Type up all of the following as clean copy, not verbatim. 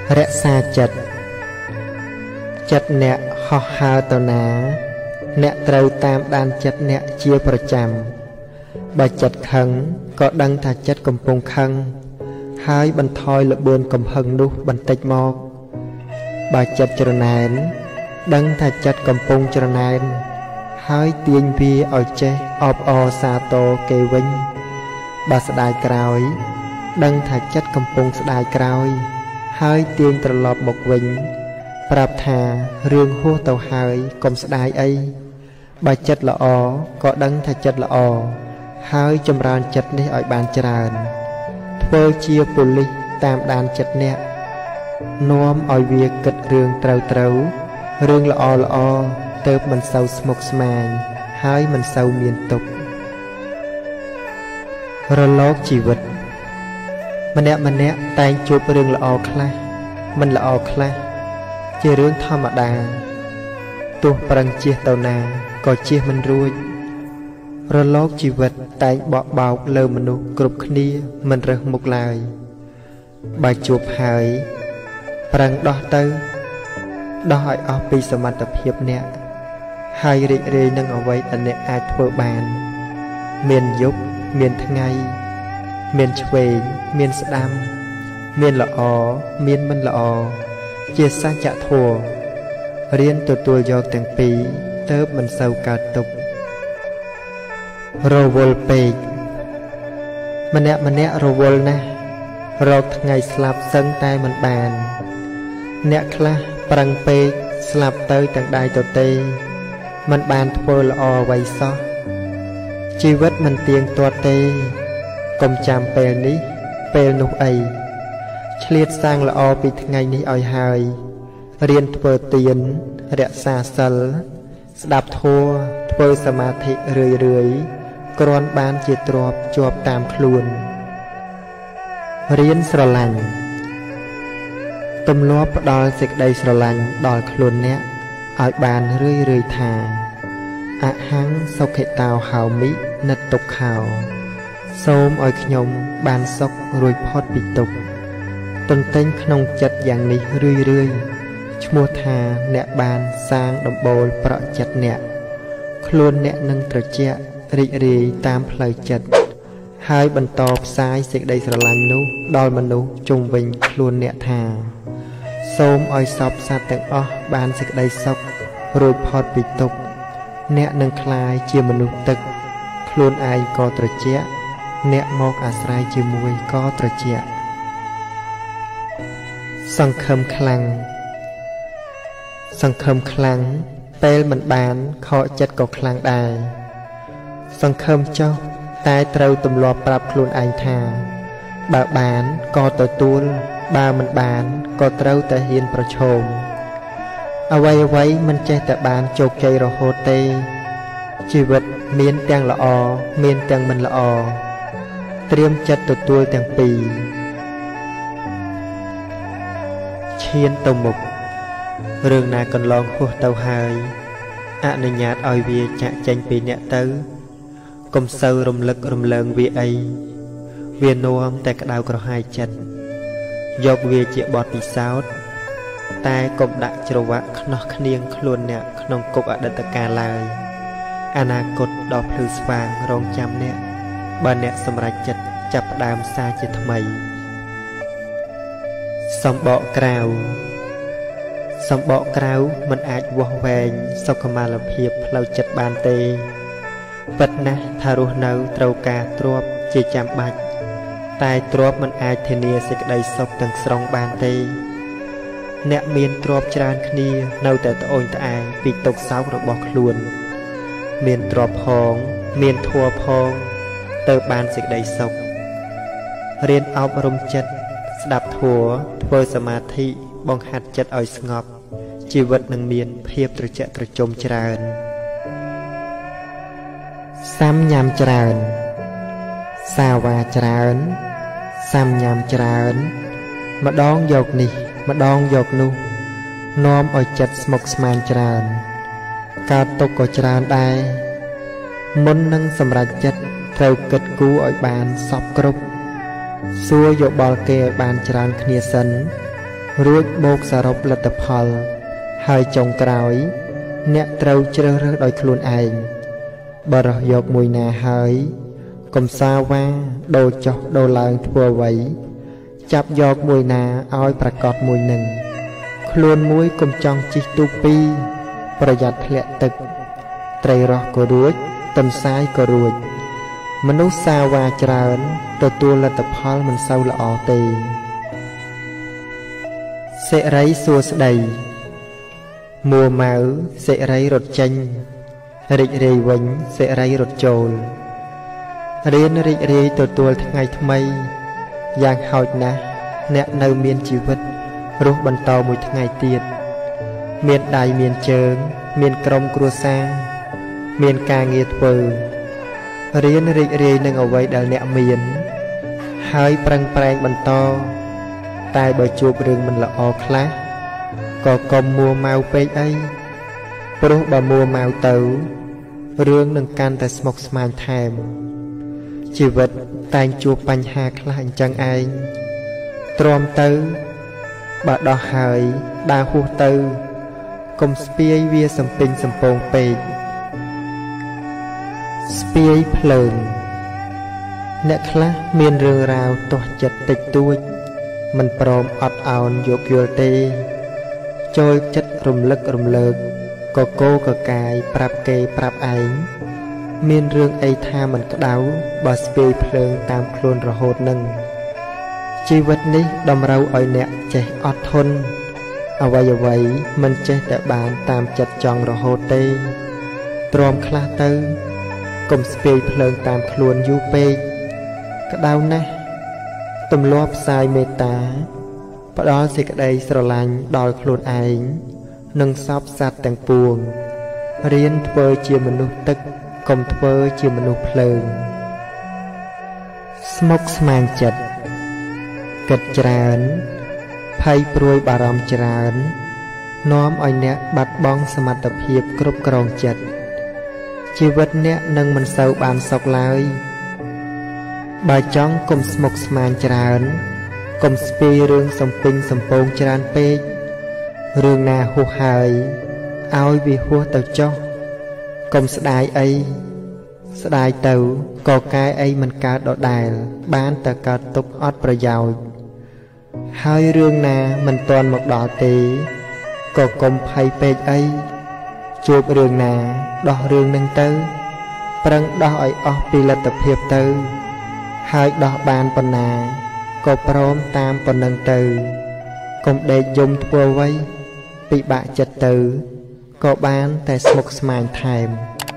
រក្សាចិត្តអ្នកហោះហើរទៅណាអ្នកត្រូវតាមដានចិត្តអ្នកជាប្រចាំបើចិត្តខឹងក៏ដឹងថាចិត្តកំពុងខឹងហើយបន្ថយល្បឿនកំហឹងនោះបន្តិចមកបើចិត្តច្រណែនដឹងថាចិត្តកំពុងច្រណែនហើយទាញវាឲ្យចេះអបអរសាទរគេវិញបើស្ដាយក្រោយដឹងថាចិត្តកំពុងស្ដាយក្រោយហើយទាញត្រឡប់មកវិញប្រាប់ថារឿងហួសទៅហើយកុំស្ដាយអីបើចិត្តល្អក៏ដឹងថាចិត្តល្អហើយចម្រើនចិត្តនេះឲ្យបានច្រើនធ្វើជាប៉ូលីសតាមដានចិត្តអ្នកនាំឲ្យវាគិតរឿងត្រូវរឿងល្អទៅមិនសូវស្មុគស្មាញហើយមិនសូវមានទុក្ខរលកជីវិតម្នាក់តែងជួបរឿងល្អខ្លះមិនល្អខ្លះជារឿងធម្មតាទោះប្រឹងជៀសទៅណាក៏ជៀសមិនរួចរលកជីវិតតែងបក់បោកលើមនុស្សគ្រប់គ្នាមិនរើសមុខឡើយបើជួបហើយប្រឹងដោះឲ្យអស់ពីសមត្ថភាពអ្នកហើយរីករាយនឹងអ្វីដែលអ្នកអាចធ្វើបានមានយប់មានថ្ងៃមានឆ្វេងមានស្ដាំមានល្អមានមិនល្អជាសច្ចធម៌រៀនទទួលយកទាំងពីរទើបមិនសូវកើតទុក្ខរវល់ពេកម្នាក់រវល់ណាស់រកថ្ងៃស្លាប់សឹងតែមិនបានអ្នកខ្លះប្រឹងពេកស្លាប់ទៅទាំងដៃទទេមិនបានធ្វើល្អអ្វីសោះជីវិតមិនទៀងទាត់ទេកុំចាំពេលនេះពេលនោះអីឆ្លៀតសាងល្អពីថ្ងៃនេះឲ្យហើយរៀនធ្វើទានរក្សាសិលស្ដាប់ធម៌ធ្វើសមាធិរឿយគ្រាន់បានជាទ្រព្យជាប់តាមខ្លួនរៀនស្រឡាញ់ទម្លាប់ផ្ដល់សេចក្តីស្រឡាញ់ដល់ខ្លួនអ្នកឲ្យបានរឿយថាអហង្សសុខិតោហោមិនិតទុក្ខោសូមឲ្យខ្ញុំបានសុខរួចផុតពីទុក្ខទន្ទិញក្នុងចិត្តយ៉ាងនេះរឿយឈ្មោះថាអ្នកបានសាងដំបូលប្រក់ចិត្តអ្នកខ្លួនអ្នកនឹងត្រជាក់រីករាយតាមផ្លូវចិត្តហើយបន្តផ្សាយសេចក្តីស្រឡាញ់នោះដល់មនុស្សជុំវិញខ្លួនអ្នកថាសូមឲ្យសពសត្វទាំងអស់បានសេចក្តីសុខរួចផុតពីទុក្ខអ្នកនឹងក្លាយជាមនុស្សទឹកខ្លួនឯងក៏ត្រជាក់អ្នកមកអាស្រ័យជាមួយក៏ត្រជាក់សង្ឃឹមខ្លាំងពេលមិនបានខកចិត្តក៏ខ្លាំងដែរសង្ឃឹមចុះតែត្រូវទម្លាប់ប្រាប់ខ្លួនឯងថាបើបានក៏ទទួលបើមិនបានក៏ត្រូវតែហ៊ានប្រឈមអ្វីមិនចេះតែបានជោគជ័យរហូតទេជីវិតមានទាំងល្អមានទាំងមិនល្អត្រៀមចិត្តទទួលទាំងពីរឈានទៅមុខរឿងណាកន្លងហួសទៅហើយអនុញ្ញាតឲ្យវាចាក់ចេញពីអ្នកទៅកុំសូវរំលឹករំលើងវាអីវានាំតែក្តៅក្រហាយចិត្តយកវាជាបទពិសោធន៍តែកុំដាក់ច្រវាក់ខ្នោះខ្នៀងខ្លួនអ្នកក្នុងគុកអតីតកាលឡើយអនាគតដ៏ភ្លឺស្វាងរងចាំអ្នកបើអ្នកសម្រេចចិត្តចាប់ផ្ដើមសារជាថ្មីសម្បកក្រៅមិនអាចវាស់វែងសុខុមាលភាពផ្លូវចិត្តបានទេពិតណាស់ថារស់នៅត្រូវការទ្រព្យជាចាំបាច់តែទ្រព្យមិនអាចធានាសេចក្តីសុខទាំងស្រុងបានទេអ្នកមានទ្រព្យច្រើនគ្នានៅតែត្អូញត្អែពីទុក្ខសោករបស់ខ្លួនមានទ្រព្យផងមានធម៌ផងទៅបានសេចក្តីសុខរៀនអប់រំចិត្តស្ដាប់ធម៌ធ្វើសមាធិបង្ហាត់ចិត្តឲ្យស្ងប់ជីវិតនឹងមានភាពត្រជាក់ត្រជុំច្រើនសាំញ៉ាំច្រើនសាវ៉ាច្រើនសាំញ៉ាំច្រើនម្ដងយកនេះម្ដងយកនោះនាំឲ្យចិត្តស្មុគស្មាញច្រើនកើតទុក្ខក៏ច្រើនដែរមុននឹងសម្រេចចិត្តត្រូវគិតគូរឲ្យបានសពគ្រប់សួរយោបល់គេឲ្យបានច្រើនគ្នាសិនរួចបូកសរុបលទ្ធផលហើយចុងក្រោយអ្នកត្រូវជ្រើសរើសដោយខ្លួនឯងបរោះយកមួយណាហើយកុំសាវ៉ាដូរចុះដូរឡើងធ្វើអ្វីចាប់យកមួយណាឲ្យប្រកបមួយនឹងខ្លួនមួយកុំចង់ជិះទូកពីរប្រយ័ត្នធ្លាក់ទឹកត្រីរស់ក៏រួចទន្សាយក៏រួចមនុស្សសាវ៉ាច្រើនទទួលលទ្ធផលមិនសូវល្អទេសិរីសួស្តីមួម៉ៅសិរីរត់ចេញរីករាយវិញសិរីរត់ចូលរៀនរីករាយទទួលថ្ងៃថ្មីយ៉ាងហោចណាស់អ្នកនៅមានជីវិតរស់បន្តមួយថ្ងៃទៀតមានដៃមានជើងមានក្រុមគ្រួសារមានការងារធ្វើរៀនរីករាយនឹងអ្វីដែលអ្នកមានហើយប្រឹងប្រែងបន្តតែបើជួបរឿងមិនល្អខ្លះក៏កុំមួម៉ៅពេកអីព្រោះបើមួម៉ៅទៅរឿងនឹងកាន់តែស្មុគស្មាញថែមជីវិតតែងជួបបញ្ហាខ្លះអញ្ចឹងឯងទ្រាំទៅបើដោះហើយដើរហួសទៅកុំស្ពាយវាសំពេញសំពងពេកស្ពាយភ្លើងអ្នកខ្លះមានរឿងរ៉ាវទាស់ចិត្តតិចតួចមិនព្រមអត់ឱនយកយល់ទេចូលចិត្តរំលឹករំលើកកកោកកាយប្រាប់គេប្រាប់ឯងមានរឿងអីថាមិនក្តៅបើស្ពាយភ្លើងតាមខ្លួនរហូតនឹងជីវិតនេះតម្រូវឲ្យអ្នកចេះអត់ធន់អ្វីមិនចេះតែបានតាមចិត្តចង់រហូតទេទ្រាំខ្លះទៅកុំស្ពាយភ្លើងតាមខ្លួនយូរពេកក្តៅណាស់ទម្លាប់ផ្សាយមេត្តាផ្ដល់សេចក្តីស្រឡាញ់ដល់ខ្លួនឯងនិងសពសត្វទាំងពួងរៀនធ្វើជាមនុស្សទឹកកុំធ្វើជាមនុស្សភ្លើងស្មុគស្មាញចិត្តគិតច្រើនភ័យព្រួយបារម្ភច្រើននាំឲ្យអ្នកបាត់បង់សមត្ថភាពគ្រប់គ្រងចិត្តជីវិតអ្នកនឹងមិនសូវបានសុខឡើយបើចង់កុំស្មុគស្មាញច្រើនកុំស្ពាយរឿងសំពេញសំពងច្រើនពេករឿងណាហួសហើយឲ្យវាហួសទៅចុះកុំស្ដាយអីស្ដាយទៅក៏កាយអីមិនកើតដដែលបានតែកើតទុកអត់ប្រយោជន៍ហើយរឿងណាមិនទាន់មកដល់ទេក៏កុំភ័យពេកអីជួបរឿងណាដោះរឿងនឹងទៅប្រឹងដោះឲ្យអស់ពីលទ្ធភាពទៅហើយដោះបានប៉ុណ្ណាក៏ព្រមតាមប៉ុណ្ណឹងទៅកុំដេកយំធ្វើអ្វីពិបាកចិត្តទៅក៏បានតែស្មុគស្មាញថែម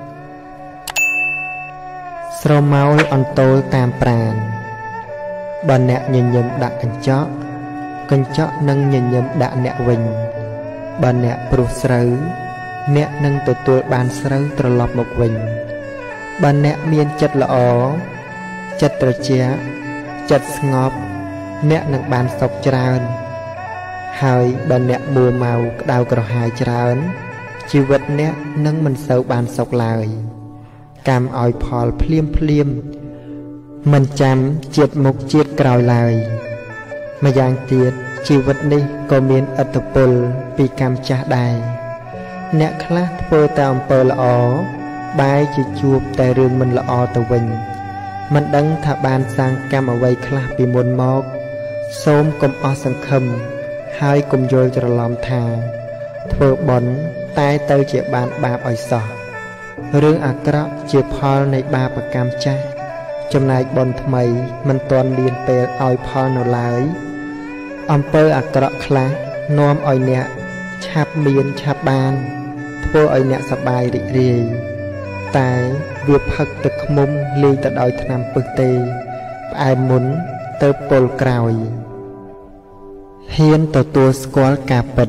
ស្រមោលអន្ទោលតាមប្រាណបើអ្នកញញឹមដាក់កញ្ចក់នឹងញញឹមដាក់អ្នកវិញបើអ្នកព្រោះស្រូវអ្នកនឹងទទួលបានស្រូវត្រឡប់មកវិញបើអ្នកមានចិត្តល្អចិត្តត្រជាក់ចិត្តស្ងប់អ្នកនឹងបានសុខច្រើនហើយបើអ្នកមួម៉ៅក្តៅក្រហាយច្រើនជីវិតអ្នកនឹងមិនសូវបានសុខឡើយកម្មឲ្យផលភ្លាមមិនចាំជាតិមុខជាតិក្រោយឡើយម្យ៉ាងទៀតជីវិតនេះក៏មានឥទ្ធិពលពីកម្មចាស់ដែរអ្នកខ្លះធ្វើតែអំពើល្អបែរជាជួបតែរឿងមិនល្អទៅវិញមិនដឹងថាបានសាងកម្មអ្វីខ្លះពីមុនមកសូមកុំអស់សង្ឃឹមហើយកុំយល់ច្រឡំថាធ្វើបុណ្យតែទៅជាបានបាបឲ្យសោះរឿងអាក្រក់ជាផលនៃបាបកម្មចាស់ចំណែកបុណ្យថ្មីមិនទាន់មានពេលឲ្យផលនៅឡើយអំពើអាក្រក់ខ្លះនាំឲ្យអ្នកឆាប់មានឆាប់បានធ្វើឲ្យអ្នកសប្បាយរីករាយតែវាផឹកទឹកឃ្មុំលាយទៅដោយថ្នាំពឹសទេផ្អែមមុនទៅពលក្រោយហ៊ានទទួលស្គាល់ការពិត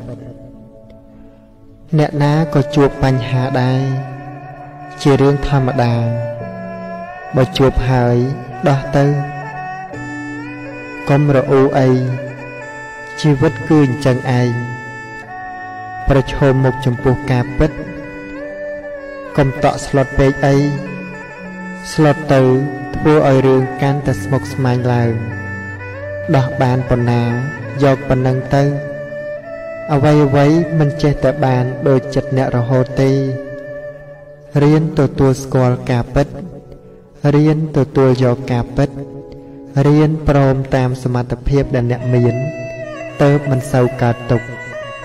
អ្នកណាក៏ជួបបញ្ហាដែរជារឿងធម្មតាបើជួបហើយដោះទៅកុំរអ៊ូអីជីវិតគឺអញ្ចឹងឯងប្រឈមមុខចំពោះការពិតកុំតក់ស្លុតពេកអីស្លុតទៅធ្វើឲ្យរឿងកាន់តែស្មុគស្មាញឡើងដោះបានប៉ុណ្ណាយកប៉ុណ្ណឹងទៅអ្វីមិនចេះតែបានដោយចិត្តអ្នករហូតទេរៀនទទួលស្គាល់ការពិតរៀនទទួលយកការពិតរៀនព្រមតាមសមត្ថភាពដែលអ្នកមានទើបមិនសូវកើតទុក្ខ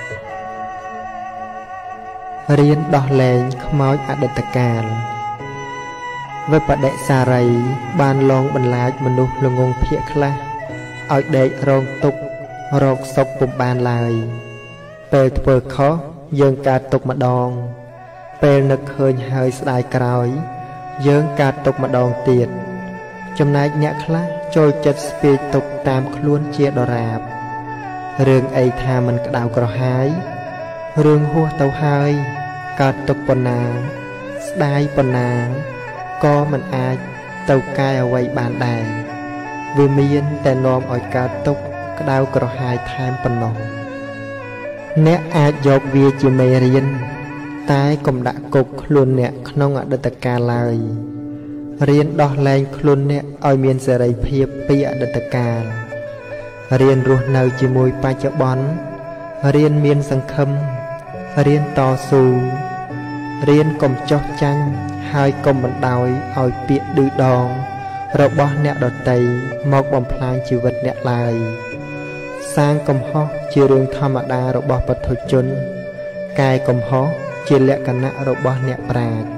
រៀនដោះលែងខ្មោចអតីតកាលវិបដិសារីបានលងបន្លាចមនុស្សល្ងងភាគខ្លះឲ្យដេករងទុក្ខរកសុខពុំបានឡើយពេលធ្វើខុសយើងកើតទុក្ខម្ដងពេលនឹកឃើញហើយស្ដាយក្រោយយើងកើតទុក្ខម្ដងទៀតចំណែកអ្នកខ្លះចូលចិត្តស្ពាយទុក្ខតាមខ្លួនជាដរាបរឿងអីថាមិនក្តៅក្រហាយរឿងហួសទៅហើយកើតទុក្ខប៉ុណ្ណាស្ដាយប៉ុណ្ណាក៏មិនអាចទៅកែអ្វីបានដែរវាមានតែនាំឲ្យកើតទុក្ខក្តៅក្រហាយថែមប៉ុណ្ណោះអ្នកអាចយកវាជាមេរៀនតែកុំដាក់គុកខ្លួនអ្នកក្នុងអតីតកាលឡើយរៀនដោះលែងខ្លួនអ្នកឲ្យមានសេរីភាពពីអតីតកាលរៀនរស់នៅជាមួយបច្ចុប្បន្នរៀនមានសង្ឃឹមរៀនតស៊ូរៀនកុំចោះចាញ់ហើយកុំបណ្ដោយឲ្យពាក្យឌឺដងរបស់អ្នកដទៃមកបំផ្លាញជីវិតអ្នកឡើយសាងកំហុសជារឿងធម្មតារបស់ពុទ្ធជនកែកំហុសជាលក្ខណៈរបស់អ្នកប្រាជ្ញ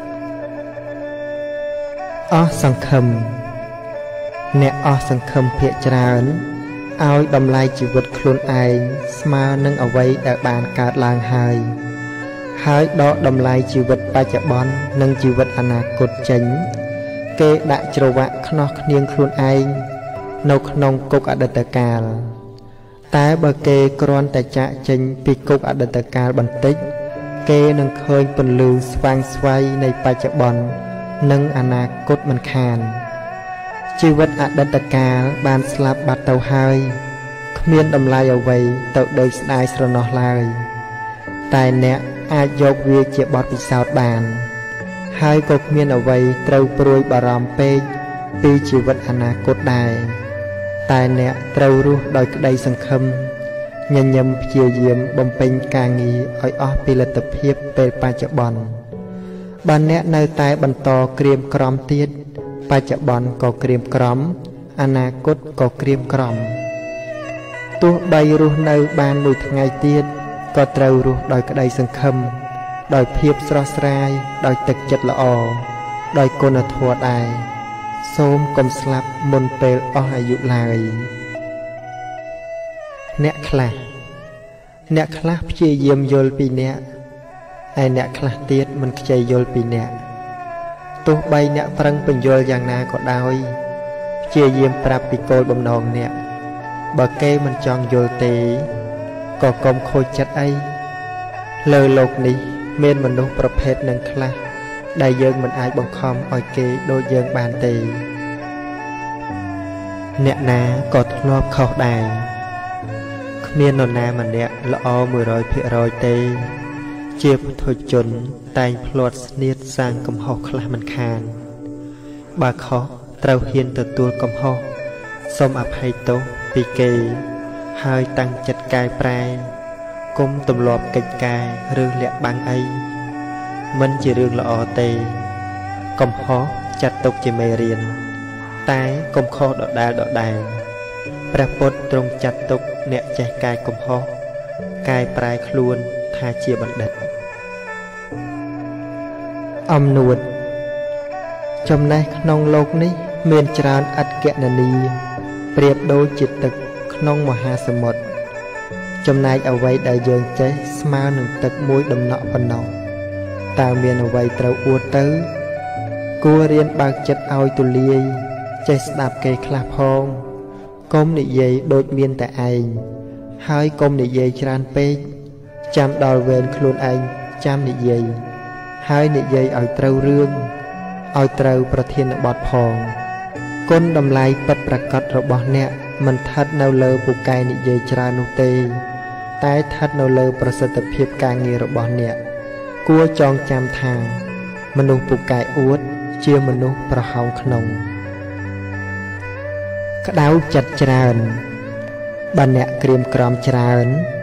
អស់សង្ឃឹមអ្នកអស់សង្ឃឹមភាគច្រើនឲ្យតម្លៃជីវិតខ្លួនឯងស្មើនឹងអ្វីដែលបានកើតឡើងហើយដកតម្លៃជីវិតបច្ចុប្បន្ននិងជីវិតអនាគតចេញគេដាក់ច្រវាក់ខ្នោះគ្នាងខ្លួនឯងនៅក្នុងគុកអតីតកាលតែបើគេគ្រាន់តែចាកចេញពីគុកអតីតកាលបន្តិចគេនឹងឃើញពន្លឺស្វាងស្វ័យនៃបច្ចុប្បន្ននិងអនាគតមិនខានជីវិតអតីតកាលបានស្លាប់បាត់ទៅហើយគ្មានតម្លៃអ្វីទៅដូចស្ដាយស្រណោះឡើយតែអ្នកអាចយកវាជាបទពិសោធន៍បានហើយក៏គ្មានអ្វីត្រូវព្រួយបារម្ភពេកពីជីវិតអនាគតដែរតែអ្នកត្រូវរស់ដោយក្តីសង្ឃឹមញញឹមព្យាយាមបំពេញការងារឲ្យអស់ពីលទ្ធភាពពេលបច្ចុប្បន្នបើអ្នកនៅតែបន្តក្រៀមក្រំទៀតបច្ចុប្បន្នក៏ក្រៀមក្រំអនាគតក៏ក្រៀមក្រំទោះបីរស់នៅបានមួយថ្ងៃទៀតក៏ត្រូវរស់ដោយក្តីសង្ឃឹមដោយភាពស្រស់ស្រាយដោយទឹកចិត្តល្អដោយគុណធម៌ដែរសូមកុំស្លាប់មុនពេលអស់អាយុឡើយអ្នកខ្លះព្យាយាមយល់ពីអ្នកហើយអ្នកខ្លះទៀតមិនខ្ចីយល់ពីអ្នកទោះបីអ្នកប្រឹងពន្យល់យ៉ាងណាក៏ដោយព្យាយាមប្រាប់ពីគោលបំណងអ្នកបើគេមិនចង់យល់ទេក៏កុំខូចចិត្តអីលើលោកនេះមានមនុស្សប្រភេទនឹងខ្លះដែលយើងមិនអាចបង្ខំឲ្យគេដូចយើងបានទេអ្នកណាក៏ធ្លាប់ខុសដែរគ្មាននរណាម្នាក់ល្អ 100% ទេជាពុទ្ធជនតែងភ្លាត់ស្នៀតសាងកំហុសខ្លះមិនខានបើខុសត្រូវហ៊ានទទួលកំហុសសូមអភ័យទោសពីគេហើយតាំងចិត្តកែប្រែគុំទម្លាប់កិច្ចការឬលាក់បាំងអីមិនជារឿងល្អទេកំហុសចាត់ទុកជាមេរៀនតែកុំខុសដដែលព្រះពុទ្ធទ្រង់ចាត់ទុកអ្នកចេះកែកំហុសកែប្រែខ្លួនថាជាបណ្ឌិតអំនួតចំណេះក្នុងโลกនេះមានច្រើនឥតគណនាប្រៀបដូចជាទឹកក្នុងមហាសមុទ្រចំណែកអ្វីដែលយើងចេះស្មើនឹងទឹកមួយដំណក់ប៉ុណ្ណោះតើមានអ្វីត្រូវអួតទៅគួររៀនបើកចិត្តឲ្យទូលាយចេះស្ដាប់គេខ្លះផងកុំនិយាយដូចមានតែឯងហើយកុំនិយាយច្រើនពេកចាំដល់វេនខ្លួនឯងចាំនិយាយហើយនិយាយឲ្យត្រូវរឿងឲ្យត្រូវប្រធានបទផងគុណតម្លៃពិតប្រាកដរបស់អ្នកមិនស្ថិតនៅលើពូកែនិយាយច្រើននោះទេតែស្ថិតនៅលើប្រសិទ្ធភាពការងាររបស់អ្នកគួរចងចាំថាមនុស្សពូកែអួតជាមនុស្សប្រហោងក្នុងក្តៅចិត្តច្រើនបើអ្នកក្រៀមក្រំច្រើន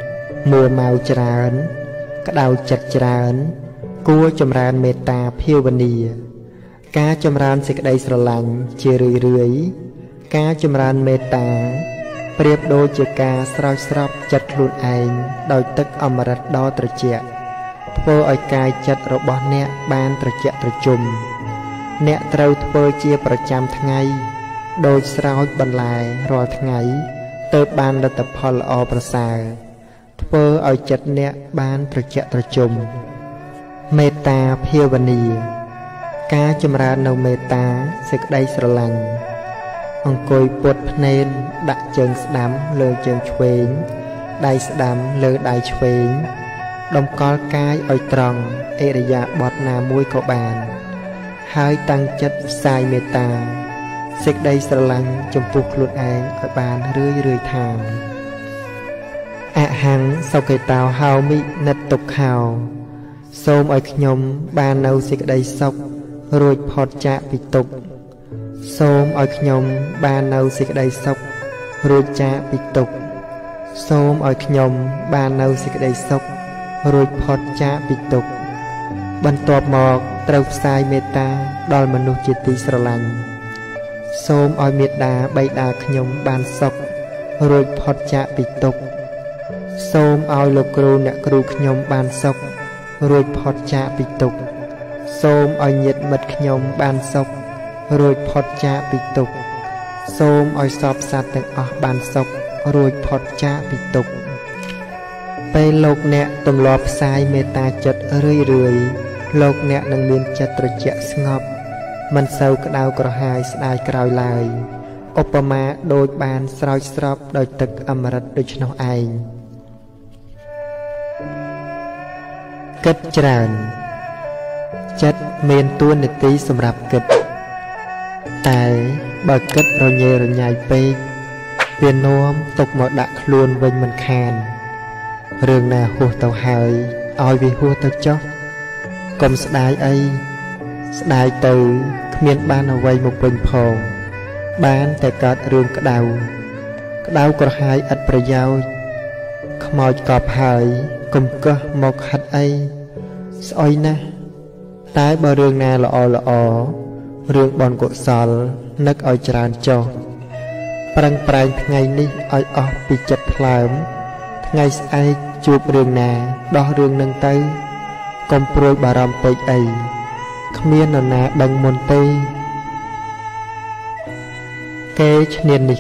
มัวเมาจรานกระดาวจัดจรานគួរចម្រើនមេត្តាភាវនាការចម្រើនសេចក្តីស្រឡាញ់ជារឿយៗការចម្រើនមេត្តាប្រៀបដូចជាការស្រោចស្រពចិត្តខ្លួនឯងដោយទឹកអមฤតដ៏ត្រជាក់ធ្វើឲ្យកាយចិត្តរបស់អ្នកបានត្រជាក់ត្រជុំអ្នកត្រូវធ្វើជាប្រចាំថ្ងៃដោយស្រោចបន្លែរាល់ថ្ងៃទើបបានលទ្ធផលល្អប្រសើរធ្វើឲ្យចិត្តអ្នកបានត្រជាក់ត្រជុំមេត្តាភាវនាការចម្រើននៅមេត្តាសេចក្តីស្រឡាញ់អង្គុយពុតភ្នែនដាក់ជើងស្ដាំលើជើងឆ្វេងដៃស្ដាំលើដៃឆ្វេងតម្កល់កាយឲ្យត្រង់អិរិយាបថណាមួយក៏បានហើយតាំងចិត្តផ្សាយមេត្តាសេចក្តីស្រឡាញ់ចំពោះខ្លួនឯងឲ្យបានរឿយៗថាអហង្សសុខេតោហោមិនិតទុក្ខោសូមឲ្យខ្ញុំបាននៅសេចក្តីសុខរួចផុតចាកពីទុក្ខសូមឲ្យខ្ញុំបាននៅសេចក្តីសុខរួចចាកពីទុក្ខសូមឲ្យខ្ញុំបាននៅសេចក្តីសុខរួចផុតចាកពីទុក្ខបន្ទាប់មកត្រូវផ្សាយមេត្តាដល់មនុស្សជាទីស្រឡាញ់សូមឲ្យមេត្តាបិតាខ្ញុំបានសុខរួចផុតចាកពីទុក្ខសូមឲ្យលោកគ្រូអ្នកគ្រូខ្ញុំបានសុខរួចផុតចាកពីទុក្ខសូមឲ្យញាតិមិត្តខ្ញុំបានសុខរួចផុតចាកពីទុក្ខសូមឲ្យសពសត្វទាំងអស់បានសុខរួចផុតចាកពីទុក្ខពេលលោកអ្នកទម្លាប់ផ្សាយមេត្តាចិត្តរឿយៗលោកអ្នកនឹងមានចិត្តត្រជាក់ស្ងប់មិនសូវក្តៅក្រហាយស្ដាយក្រោយឡើយឧបមាដូចបានស្រោចស្រពដោយទឹកអមฤតដូច្នោះឯងគិតច្រើនចិត្តមានតួនាទីសម្រាប់គិតតែបើគិតរញ៉េរញ៉ៃពេកវានាំទុកមកដាក់ខ្លួនវិញមិនខានរឿងណាហួសទៅហើយឲ្យវាហួសទៅចុះកុំស្ដាយអីស្ដាយទៅគ្មានបានអ្វីមកពេញផងបានតែកើតរឿងក្តៅក្រហាយឥតប្រយោជន៍ខ្មោចកប់ហើយកុំកឹះមកហិតអីស្អុយណាស់តែបើរឿងណាល្អរឿងបុណ្យកុសលនឹកឲ្យច្រើនចុះប្រឹងប្រែងថ្ងៃនេះឲ្យអស់ពីចិត្តថ្លើមថ្ងៃស្អែកជួបរឿងណាដោះរឿងនឹងទៅកុំព្រួយបារម្ភពេកអីគ្មាននរណាដឹងមុនទេគេឈ្នាននេះ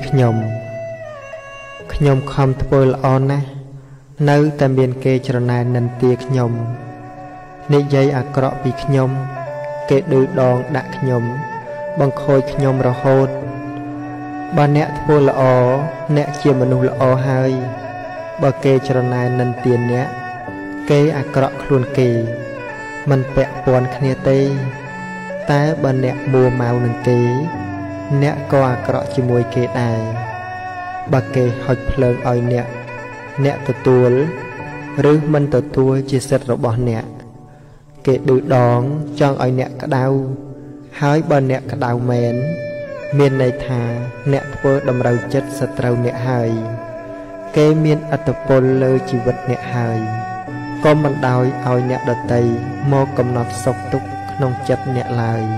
ខ្ញុំខំធ្វើល្អណាស់នៅតែមានគេច្រណែននិន្ទាខ្ញុំនិយាយអាក្រក់ពីខ្ញុំគេឌឺដងដាក់ខ្ញុំបង្ខូចខ្ញុំរហូតបើអ្នកធ្វើល្អអ្នកជាមនុស្សល្អហើយបើគេច្រណែននិន្ទាអ្នកគេអាក្រក់ខ្លួនគេមិនពាក់ព័ន្ធគ្នាទេតែបើអ្នកមួម៉ៅនឹងគេអ្នកក៏អាក្រក់ជាមួយគេដែរបើគេហុចភ្លើងឲ្យអ្នកទទួលឬមិនទទួលជាសិទ្ធិរបស់អ្នកគេឌឺដងចង់ឲ្យអ្នកក្តៅហើយបើអ្នកក្តៅមែនមានន័យថាអ្នកធ្វើតម្រូវចិត្តសត្រូវអ្នកហើយគេមានឥទ្ធិពលលើជីវិតអ្នកហើយកុំបណ្ដោយឲ្យអ្នកដទៃមកកំណត់សុខទុក្ខក្នុងចិត្តអ្នកឡើយ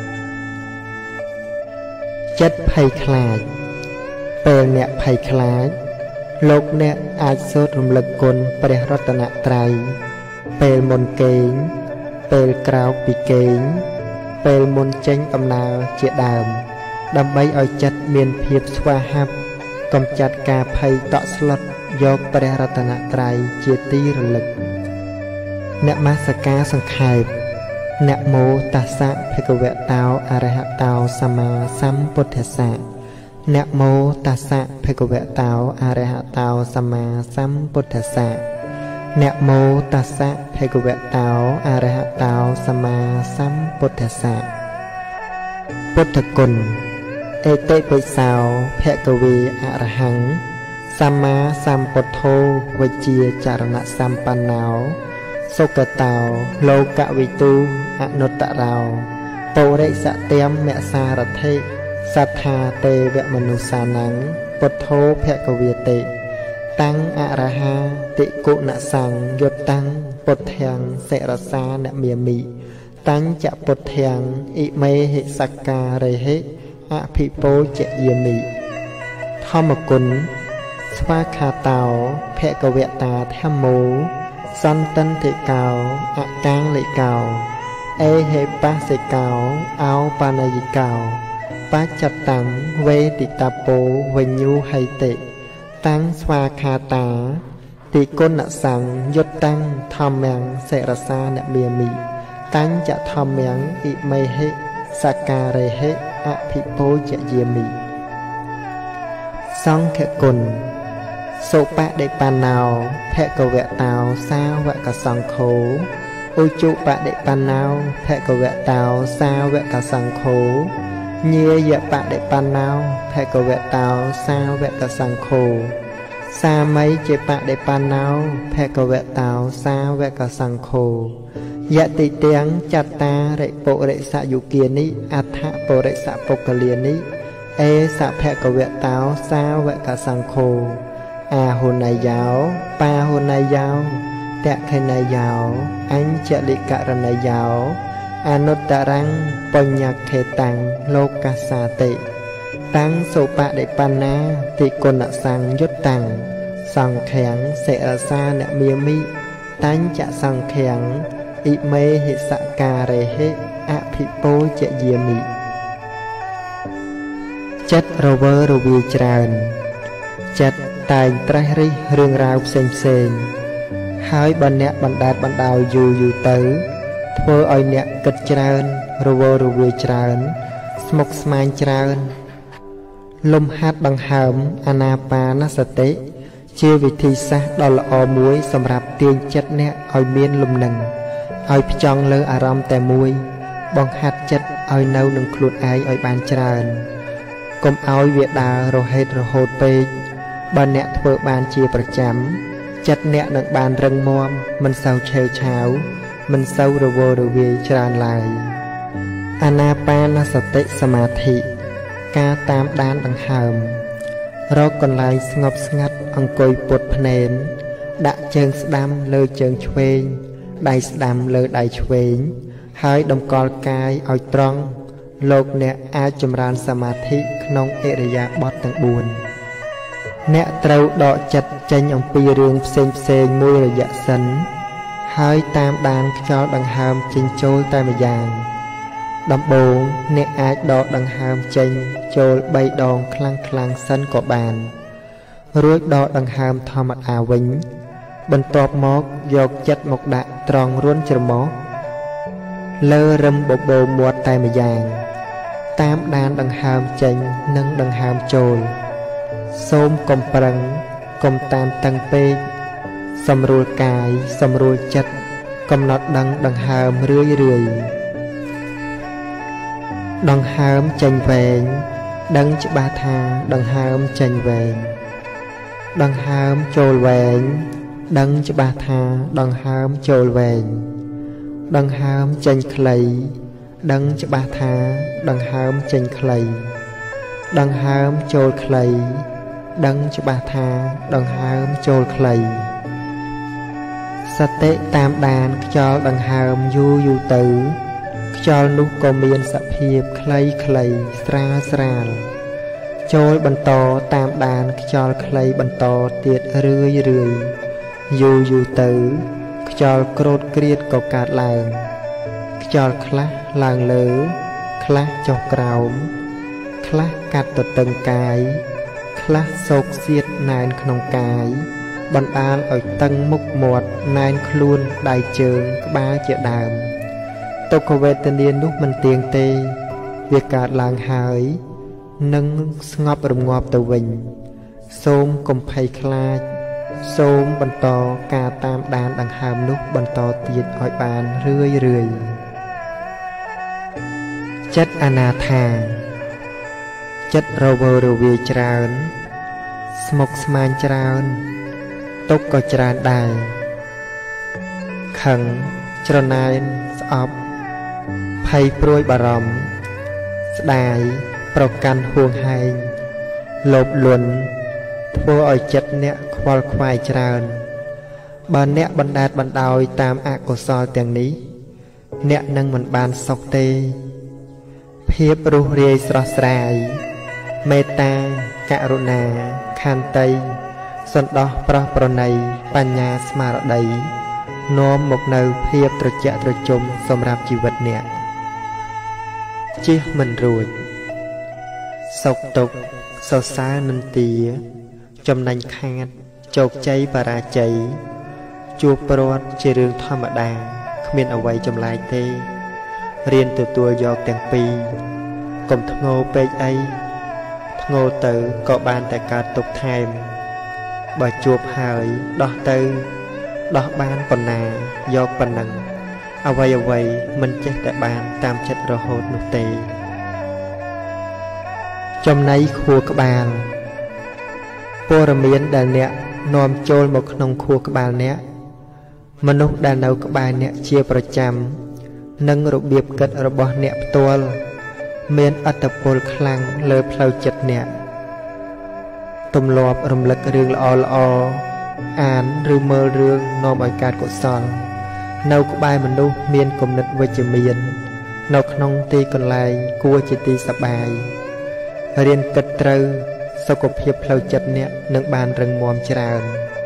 ចិត្តភ័យខ្លាចពេលអ្នកភ័យខ្លាចលោកអ្នកអាចសូត្ររំលឹកគុណព្រះរតនត្រ័យពេលមុនគេងពេលក្រោកពីគេងពេលមុនចេញដំណើរជាដើមដើម្បីឲ្យចិត្តមានភាពស្វាហាប់កំចាត់ការភ័យតក់ស្លុតយកព្រះរតនត្រ័យជាទីរលឹកនមស្ការសង្ខេបនមោតស្សៈភគវតោអរហតោសម្មាសម្ពុទ្ធស្សៈនមោតស្សៈភគវតោអរហតោសម្មាសម្ពុទ្ធស្សៈនមោតស្សៈភគវតោអរហតោសម្មាសម្ពុទ្ធស្សៈពុទ្ធគុណអេតិពិសោភគវេអរហង្គសម្មាសម្ពុទ្ធោវិជ្ជាចរណសម្បណ្ណោសុគតោលោកវិទូអនុត្តរោពុរិសទាមមសារថិសទ្ធាទេវមនុស្សានੰពុទ្ធោភគវេតិតាំងអរហាតិគុណសង្ឃយុត្តតាំងពុទ្ធាំងសិរសានមាមិតាំងចពុទ្ធាំងអិមេហិសក្ការេហិអភិពោជយាមិធម្មគុណស្វាខាតោភគវតាធម្មោសន្តន្តិកោអកាំងលិកោអេហេបសិកោអោបាណយិកោបច្ចតាំងវេតិតាពោវិញ្ញូហៃតិតាំងស្វាខាតាតិគុណសង្ឃយុត្តតាំងធម្មំសិរសានមាមិតាំងចធម្មំអិមេហិសក្ការេហិអភិពោជយាមិសង្ឃគុណសុបដិបណ្ណោភគវតោសាវកសង្ឃោឧជុបដិបណ្ណោភគវតោសាវកសង្ឃោញាយបដិបណ្ណោភគវតោសាវកសង្ឃោសាមីជាបដិបណ្ណោភគវតោសាវកសង្ឃោយតិទាំងចតារិពុរិសយុគានិអដ្ឋពុរិសពុគលានិអេសភគវតោសាវកសង្ឃោអាហុណយោបាហុណយោតខេណយោអញ្ចលិករណយោអនុត្តរੰបញ្ញខេតាំងលោកកាសាតិតាំងសុបដិបណ្ណាតិគុណសង្ឃយុត្តតាំងសង្ឃាំងសិរសានមាមិតាំងចសង្ឃាំងអិមេហិសការេហិអភិពោជយាមិចិត្តរវើរវាយច្រើនចិត្តតែងត្រេះរិះរឿងរ៉ាវផ្សេងហើយបើអ្នកបណ្ដែតបណ្ដោយយូរទៅធ្វើឲ្យអ្នកគិតច្រើនរវើរវាយច្រើនស្មុគស្មាញច្រើនលំហាត់ដង្ហើមអានាបានសតិជាវិធីសាស្ត្រដ៏ល្អមួយសម្រាប់ទាញចិត្តអ្នកឲ្យមានលំនឹងឲ្យផ្ចង់លើអារម្មណ៍តែមួយបង្ហាត់ចិត្តឲ្យនៅនឹងខ្លួនឯងឲ្យបានច្រើនកុំឲ្យវាដើររហេតរហូតពេកបើអ្នកធ្វើបានជាប្រចាំចិត្តអ្នកនឹងបានរឹងមាំមិនសូវឆេវឆាវមិនសូវរវើរវាយច្រើនឡើយអានាបានសតិសមាធិការតាមដានដង្ហើមរកកន្លែងស្ងប់ស្ងាត់អង្គុយពុតភ្នែនដាក់ជើងស្ដាំលើជើងឆ្វេងដៃស្ដាំលើដៃឆ្វេងហើយតម្កល់កាយឲ្យត្រង់លោកអ្នកអាចចម្រើនសមាធិក្នុងឥរិយាបថទាំង4អ្នកត្រូវដកចិត្តចេញអំពីរឿងផ្សេងមួយរយៈសិនហើយតាមដានខ្យល់ដង្ហើមចេញចូលតែម្យ៉ាងដំបូងអ្នកអាចដកដង្ហើមចេញចូល3ដងខ្លាំងៗសិនក៏បានរួចដកដង្ហើមធម្មតាវិញបន្ទាប់មកយកចិត្តមកដាក់ត្រង់រួនច្រមុះលើរឹមបបោមាត់តែម្យ៉ាងតាមដានដង្ហើមចេញនិងដង្ហើមចូលសូមកុំប្រឹងកុំតានតឹងពេកសម្រួលកាយសម្រួលចិត្តកំណត់ដឹងដង្ហើមរឿយដង្ហើមចេញវែងដឹងច្បាស់ថាដង្ហើមចេញវែងដង្ហើមចូលវែងដឹងច្បាស់ថាដង្ហើមចូលវែងដង្ហើមចេញខ្លីដឹងច្បាស់ថាដង្ហើមចេញខ្លីដង្ហើមចូលខ្លីដឹងច្បាស់ថាដង្ហើមចូលខ្លីសតិតាមដានខ្យល់ដង្ហើមយូរទៅខ្យល់នោះក៏មានសភាពខ្លីស្រាលចូលបន្តតាមដានខ្យល់ខ្លីបន្តទៀតរឿយយូរទៅខ្យល់ក្រោតក្រៀតក៏កើតឡើងខ្យល់ខ្លះឡើងលើខ្លះចុះក្រោមខ្លះកាត់ទៅតឹងកាយខ្លះសោកសៀតណែនក្នុងកាយបណ្ដាលឲ្យតឹងមុខមាត់ណែនខ្លួនដៃជើងក្បាលជាដើមទុក្ខវេទនានោះមិនទៀងទេវាកើតឡើងហើយនឹងស្ងប់រងាប់ទៅវិញសូមកុំភ័យខ្លាចសូមបន្តការតាមដានដង្ហើមនោះបន្តទៀតឲ្យបានរឿយចិត្តអនាថាចិត្តរវើរវាយច្រើនស្មុគស្មាញច្រើនទុក្ខក៏ច្រើនដែរខឹងច្រណែនស្អប់ភ័យព្រួយបារម្ភស្ដាយប្រកាន់ហួងហែងលោភលន់ធ្វើឲ្យចិត្តអ្នកខ្វល់ខ្វាយច្រើនបើអ្នកបណ្ដែតបណ្ដោយតាមអកុសលទាំងនេះអ្នកនឹងមិនបានសុខទេភាពរុះរាយស្រស់ស្រាយមេត្តាករុណាខន្តីសន្តោសប្រោះប្រណីបញ្ញាស្មារតីនាំមកនៅភាពត្រជាក់ត្រជុំសម្រាប់ជីវិតអ្នកជិះមិនរួចសុខទុក្ខសរសើរនិន្ទាចំណេញខាតជោគជ័យបរាជ័យជួបប្រត់ជារឿងធម្មតាគ្មានអ្វីចម្លែកទេរៀនទទួលយកទាំងពីរកុំធ្ងោពេកអីធ្ងោទៅក៏បានតែកើតទុក្ខថែមបើជួបហើយដោះទៅដោះបានប៉ុណ្ណាយកប៉ុណ្ណឹងអ្វីមិនចេះតែបានតាមចិត្តរហូតនោះទេចំណៃខួរក្បាលព័ត៌មានដែលអ្នកនាំចូលមកក្នុងខួរក្បាលអ្នកមនុស្សដែលនៅក្បែរអ្នកជាប្រចាំនិងរបៀបគិតរបស់អ្នកផ្ទាល់មានឥទ្ធិពលខ្លាំងលើផ្លូវចិត្តអ្នកទម្លាប់រំលឹករឿងល្អអានឬមើលរឿងនាំឲ្យកើតកុសលនៅក្បែរមនុស្សមានគំនិតវិជ្ជមាននៅក្នុងទីកន្លែងគួរជាទីសប្បាយរៀនគិតត្រូវសុខភាពផ្លូវចិត្តអ្នកនឹងបានរឹងមាំច្រើន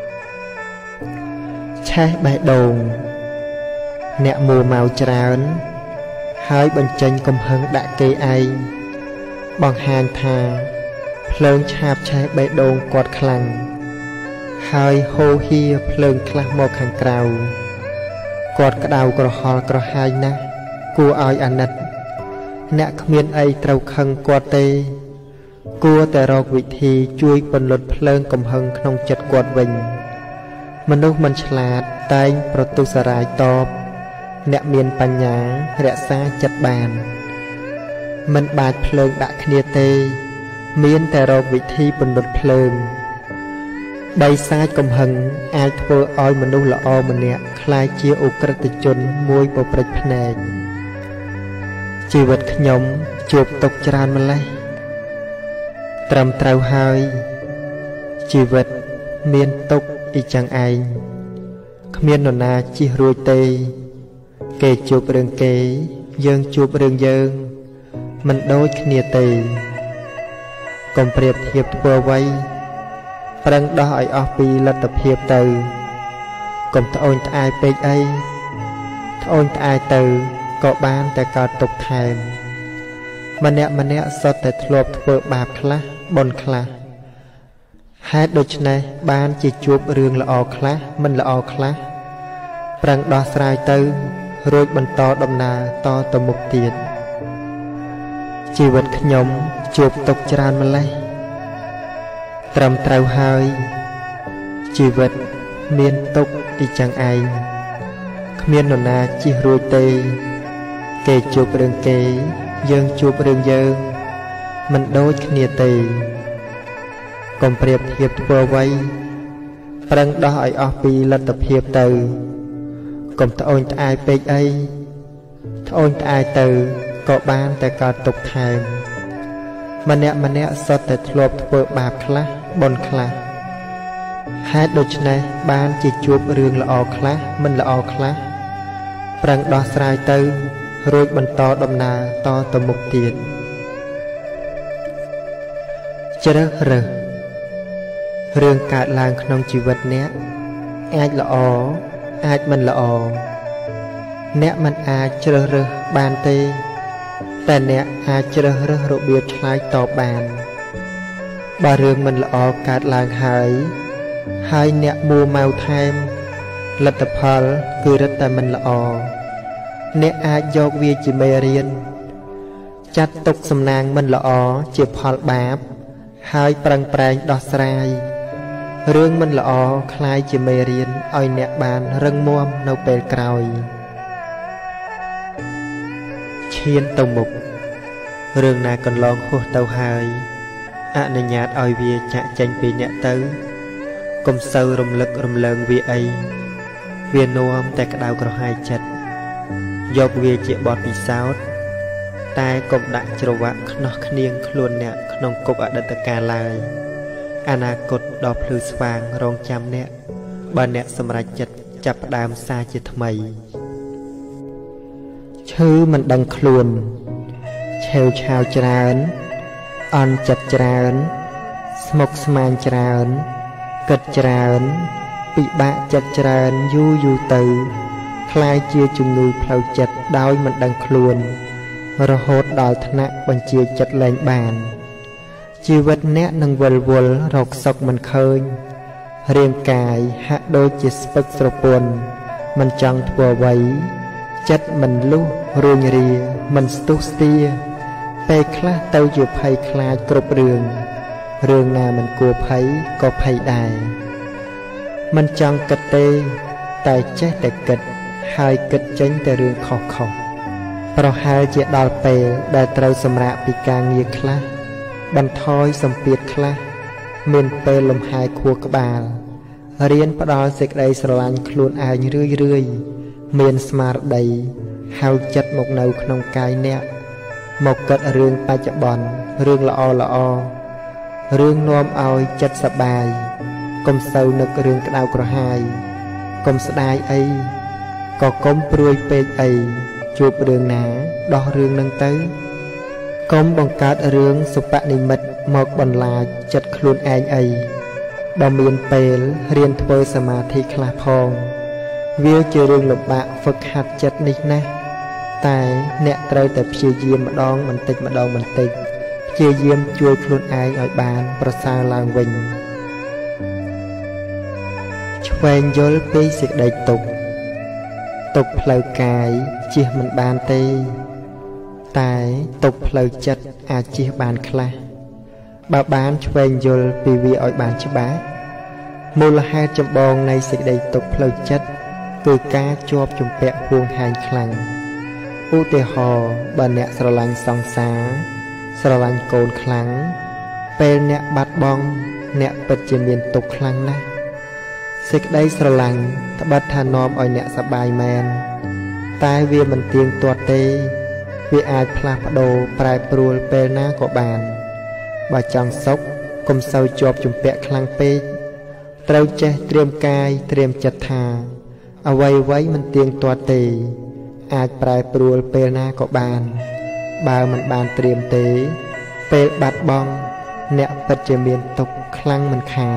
ឆេះបេះដូងអ្នកមួម៉ៅច្រើនហើយបញ្ចេញកំហឹងដាក់គេឯងបង្ហាញថាភ្លើងឆាបឆេះបេះដូងគាត់ខ្លាំងហើយហូរហៀភ្លើងខ្លះមកខាងក្រៅគាត់ក្តៅក្រហល់ក្រហាយណាស់គួរឲ្យអាណិតអ្នកគ្មានអីត្រូវខឹងគាត់ទេគួរតែរកវិធីជួយពន្លត់ភ្លើងកំហឹងក្នុងចិត្តគាត់វិញមនុស្សមិនឆ្លាតតែងប្រទុសរាយតបអ្នកមានបញ្ញារក្សាចិត្តបានមិនបាច់ភ្លើងដាក់គ្នាទេមានតែរកវិធីពន្លត់ភ្លើងបិសាចកំហឹងអាចធ្វើឲ្យមនុស្សល្អម្នាក់ក្លាយជាឧក្រិដ្ឋជនមួយប្រព្រឹត្តភ្នែកជីវិតខ្ញុំជួបទុក្ខច្រើនម្ល៉េះត្រឹមត្រូវហើយជីវិតមានទុក្ខអ៊ីចឹងឯងគ្មាននរណាជិះរួចទេគេជួបរឿងគេយើងជួបរឿងយើងមិនដូចគ្នាទេកុំប្រៀបធៀបធ្វើអ្វីប្រឹងដោះឲ្យអស់ពីលទ្ធភាពទៅកុំត្អូញត្អែពេកអីត្អូញត្អែទៅក៏បានតែកើតទុក្ខថែមម្នាក់សុទ្ធតែធ្លាប់ធ្វើបាបខ្លះបុណ្យខ្លះហេតុដូច្នេះបានជាជួបរឿងល្អខ្លះមិនល្អខ្លះប្រឹងដោះស្រាយទៅរួចបន្តដំណើរតទៅមុខទៀតជីវិតខ្ញុំជួបទុក្ខច្រើនម្ល៉េះត្រឹមត្រូវហើយជីវិតមានទុក្ខអ៊ីចឹងឯងគ្មាននរណាជិះរួចទេគេជួបរឿងគេយើងជួបរឿងយើងមិនដូចគ្នាទេកុំប្រៀបធៀបធ្វើអ្វីប្រឹងដោះឲ្យអស់ពីលទ្ធភាពទៅកុំត្អូញត្អែពេកអីត្អូញត្អែទៅក៏បានតែកើតទុក្ខថែមម្នាក់សុទ្ធតែធ្លាប់ធ្វើបាបខ្លះបុណ្យខ្លះហេតុដូច្នេះបានជាជួបរឿងល្អខ្លះមិនល្អខ្លះប្រឹងដោះស្រាយទៅរួចបន្តដំណើរតទៅមុខទៀតជ្រើសរើសរឿងកើតឡើងក្នុងជីវិតអ្នកអាចល្អអាចមិនល្អអ្នកមិនអាចជ្រើសរើសបានទេតែអ្នកអាចជ្រើសរើសរបៀបឆ្លើយតបបានបើរឿងមិនល្អកើតឡើងហើយអ្នកមួម៉ៅថែមលទ្ធផលគឺរឹតតែមិនល្អអ្នកអាចយកវាជាមេរៀនចាត់ទុកសំណាងមិនល្អជាផលបាបហើយប្រឹងប្រែងដោះស្រាយរឿងមិនល្អคล้ายជាមេរៀនឲ្យអ្នកបានរឹងមាំនៅពេលក្រោយឈានទៅមុខរឿងណាកន្លងហួសទៅហើយអនុញ្ញាតឲ្យវាចាក់ចេញពីអ្នកទៅកុំសូវរំលឹករំលើងវាអីវានាំតែក្តៅក្រហាយចិត្តយកវាជាបទពិសោធន៍តែកុំដាក់ច្រវាក់ខ្នោះខ្នៀងខ្លួនអ្នកក្នុងគុកអតីតកាលឡើយអនាគតដ៏ភ្លឺស្វាងរងចាំអ្នកបើអ្នកសម្រេចចិត្តចាប់ផ្ដើមសារជាថ្មីឈឺមិនដឹងខ្លួនឆេវឆាវច្រើនអន់ចិត្តច្រើនស្មុគស្មាញច្រើនគិតច្រើនពិបាកចិត្តច្រើនយូរទៅคล้ายជាជំងឺផ្លូវចិត្តដោយមិនដឹងខ្លួនរហូតដល់ថ្នាក់បញ្ជាចិត្តលែងបានជីវិតអ្នកនឹងវិលវល់រកសុខមិនឃើញរាងកាយហាក់ដូចជាស្ពឹកស្រពន់មិនចង់ធ្វើអ្វីចិត្តមិនលុះរួញរាមិនស្ទុះស្ទាពេលខ្លះទៅជាភ័យខ្លាចគ្រប់រឿងណាមិនគួរភ័យក៏ភ័យដែរមិនចង់គិតទេតែចេះតែគិតហើយគិតចេញតែរឿងខុសប្រហែលជាដល់ពេលដែលត្រូវសម្រាកពីការងារខ្លះបន្ថយសម្ពាធខ្លះមានពេលលំហែខួរក្បាលរៀនផ្ដល់សេចក្តីស្រឡាញ់ខ្លួនឯងរឿយមានស្មារតីហៅចិត្តមកនៅក្នុងកាយអ្នកមកគិតរឿងបច្ចុប្បន្នរឿងល្អរឿងនាំឲ្យចិត្តសប្បាយកុំសូវនឹករឿងក្តៅក្រហាយកុំស្ដាយអីក៏កុំព្រួយពេកអីជួបរឿងណាដោះរឿងនឹងទៅកុំបង្កើតរឿងសុបនិមិត្តមកបន្លាចចិត្តខ្លួនឯងអីបើមានពេលរៀនធ្វើសមាធិខ្លះផងវាជារឿងលំបាកហ្វឹកហាត់ចិត្តនេះណាតែអ្នកត្រូវតែព្យាយាមម្ដងបន្តិចព្យាយាមជួយខ្លួនឯងឲ្យបានប្រសើរឡើងវិញឆ្វេងយល់ពីសេចក្តីទុក្ខផ្លូវកាយជៀសមិនបានទេតែទុក្ខផ្លូវចិត្តអាចជៀសបានខ្លះបើបានឆ្វេងយល់ពីវាឲ្យបានច្បាស់មូលហេតុចម្បងនៃសេចក្តីទុក្ខផ្លូវចិត្តគឺការជាប់ជំពាក់ហួងហែងខ្លាំងឧទាហរណ៍បើអ្នកស្រឡាញ់សង្សារស្រឡាញ់កូនខ្លាំងពេលអ្នកបាត់បង់អ្នកពិតជាមានទុក្ខខ្លាំងណាស់សេចក្តីស្រឡាញ់ត្បិតថានាំឲ្យអ្នកសប្បាយមែនតែវាមិនទៀងទាត់ទេវាអាចផ្លាស់ប្ដូរប្រែប្រួលពេលណាក៏បានបើចង់សុខកុំសូវជាប់ជំពាក់ខ្លាំងពេកត្រូវចេះត្រៀមកាយត្រៀមចិត្តថាអ្វីមិនទៀងទាត់ទេអាចប្រែប្រួលពេលណាក៏បានបើមិនបានត្រៀមទេពេលបាត់បង់អ្នកពិតជាមានទុក្ខខ្លាំងមិនខាន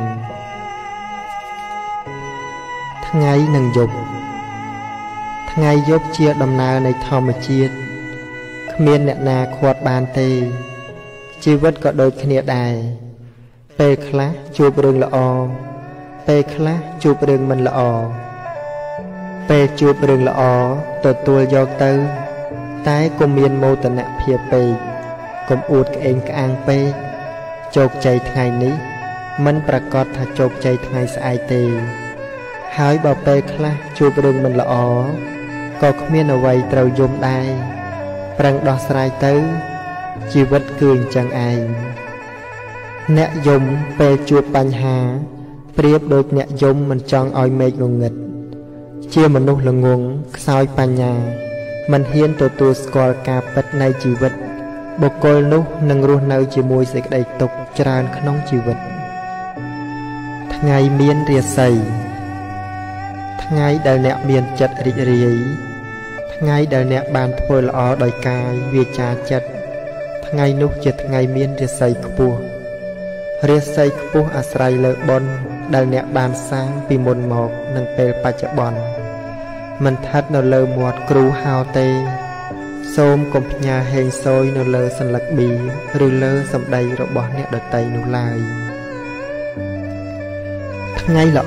ថ្ងៃនិងយប់ថ្ងៃយប់ជាដំណើរនៃធម្មជាតិគ្មានអ្នកណាឃាត់បានទេជីវិតក៏ដូចគ្នាដែរពេលខ្លះជួបរឿងល្អពេលខ្លះជួបរឿងមិនល្អពេលជួបរឿងល្អទទួលយកទៅតែកុំមានមោទនភាពពេកកុំអួតក្អេងក្អាងពេកជោគជ័យថ្ងៃនេះមិនប្រកាសថាជោគជ័យថ្ងៃស្អែកទេហើយបើពេលខ្លះជួបរឿងមិនល្អក៏គ្មានអ្វីត្រូវយំដែរប្រឹងដោះស្រាយទៅជីវិតគឺអញ្ចឹងឯងអ្នកយំពេលជួបបញ្ហាប្រៀបដូចអ្នកយំមិនចង់ឲ្យមេឃងងឹតជាមនុស្សល្ងង់ខ្សោយបញ្ញាមិនហ៊ានទទួលស្គាល់ការពិតនៃជីវិតបុគ្គលនោះនឹងរស់នៅជាមួយសេចក្តីទុក្ខច្រើនក្នុងជីវិតថ្ងៃមានរាសីថ្ងៃដែលអ្នកមានចិត្តរីករាយថ្ងៃដែលអ្នកបានធ្វើល្អដោយកាយវាចាចិត្តថ្ងៃនោះជាថ្ងៃមានរាសីខ្ពស់រាសីខ្ពស់អាស្រ័យលើបុណ្យដែលអ្នកបានសាងពីមុនមកនិងពេលបច្ចុប្បន្នមិនស្ថិតនៅលើមាត់គ្រូហៅទេសូមកុំផ្ញើហេងសូយនៅលើសន្លឹកប៊ីឬលើសម្ដីរបស់អ្នកដទៃនោះឡើយថ្ងៃល្អ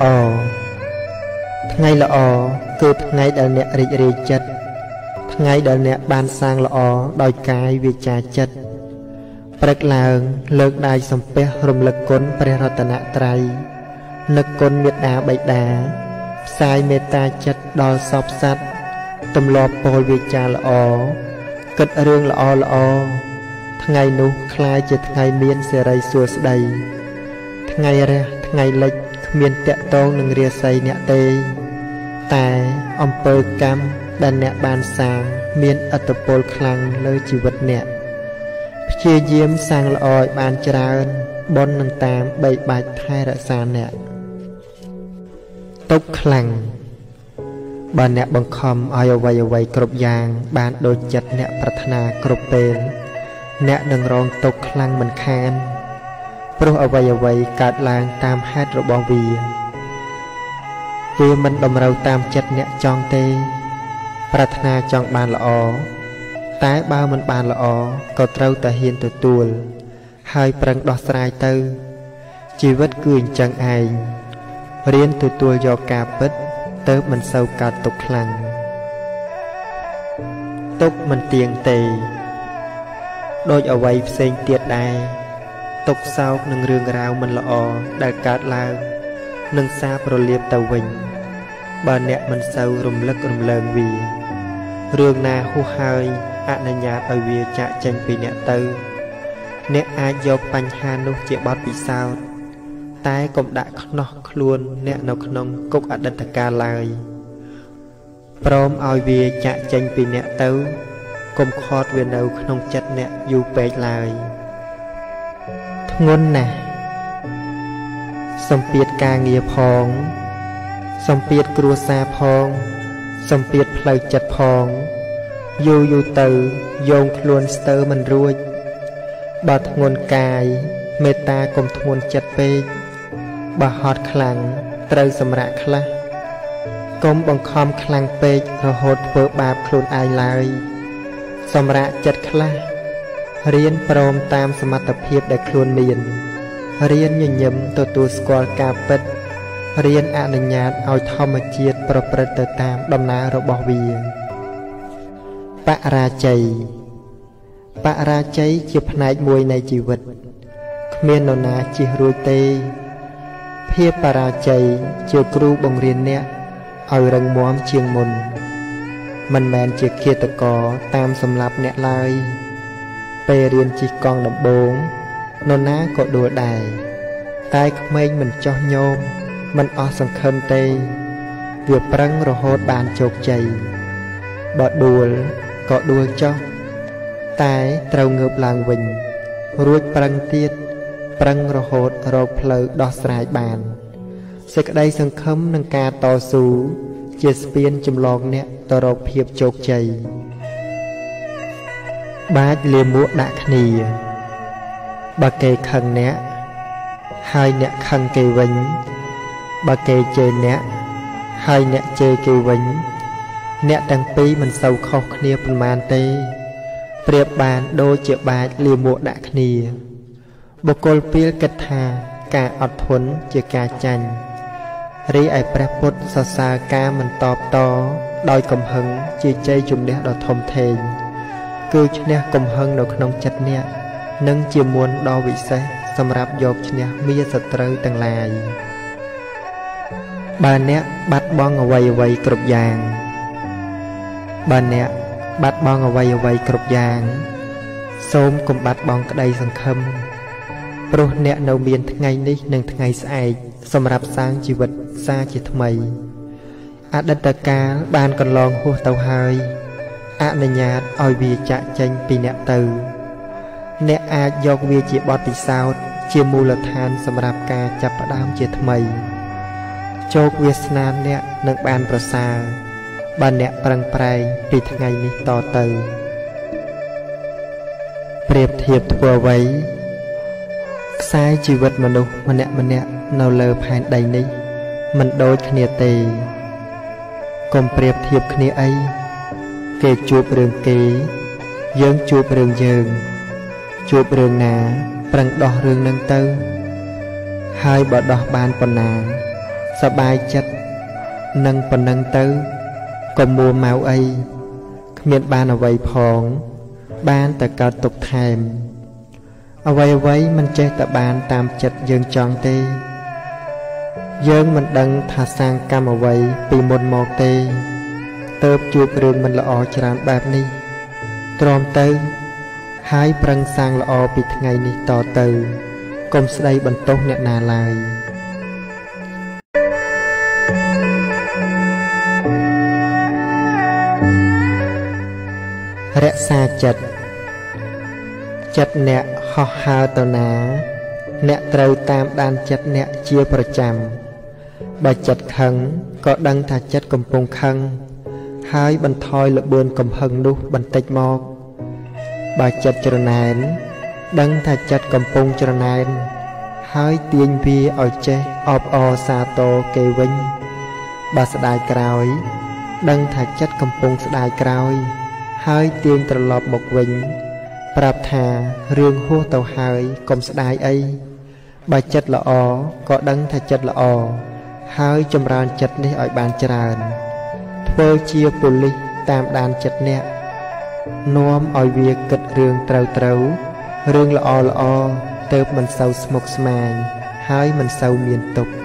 គឺថ្ងៃដែលអ្នករីករាយចិត្តថ្ងៃដែលអ្នកបានសាងល្អដោយកាយវាចាចិត្តព្រឹកឡើងលើកដៃសំពះរំលឹកគុណព្រះរតនត្រ័យនឹកគុណមេត្តាបិតាផ្សាយមេត្តាចិត្តដល់សពសត្វទម្លាប់ពោលវាចាល្អគិតរឿងល្អថ្ងៃនោះคล้ายជាថ្ងៃមានសេរីសួស្តីថ្ងៃរះថ្ងៃលិចគ្មានតាក់ទងនឹងរាសីអ្នកទេតែអំពើកម្មដែលអ្នកបានសាងមានឥទ្ធិពលខ្លាំងលើជីវិតអ្នកព្យាយាមសាងល្អឲ្យបានច្រើនបននឹងតាមបីបាច់ថែរក្សាអ្នកទុកខ្លាំងបើអ្នកបង្ខំឲ្យអ្វីគ្រប់យ៉ាងបានដូចចិត្តអ្នកប្រាថ្នាគ្រប់ពេលអ្នកនឹងរងទុកខ្លាំងមិនខានព្រោះអ្វីកើតឡើងតាមហេតុរបស់វាមិនតម្រូវតាមចិត្តអ្នកចង់ទេប្រាថ្នាចង់បានល្អតែបើមិនបានល្អក៏ត្រូវតែហ៊ានទទួលហើយប្រឹងដោះស្រាយទៅជីវិតគឺអញ្ចឹងឯងរៀនទទួលយកការពិតទៅមិនសូវកើតទុកខ្លាំងទុកមិនទៀងទេដូចអ្វីផ្សេងទៀតដែរទុកសោកនឹងរឿងរ៉ាវមិនល្អដែលកើតឡើងនឹងសារប្រលាបទៅវិញបើអ្នកមិនសូវរំលឹករំលើងវារឿងណាហួសហើយអនុញ្ញាតឲ្យវាចាកចេញពីអ្នកទៅអ្នកអាចយកបញ្ហានោះជាបទពិសោធន៍តែកុំដាក់ខ្នោះខ្លួនអ្នកនៅក្នុងគុកអតីតកាលឡើយព្រមឲ្យវាចាកចេញពីអ្នកទៅកុំខកវានៅក្នុងចិត្តអ្នកយូរពេកឡើយធ្ងន់ណាស់សម្ពាធការងារផងសម្ពាធគ្រួសារផងសម្ពាធផ្លូវចិត្តផងយូរទៅយោងខ្លួនស្ទើរមិនរួចបើធ្ងន់កាយមេត្តាកុំធ្ងន់ចិត្តពេកបើហត់ខ្លាំងត្រូវសម្រាកខ្លះកុំបង្ខំខ្លាំងពេករហូតធ្វើបាបខ្លួនឯងឡើយសម្រាកចិត្តខ្លះរៀនព្រមតាមសមត្ថភាពដែលខ្លួនមានរៀនញញឹមទទួលស្គាល់ការពិតរៀនអនុញ្ញាតឲ្យធម្មជាតិប្រព្រឹត្តទៅតាមដំណើររបស់វាបរាជ័យជាផ្នែកមួយនៃជីវិតគ្មាននរណាជៀសរួចទេភាពបរាជ័យជាគ្រូបង្រៀនអ្នកឲ្យរឹងមាំជាងមុនមិនមែនជាឃាតករតាមសម្លាប់អ្នកឡើយពេលរៀនជិះកង់ដំបូងនរណាក៏ដួលដែរតែក្មេងមិនចោះញោមមិនអស់សង្ឃឹមទេវាប្រឹងរហូតបានជោគជ័យបើដួលក៏ដួលចោះតែត្រូវងើបឡើងវិញរួចប្រឹងទៀតប្រឹងរហូតរកផ្លូវដោះស្រាយបានសេចក្តីសង្ឃឹមនឹងការតស៊ូជាស្ពានចម្លងអ្នកទៅរកភាពជោគជ័យបាចលាមួកដាក់គ្នាបើគេខឹងអ្នកហើយអ្នកខឹងគេវិញបើគេជេរអ្នកហើយអ្នកជេរគេវិញអ្នកទាំងពីរមិនសូវខុសគ្នាប៉ុន្មានទេប្រៀបបានដូចជាបាចលាមួកដាក់គ្នាបុគ្គលពីលគិតថាការអត់ធន់ជាការចាញ់រីឯព្រះពុទ្ធសរសើរការមិនតបតដោយកំហឹងជាជ័យជំនះដ៏ធំធេងគឺឈ្នះកំហឹងនៅក្នុងចិត្តអ្នកនិងជាមុនដ៏វិសេសសម្រាប់យកឈ្នះមារសត្រូវទាំងឡាយបើអ្នកបាត់បង់អ្វីគ្រប់យ៉ាងសូមកុំបាត់បង់ក្តីសង្ឃឹមព្រោះអ្នកនៅមានថ្ងៃនេះនិងថ្ងៃស្អែកសម្រាប់សាងជីវិតសាជាថ្មីអតីតកាលបានកន្លងហួសទៅហើយអនុញ្ញាតឲ្យវាចាក់ចេញពីអ្នកទៅអ្នកអាចយកវាជាបទពិសោធន៍ជាមូលដ្ឋានសម្រាប់ការចាប់ផ្ដើមជាថ្មីជោគវាសនាអ្នកនឹងបានប្រសើរបើអ្នកប្រឹងប្រែងពីថ្ងៃនេះតទៅប្រៀបធៀបធ្វើអ្វីខ្សែជីវិតមនុស្សម្នាក់នៅលើផែនដីនេះមិនដូចគ្នាទេកុំប្រៀបធៀបគ្នាអីគេជួបរឿងគេយើងជួបរឿងយើងជួបរឿងណាប្រឹងដោះរឿងនឹងទៅហើយបើដោះបានប៉ុណ្ណាសប្បាយចិត្តនឹងប៉ុណ្ណឹងទៅកុំមួម៉ៅអីគ្មានបានអ្វីផងបានតែកើតទុកថែមអ្វីមិនចេះតែបានតាមចិត្តយើងចង់ទេយើងមិនដឹងថាសាងកម្មអ្វីពីមុនមកទេទើបជួបរឿងមិនល្អច្រើនបែបនេះទ្រាំទៅហើយប្រឹងសាងល្អពីថ្ងៃនេះតទៅកុំស្ដីបន្ទោសអ្នកណាឡើយរក្សាចិត្តអ្នកហោះហើរទៅណាអ្នកត្រូវតាមដានចិត្តអ្នកជាប្រចាំបើចិត្តខឹងក៏ដឹងថាចិត្តកំពុងខឹងហើយបន្ថយល្បឿនកំហឹងនោះបន្តិចមកបើចិត្តច្រណែនដឹងថាចិត្តកំពុងច្រណែនហើយទាញវាឲ្យចេះអបអរសាទរគេវិញបើស្ដាយក្រោយដឹងថាចិត្តកំពុងស្ដាយក្រោយហើយទាញត្រឡប់មកវិញប្រាប់ថារឿងហួសទៅហើយកុំស្ដាយអីបើចិត្តល្អក៏ដឹងថាចិត្តល្អហើយចម្រើនចិត្តនេះឲ្យបានច្រើនធ្វើជាប៉ូលីសតាមដានចិត្តអ្នកនាំឲ្យវាគិតរឿងត្រូវរឿងល្អទៅមិនសូវស្មុគស្មាញហើយមិនសូវមានទុក្ខ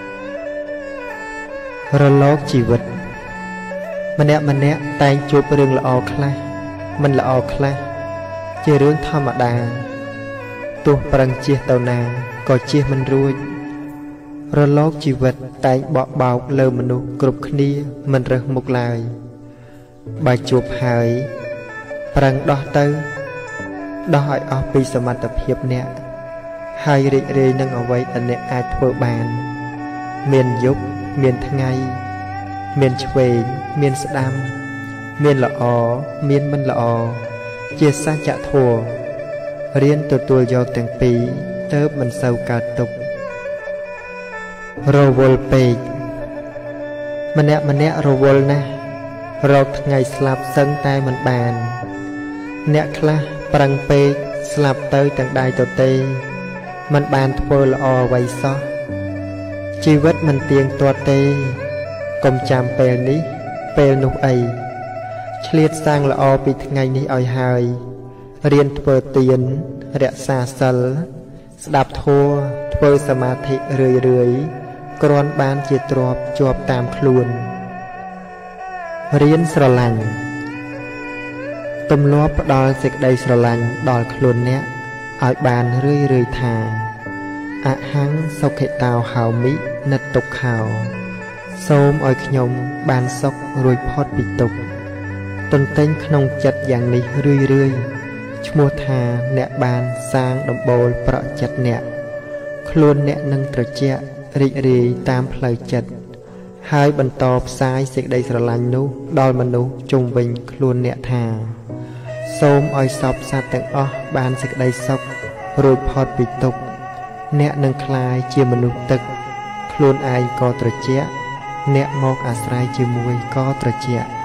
រលកជីវិតម្នាក់តែងជួបរឿងល្អខ្លះមិនល្អខ្លះជារឿងធម្មតាទោះប្រឹងជៀសទៅណាក៏ជៀសមិនរួចរលកជីវិតតែងបក់បោកលើមនុស្សគ្រប់គ្នាមិនរើសមុខឡើយបើជួបហើយប្រឹងដោះទៅដោះឲ្យអស់ពីសមត្ថភាពអ្នកហើយរីករាយនឹងអ្វីដែលអ្នកអាចធ្វើបានមានយប់មានថ្ងៃមានឆ្វេងមានស្ដាំមានល្អមានមិនល្អជាសច្ចធម៌រៀនទទួលយកទាំងពីរទើបមិនសូវកើតទុក្ខរវល់ពេកម្នាក់រវល់ណាស់រកថ្ងៃស្លាប់សឹងតែមិនបានអ្នកខ្លះប្រឹងពេកស្លាប់ទៅទាំងដៃទទេមិនបានធ្វើល្អអ្វីសោះជីវិតមិនទៀងទាត់ទេកុំចាំពេលនេះពេលនោះអីឆ្លៀតសាងល្អពីថ្ងៃនេះឲ្យហើយរៀនធ្វើទានរក្សាសិលស្ដាប់ធម៌ធ្វើសមាធិរឿយគ្រាន់បានជាទ្រព្យជាប់តាមខ្លួនរៀនស្រឡាញ់ទម្លាប់ផ្ដល់សេចក្តីស្រឡាញ់ដល់ខ្លួនអ្នកឲ្យបានរឿយថាអហង្សសុខិតោហោមិនិទុក្ខោសូមឲ្យខ្ញុំបានសុខរួចផុតពីទុក្ខទន្ទិញក្នុងចិត្តយ៉ាងនេះរឿយឈ្មោះថាអ្នកបានសាងដំបូលប្រក់ចិត្តអ្នកខ្លួនអ្នកនឹងត្រជាក់រីករាយតាមផ្លូវចិត្តហើយបន្តផ្សាយសេចក្តីស្រឡាញ់នោះដល់មនុស្សជុំវិញខ្លួនអ្នកថាសូមឲ្យសពសត្វទាំងអស់បានសេចក្តីសុខរួចផុតពីទុក្ខអ្នកនឹងក្លាយជាមនុស្សទឹកខ្លួនឯងក៏ត្រជាក់អ្នកមកអាស្រ័យជាមួយក៏ត្រជាក់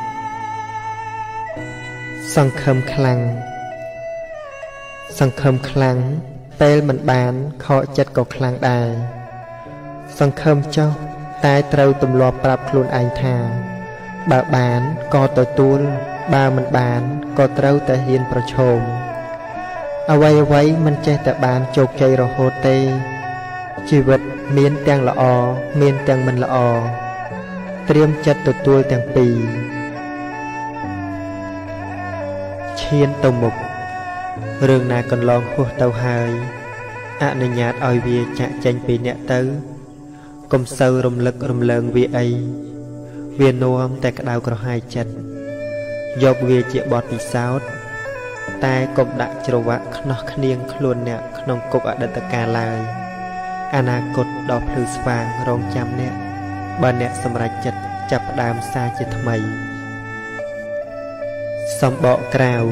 សង្ឃឹមខ្លាំងពេលមិនបានខកចិត្តក៏ខ្លាំងដែរសង្ឃឹមចុះតែត្រូវទម្លាប់ប្រាប់ខ្លួនឯងថាបើបានក៏ទទួលបើមិនបានក៏ត្រូវតែហ៊ានប្រឈមអ្វីមិនចេះតែបានជោគជ័យរហូតទេជីវិតមានទាំងល្អមានទាំងមិនល្អត្រៀមចិត្តទទួលទាំងពីរឈានទៅមុខរឿងណាកន្លងហួសទៅហើយអនុញ្ញាតឲ្យវាចាក់ចេញពីអ្នកទៅកុំសូវរំលឹករំលើងវាអីវានាំតែក្តៅក្រហាយចិត្តយកវាជាបទពិសោធន៍តែកុំដាក់ច្រវាក់ខ្នោះគ្នាងខ្លួនអ្នកក្នុងគុកអតីតកាលឡើយអនាគតដ៏ភ្លឺស្វាងរងចាំអ្នកបើអ្នកសម្រេចចិត្តចាប់ផ្ដើមសារជាថ្មីសម្បកក្រៅ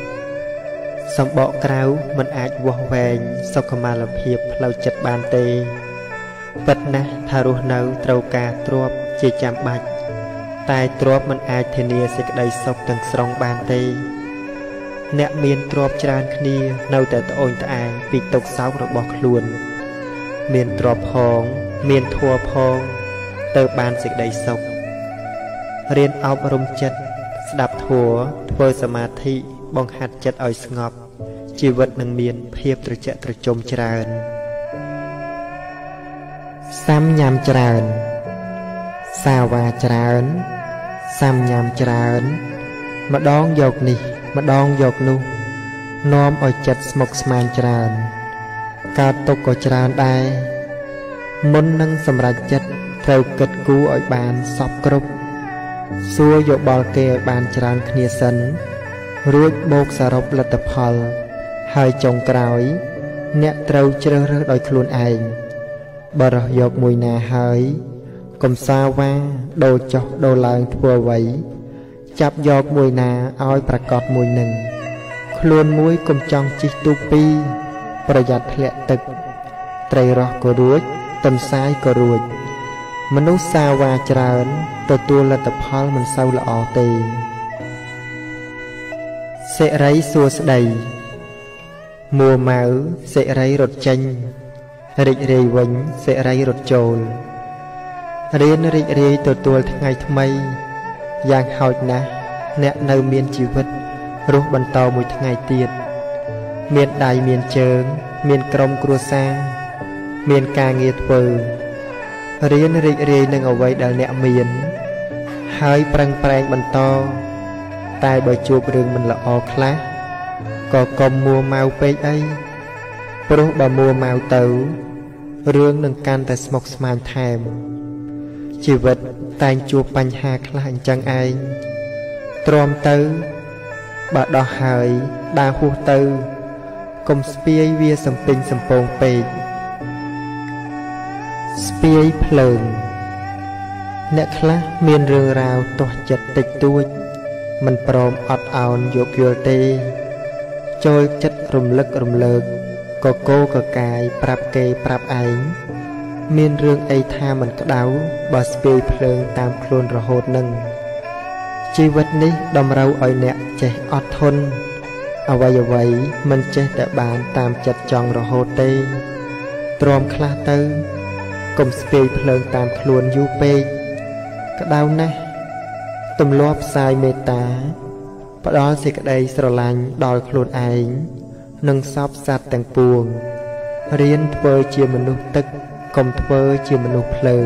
មិនអាចវាស់វែងសុខុមាលភាពផ្លូវចិត្តបានទេពិតណាស់ថារស់នៅត្រូវការទ្រព្យជាចាំបាច់តែទ្រព្យមិនអាចធានាសេចក្តីសុខទាំងស្រុងបានទេអ្នកមានទ្រព្យច្រើនគ្នានៅតែត្អូញត្អែពីទុក្ខសោករបស់ខ្លួនមានទ្រព្យផងមានធម៌ផងទៅបានសេចក្តីសុខរៀនអប់រំចិត្តស្ដាប់ធម៌ធ្វើសមាធិបង្ហាត់ចិត្តឲ្យស្ងប់ជីវិតនឹងមានភាពត្រជាក់ត្រជុំច្រើនសាំញ៉ាំច្រើនសាវ៉ាច្រើនសាំញ៉ាំច្រើនម្ដងយកនេះម្ដងយកនោះនាំឲ្យចិត្តស្មុគស្មាញច្រើនកើតទុក្ខក៏ច្រើនដែរមុននឹងសម្រេចចិត្តត្រូវគិតគូរឲ្យបានសពគ្រប់សួរយោបល់គេឲ្យបានច្រើនគ្នាសិនរួចបូកសរុបលទ្ធផលហើយចុងក្រោយអ្នកត្រូវជ្រើសរើសដោយខ្លួនឯងបរោះយកមួយណាហើយកុំសាវ៉ាដូរចុះដូរឡើងធ្វើអ្វីចាប់យកមួយណាឲ្យប្រកបមួយនឹងខ្លួនមួយកុំចង់ជិះទូពីរប្រយ័ត្នធ្លាក់ទឹកត្រីរស់ក៏រួចទន្សាយក៏រួចមនុស្សសាវ៉ាច្រើនទទួលលទ្ធផលមិនសូវល្អទេសិរីសួស្តីមួម៉ៅសិរីរត់ចេញរីករាយវិញសិរីរត់ចូលរៀនរីករាយទទួលថ្ងៃថ្មីយ៉ាងហោចណាស់អ្នកនៅមានជីវិតរស់បន្តមួយថ្ងៃទៀតមានដៃមានជើងមានក្រុមគ្រួសារមានការងារធ្វើរៀនរីករាយនឹងអ្វីដែលអ្នកមានហើយប្រឹងប្រែងបន្តតែបើជួបរឿងមិនល្អខ្លះក៏កុំមួម៉ៅពេកអីព្រោះបើមួម៉ៅទៅរឿងនឹងកាន់តែស្មុគស្មាញថែមជីវិតតែងជួបបញ្ហាខ្លះអញ្ចឹងឯងទ្រាំទៅបើដោះហើយដើរហួសទៅកុំស្ពាយវាសំពេញសំពងពេកស្ពាយភ្លើងអ្នកខ្លះមានរឿងរ៉ាវទាស់ចិត្តតិចតួចមិនព្រមអត់ឱនយកយល់ទេចូលចិត្តរំលឹករំលើកកកោកកាយប្រាប់គេប្រាប់ឯងមានរឿងអីថាមិនក្តៅបើស្ពាយភ្លើងតាមខ្លួនរហូតនឹងជីវិតនេះតម្រូវឲ្យអ្នកចេះអត់ធន់អ្វីមិនចេះតែបានតាមចិត្តចង់រហូតទេទ្រាំខ្លះទៅកុំស្ពាយភ្លើងតាមខ្លួនយូរពេកក្តៅណាស់ទម្លាប់ផ្សាយមេត្តាផ្ដល់សេចក្តីស្រឡាញ់ដល់ខ្លួនឯងនិងសពសត្វទាំងពួងរៀនធ្វើជាមនុស្សទឹកកុំធ្វើជាមនុស្សភ្លើង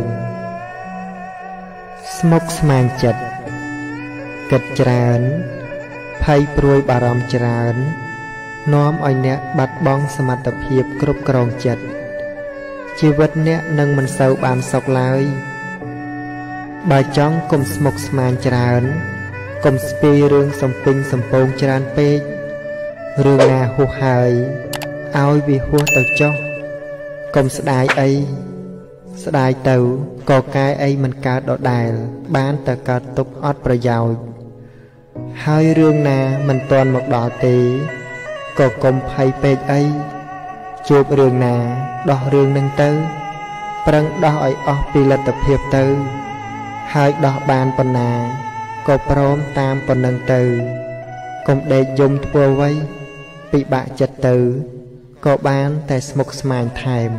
ស្មុគស្មាញចិត្តគិតច្រើនភ័យព្រួយបារម្ភច្រើននាំឲ្យអ្នកបាត់បង់សមត្ថភាពគ្រប់គ្រងចិត្តជីវិតអ្នកនឹងមិនសូវបានសុខឡើយបើចង់កុំស្មុគស្មាញច្រើនកុំស្ពាយរឿងសំពេញសំពងច្រើនពេករឿងណាហួសហើយឲ្យវាហួសទៅចុះកុំស្ដាយអីស្ដាយទៅក៏កាយអីមិនកើតដដែលបានតែកើតទុកអត់ប្រយោជន៍ហើយរឿងណាមិនទាន់មកដល់ទេក៏កុំភ័យពេកអីជួបរឿងណាដោះរឿងនឹងទៅប្រឹងដោះឲ្យអស់ពីលទ្ធភាពទៅហើយដោះបានប៉ុណ្ណាក៏ព្រមតាមប៉ុណ្ណឹងទៅកុំដេកយំធ្វើអ្វីពិបាកចិត្តទៅក៏បានតែស្មុគស្មាញថែម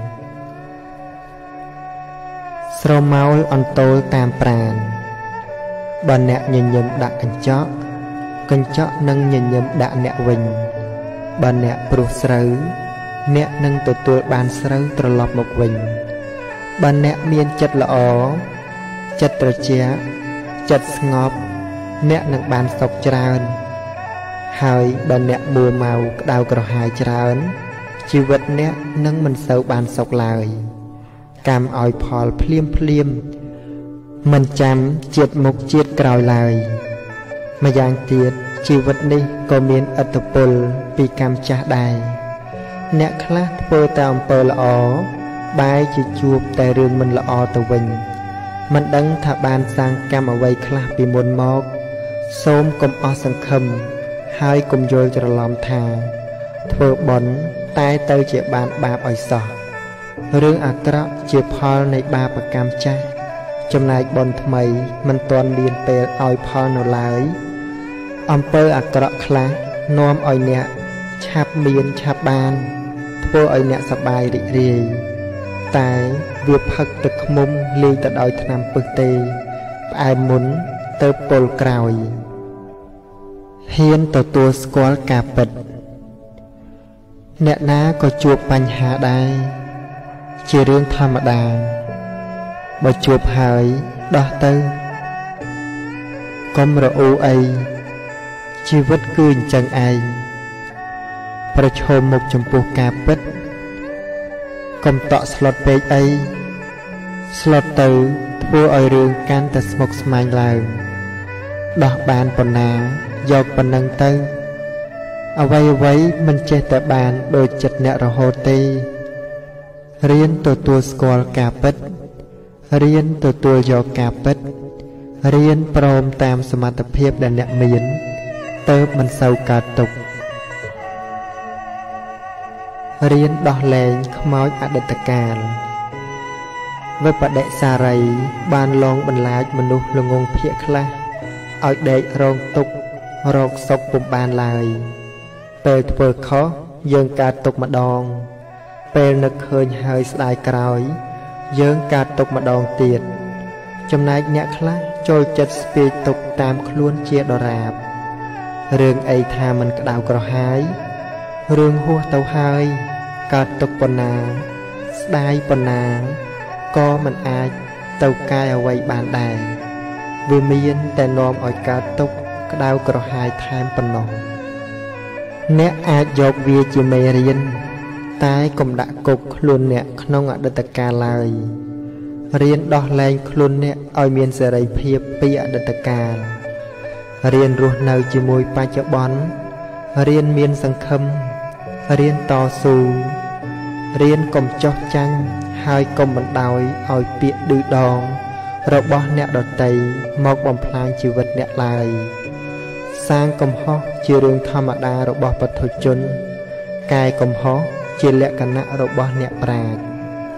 ស្រមោលអន្ទោលតាមប្រាណបើអ្នកញញឹមដាក់កញ្ចក់នឹងញញឹមដាក់អ្នកវិញបើអ្នកព្រោះស្រូវអ្នកនឹងទទួលបានស្រូវត្រឡប់មកវិញបើអ្នកមានចិត្តល្អចិត្តត្រជាក់ចិត្តស្ងប់អ្នកនឹងបានសុខច្រើនហើយបើអ្នកមួម៉ៅក្តៅក្រហាយច្រើនជីវិតអ្នកនឹងមិនសូវបានសុខឡើយកម្មឲ្យផលភ្លាមមិនចាំជាតិមុខជាតិក្រោយឡើយម្យ៉ាងទៀតជីវិតនេះក៏មានឥទ្ធិពលពីកម្មចាស់ដែរអ្នកខ្លះធ្វើតែអំពើល្អបែរជាជួបតែរឿងមិនល្អទៅវិញមិនដឹងថាបានសាងកម្មអ្វីខ្លះពីមុនមកសូមកុំអស់សង្ឃឹមហើយកុំយល់ច្រឡំថាធ្វើបុណ្យតែទៅជាបានបាបឲ្យសោះរឿងអាក្រក់ជាផលនៃបាបកម្មចាស់ចំណែកបុណ្យថ្មីមិនទាន់មានពេលឲ្យផលនៅឡើយអំពើអាក្រក់ខ្លះនាំឲ្យអ្នកឆាប់មានឆាប់បានធ្វើឲ្យអ្នកសប្បាយរីករាយតែវាផឹកទឹកឃ្មុំលាយទៅដោយថ្នាំពិសទេផ្អែមមុនទៅពលក្រោយហ៊ានទទួលស្គាល់ការពិតអ្នកណាក៏ជួបបញ្ហាដែរជារឿងធម្មតាបើជួបហើយដោះទៅកុំរអ៊ូអីជីវិតគឺអញ្ចឹងឯងប្រឈមមុខចំពោះការពិតកុំតក់ស្លុតពេកអីស្លុតទៅធ្វើឲ្យរឿងកាន់តែស្មុគស្មាញឡើងដោះបានប៉ុណ្ណាយកប៉ុណ្ណឹងទៅអ្វីមិនចេះតែបានដោយចិត្តអ្នករហូតទេរៀនទទួលស្គាល់ការពិតរៀនទទួលយកការពិតរៀនព្រមតាមសមត្ថភាពដែលអ្នកមានទើបមិនសូវកើតទុក្ខរៀនដោះលែងខ្មោចអតីតកាលវិបដិសារីបានលងបន្លាចមនុស្សល្ងងភាគខ្លះឲ្យដេករងទុក្ខរកសុខពុំបានឡើយពេលធ្វើខុសយើងកើតទុក្ខម្ដងពេលនឹកឃើញហើយស្ដាយក្រោយយើងកើតទុក្ខម្ដងទៀតចំណែកអ្នកខ្លះចូលចិត្តស្ពាយទុក្ខតាមខ្លួនជាដរាបរឿងអីថាមិនក្តៅក្រហាយរឿងហួសទៅហើយកើតទុក្ខប៉ុណ្ណាស្ដាយប៉ុណ្ណាក៏មិនអាចទៅកាយអ្វីបានដែរវាមានតែនាំឲ្យកើតទុក្ខក្តៅក្រហាយថែមប៉ុណ្ណោះអ្នកអាចយកវាជាមេរៀនតែកុំដាក់គុកខ្លួនអ្នកក្នុងអតីតកាលឡើយរៀនដោះលែងខ្លួនអ្នកឲ្យមានសេរីភាពពីអតីតកាលរៀនរស់នៅជាមួយបច្ចុប្បន្នរៀនមានសង្ឃឹមរៀនតស៊ូរៀនកុំចោះចាញ់ហើយកុំបណ្ដោយឲ្យពាក្យឌឺដងរបស់អ្នកដទៃមកបំផ្លាញជីវិតអ្នកឡើយសាងកំហុសជារឿងធម្មតារបស់ពុទ្ធជនកែកំហុសជាលក្ខណៈរបស់អ្នកប្រាជ្ញ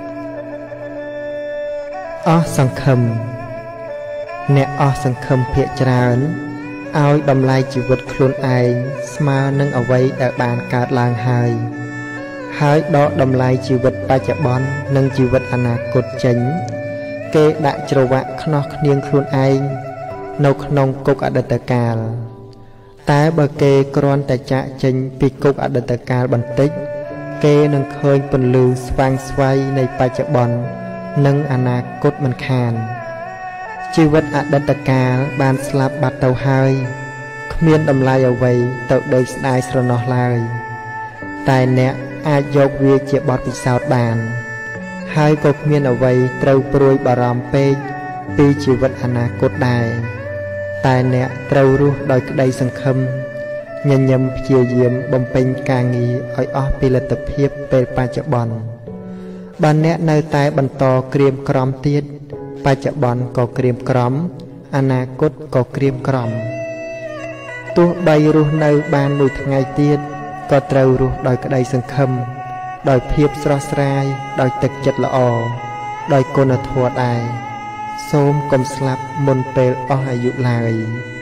អស់សង្ឃឹមអ្នកអស់សង្ឃឹមភាគច្រើនឲ្យតម្លៃជីវិតខ្លួនឯងស្មើនឹងអ្វីដែលបានកើតឡើងហើយដកតម្លៃជីវិតបច្ចុប្បន្ននិងជីវិតអនាគតចេញគេដាក់ច្រវាក់ខ្នោះខ្នៀងខ្លួនឯងនៅក្នុងគុកអតីតកាលតែបើគេគ្រាន់តែចាកចេញពីគុកអតីតកាលបន្តិចគេនឹងឃើញពន្លឺស្វាងស្វ័យនៃបច្ចុប្បន្ននិងអនាគតមិនខានជីវិតអតីតកាលបានស្លាប់បាត់ទៅហើយគ្មានតម្លៃអ្វីទៅដូចស្ដាយស្រណោះឡើយតែអ្នកអាចយកវាជាបទពិសោធន៍បានហើយក៏គ្មានអ្វីត្រូវព្រួយបារម្ភពេកពីជីវិតអនាគតដែរតែអ្នកត្រូវរស់ដោយក្តីសង្ឃឹមញញឹមព្យាយាមបំពេញការងារឲ្យអស់ពីលទ្ធភាពពេលបច្ចុប្បន្នបើអ្នកនៅតែបន្តក្រៀមក្រំទៀតបច្ចុប្បន្នក៏ក្រៀមក្រំអនាគតក៏ក្រៀមក្រំទោះបីរស់នៅបានមួយថ្ងៃទៀតក៏ត្រូវរស់ដោយក្តីសង្ឃឹមដោយភាពស្រស់ស្រាយដោយទឹកចិត្តល្អដោយគុណធម៌ដែរសូមកុំស្លាប់មុនពេលអស់អាយុឡើយ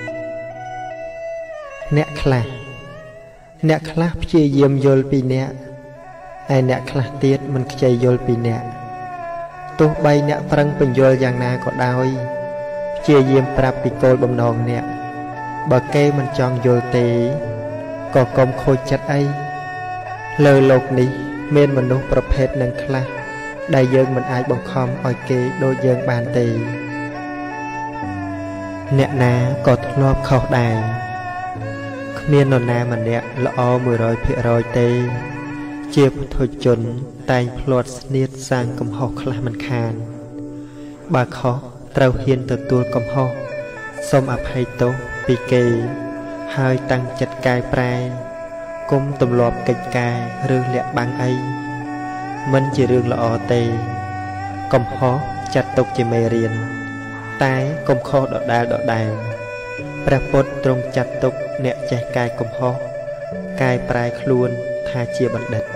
អ្នកខ្លះព្យាយាមយល់ពីអ្នកហើយអ្នកខ្លះទៀតមិនខ្ចីយល់ពីអ្នកទោះបីអ្នកប្រឹងពន្យល់យ៉ាងណាក៏ដោយព្យាយាមប្រាប់ពីគោលបំណងអ្នកបើគេមិនចង់យល់ទេក៏កុំខូចចិត្តអីលើលោកនេះមានមនុស្សប្រភេទនឹងខ្លះដែលយើងមិនអាចបង្ខំឲ្យគេដូចយើងបានទេអ្នកណាក៏ធ្លាប់ខុសដែរគ្មាននរណាម្នាក់ល្អ 100% ទេជាពុទ្ធជនតែងភ្លាត់ស្នៀតសាងកំហុសខ្លះមិនខានបើខុសត្រូវហ៊ានទទួលកំហុសសូមអភ័យទោសពីគេហើយតាំងចិត្តកែប្រែកុំទម្លាប់កិច្ចការឬលាក់បាំងអីមិនជារឿងល្អទេកំហុសចាត់ទុកជាមេរៀនតែកុំខុសដដែលព្រះពុទ្ធទ្រង់ចាត់ទុកអ្នកចេះកែកំហុសកែប្រែខ្លួនថាជាបណ្ឌិត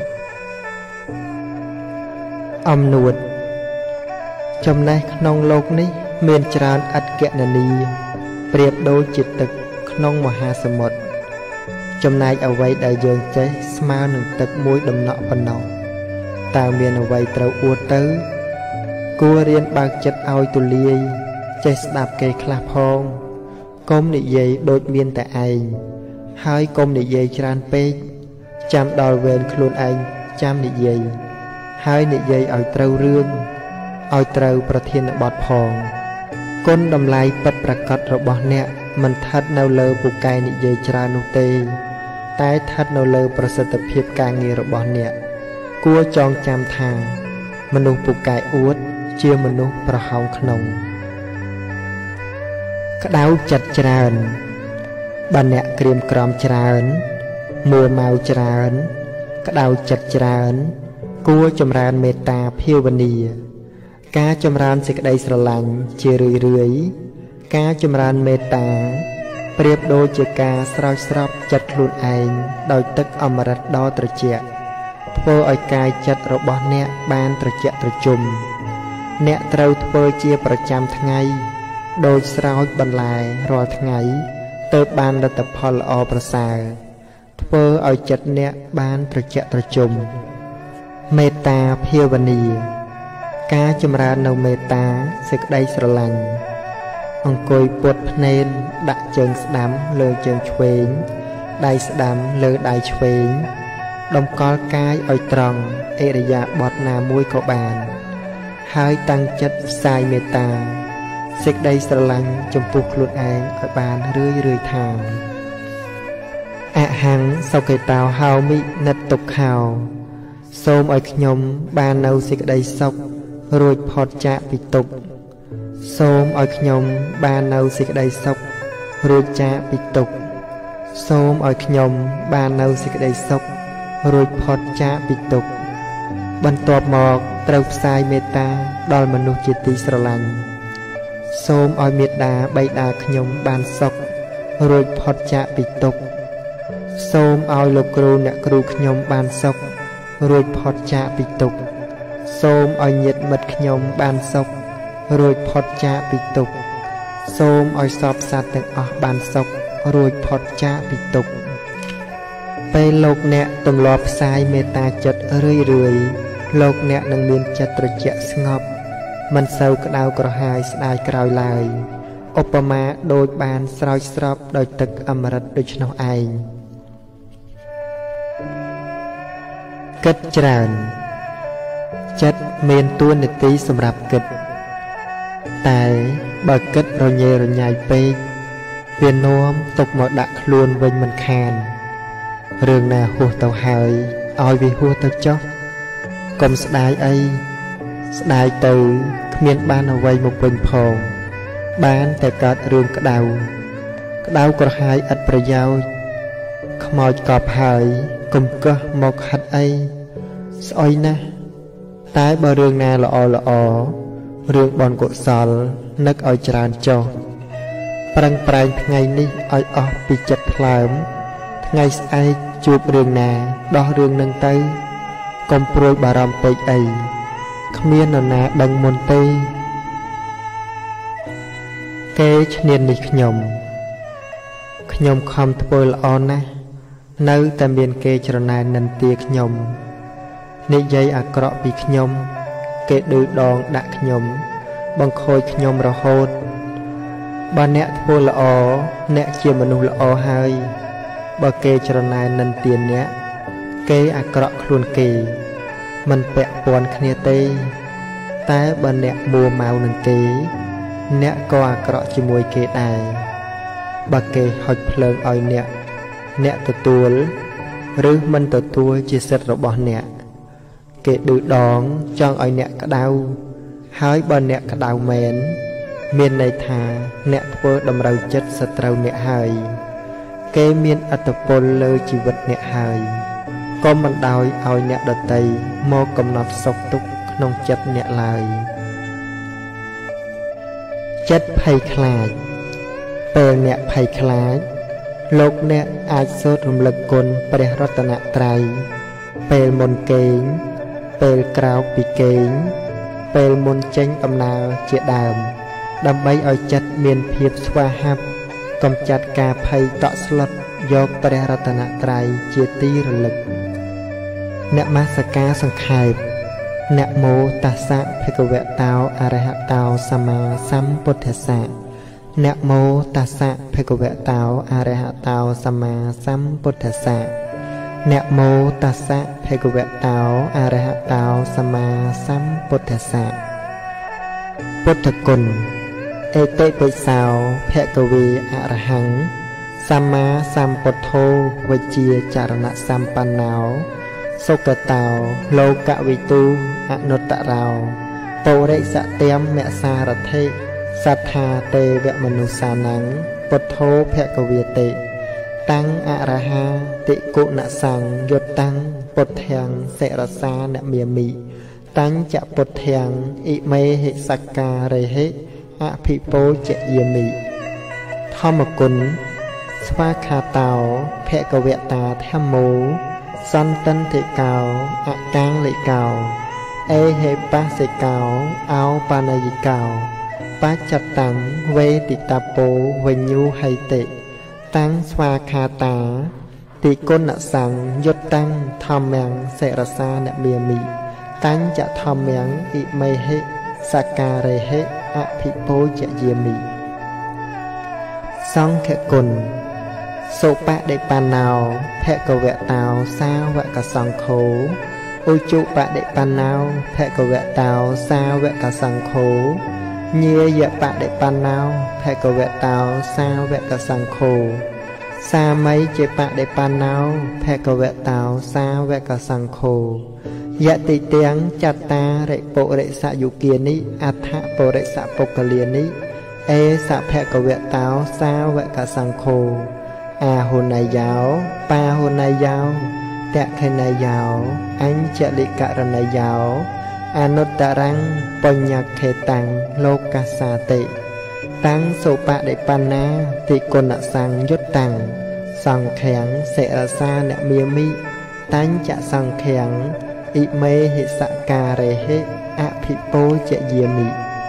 អំនួតចំណេះក្នុងលោកនេះមានច្រើនឥតគណនាប្រៀបដូចជាទឹកក្នុងមហាសមុទ្រចំណែកអ្វីដែលយើងចេះស្មើនឹងទឹកមួយដំណក់ប៉ុណ្ណោះតើមានអ្វីត្រូវអួតទៅគួររៀនបើកចិត្តឲ្យទូលាយចេះស្ដាប់គេខ្លះផងកុំនិយាយដូចមានតែឯងហើយកុំនិយាយច្រើនពេកចាំដល់វេនខ្លួនឯងចាំនិយាយហើយនិយាយឲ្យត្រូវរឿងឲ្យត្រូវប្រធានបទផងគុណតម្លៃពិតប្រាកដរបស់អ្នកមិនស្ថិតនៅលើពូកែនិយាយច្រើននោះទេតែស្ថិតនៅលើប្រសិទ្ធភាពការងាររបស់អ្នកគួរចងចាំថាមនុស្សពូកែអួតជាមនុស្សប្រហោងក្នុងក្តៅចិត្តច្រើនបើអ្នកក្រៀមក្រំច្រើនมัวเมาจรานกระดาวจัดจรานគួរចម្រើនមេត្តាភាវនាការចម្រើនសេចក្តីស្រឡាញ់ជារឿយៗការចម្រើនមេត្តាប្រៀបដូចជាការស្រោចស្រពចិត្តខ្លួនឯងដោយទឹកអមฤតដ៏ត្រជាក់ធ្វើឲ្យកាយចិត្តរបស់អ្នកបានត្រជាក់ត្រជុំអ្នកត្រូវធ្វើជាប្រចាំថ្ងៃដោយស្រោចបន្លែរាល់ថ្ងៃទើបបានលទ្ធផលល្អប្រសើរធ្វើឲ្យចិត្តអ្នកបានត្រជាក់ត្រជុំមេត្តាភាវនាការចម្រើននៅមេត្តាសេចក្តីស្រឡាញ់អង្គុយពុតភ្នែនដាក់ជើងស្ដាំលើជើងឆ្វេងដៃស្ដាំលើដៃឆ្វេងតម្កល់កាយឲ្យត្រង់ឥរិយាបថណាមួយក៏បានហើយតាំងចិត្តផ្សាយមេត្តាសេចក្តីស្រឡាញ់ចំពោះខ្លួនឯងឲ្យបានរឿយៗថាអហង្សុខេតោហោមិនិតទុក្ខោសូមឲ្យខ្ញុំបាននៅសេចក្តីសុខរួចផុតចាកពីទុក្ខសូមឲ្យខ្ញុំបាននៅសេចក្តីសុខរួចចាកពីទុក្ខសូមឲ្យខ្ញុំបាននៅសេចក្តីសុខរួចផុតចាកពីទុក្ខបន្ទាប់មកត្រូវផ្សាយមេត្តាដល់មនុស្សជាទីស្រឡាញ់សូមឲ្យមេត្តាបិតាខ្ញុំបានសុខរួចផុតចាកពីទុក្ខសូមឲ្យលោកគ្រូអ្នកគ្រូខ្ញុំបានសុខរួចផុតចាកពីទុក្ខសូមឲ្យញាតិមិត្តខ្ញុំបានសុខរួចផុតចាកពីទុក្ខសូមឲ្យសពសត្វទាំងអស់បានសុខរួចផុតចាកពីទុក្ខពេលលោកអ្នកទម្លាប់ផ្សាយមេត្តាចិត្តរឿយៗលោកអ្នកនឹងមានចិត្តត្រជាក់ស្ងប់មិនសូវក្តៅក្រហាយស្ដាយក្រោយឡើយឧបមាដូចបានស្រោចស្រពដោយទឹកអមฤតដូច្នោះឯងគិតច្រើនចិត្តមានតួនាទីសម្រាប់គិតតែបើគិតរញ៉េរញ៉ៃពេកវានាំទុកមកដាក់ខ្លួនវិញមិនខានរឿងណាហួសទៅហើយឲ្យវាហួសទៅចុះកុំស្ដាយអីស្ដាយទៅគ្មានបានអ្វីមកវិញផងបានតែកើតរឿងក្តៅក្រហាយឥតប្រយោជន៍ខ្មោចកប់ហើយកុំកោះមកហិតអីស្អុយណាស់តែបើរឿងណាល្អរឿងបុណ្យកុសលនឹកឲ្យច្រើនចុះប្រឹងប្រែងថ្ងៃនេះឲ្យអស់ពីចិត្តថ្លើមថ្ងៃស្អែកជួបរឿងណាដោះរឿងនឹងទៅកុំព្រួយបារម្ភពេកអីគ្មាននរណាដឹងមុនទេគេឈ្នាននេះខ្ញុំខំធ្វើល្អណាស់នៅតែមានគេច្រណែននិន្ទាខ្ញុំនិយាយអាក្រក់ពីខ្ញុំគេឌឺដងដាក់ខ្ញុំបង្ខូចខ្ញុំរហូតបើអ្នកធ្វើល្អអ្នកជាមនុស្សល្អហើយបើគេច្រណែននិន្ទាអ្នកគេអាក្រក់ខ្លួនគេមិនពាក់ព័ន្ធគ្នាទេតែបើអ្នកមួម៉ៅនឹងគេអ្នកក៏អាក្រក់ជាមួយគេដែរបើគេហុចភ្លើងឲ្យអ្នកទទួលឬមិនទទួលជាសិទ្ធិរបស់អ្នកគេឌឺដងចង់ឲ្យអ្នកក្តៅហើយបើអ្នកក្តៅមែនមានន័យថាអ្នកធ្វើតម្រូវចិត្តសត្រូវអ្នកហើយគេមានឥទ្ធិពលលើជីវិតអ្នកហើយកុំបណ្ដោយឲ្យអ្នកដទៃមកកំណត់សុខទុក្ខក្នុងចិត្តអ្នកឡើយចិត្តភ័យខ្លាចពេលអ្នកភ័យខ្លាចលោកអ្នកអាចសូត្ររំលឹកគុណព្រះរតនត្រ័យពេលមុនគេងពេលក្រោកពីគេងពេលមុនចេញដំណើរជាដើមដើម្បីឲ្យចិត្តមានភាពស្វាហាប់កំចាត់ការភ័យតក់ស្លុតយកព្រះរតនត្រ័យជាទីរលឹកនមស្ការសង្ខេបនមោតស្សៈភគវតោអរហតោសម្មាសម្ពុទ្ធស្សៈនមោតស្សៈភគវតោអរហតោសម្មាសម្ពុទ្ធស្សៈនមោតស្សៈភគវតោអរហតោសម្មាសម្ពុទ្ធស្សៈពុទ្ធគុណអេតិពិសោភគវេអរហង្គសម្មាសម្ពុទ្ធោវិជ្ជាចរណសម្បណ្ណោសុគតោលោកវិទូអនុត្តរោពុរិសទាមមសារថិសត្ថាទេវមនុស្សានੰពុទ្ធោភគវេតិតាំងអរហាតិគុណសង្ឃយុត្តតាំងពុទ្ធាំងសិរសានមាមិតាំងចពុទ្ធាំងអ៊ិមេហិសក្ការេហិអភិពោជយាមិធម្មគុណស្វាខាតោភគវតាធម្មោសន្តន្តិកោអកាំងលិកោអេហេបសិកោអោបានយិកោបច្ចតាំងវេតិតពោវិញ្ញូហៃតិតាំងស្វាខាតាតិគុណសង្ឃយុត្តតាំងធម្មំសិរសានមាមិតាំងចធម្មំអ៊ិមេហិសក្ការេហិអភិពោជយាមិសង្ឃគុណសុបដិបណ្ណោភគវតោសាវកសង្ឃោឧជុបដិបណ្ណោភគវតោសាវកសង្ឃោញាយបដិបណ្ណោភគវតោសាវកសង្ឃោសាមីជាបដិបណ្ណោភគវតោសាវកសង្ឃោយតិទាំងចតារិពុរិសយុគានិអដ្ឋពុរិសពុគលានិអេសភគវតោសាវកសង្ឃោអាហុណៃយោបាហុណៃយោតខេណៃយោអញ្ចលិករណៃយោអនុត្តរੰបញ្ញខេតាំងលោកកាសាតិតាំងសុបដិបណ្ណាតិគុណសង្ឃយុត្តតាំងសង្ឃាំងសិរសានមាមិតាំងចសង្ឃាំងអ៊ិមេហិសការេហិអភិពោជយាមិ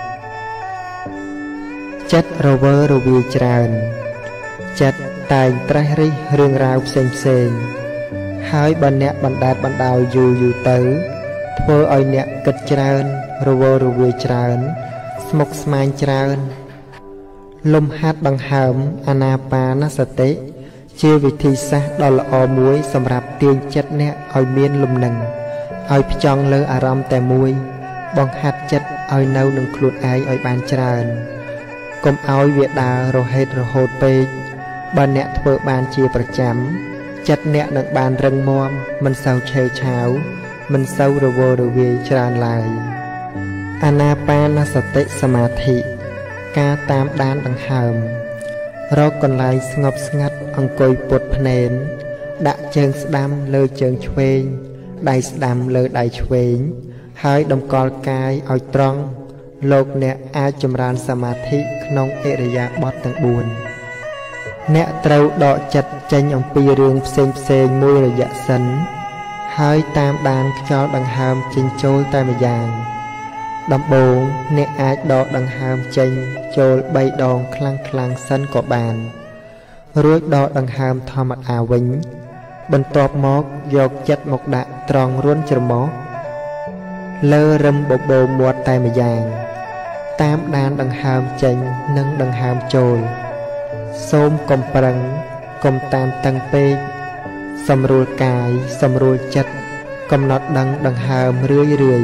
ចិត្តរវើរវាយច្រើនចិត្តតែងត្រេះរិះរឿងរ៉ាវផ្សេងហើយបើអ្នកបណ្ដែតបណ្ដោយយូរទៅធ្វើឲ្យអ្នកគិតច្រើនរវើរវាយច្រើនស្មុគស្មាញច្រើនលំហាត់ដង្ហើមអានាបានសតិជាវិធីសាស្ត្រដ៏ល្អមួយសម្រាប់ទាញចិត្តអ្នកឲ្យមានលំនឹងឲ្យផ្ចង់លើអារម្មណ៍តែមួយបង្ហាត់ចិត្តឲ្យនៅនឹងខ្លួនឯងឲ្យបានច្រើនកុំឲ្យវាដើររហេតរហូតពេកបើអ្នកធ្វើបានជាប្រចាំចិត្តអ្នកនឹងបានរឹងមាំមិនសូវឆេវឆាវមិនសូវរវល់រវាយច្រើនឡើយអានាបានសតិសមាធិការតាមដានដង្ហើមរកកន្លែងស្ងប់ស្ងាត់អង្គុយពុតភ្នែនដាក់ជើងស្ដាំលើជើងឆ្វេងដៃស្ដាំលើដៃឆ្វេងហើយតម្កល់កាយឲ្យត្រង់លោកអ្នកអាចចម្រើនសមាធិក្នុងអិរិយាបថទាំង4អ្នកត្រូវដកចិត្តចេញអំពីរឿងផ្សេងមួយរយៈសិនហើយតាមដានខ្យល់ដង្ហើមចេញចូលតែម្យ៉ាងដំបូងអ្នកអាចដកដង្ហើមចេញចូល3ដងខ្លាំងសិនក៏បានរួចដកដង្ហើមធម្មតាវិញបន្ទាប់មកយកចិត្តមកដាក់ត្រង់រួនច្រមុះលើរឹមបបោមាត់តែម្យ៉ាងតាមដានដង្ហើមចេញនិងដង្ហើមចូលសូមកុំប្រឹងកុំតានតឹងពេកសម្រួលកាយសម្រួលចិត្តកំណត់ដឹងដង្ហើមរឿយ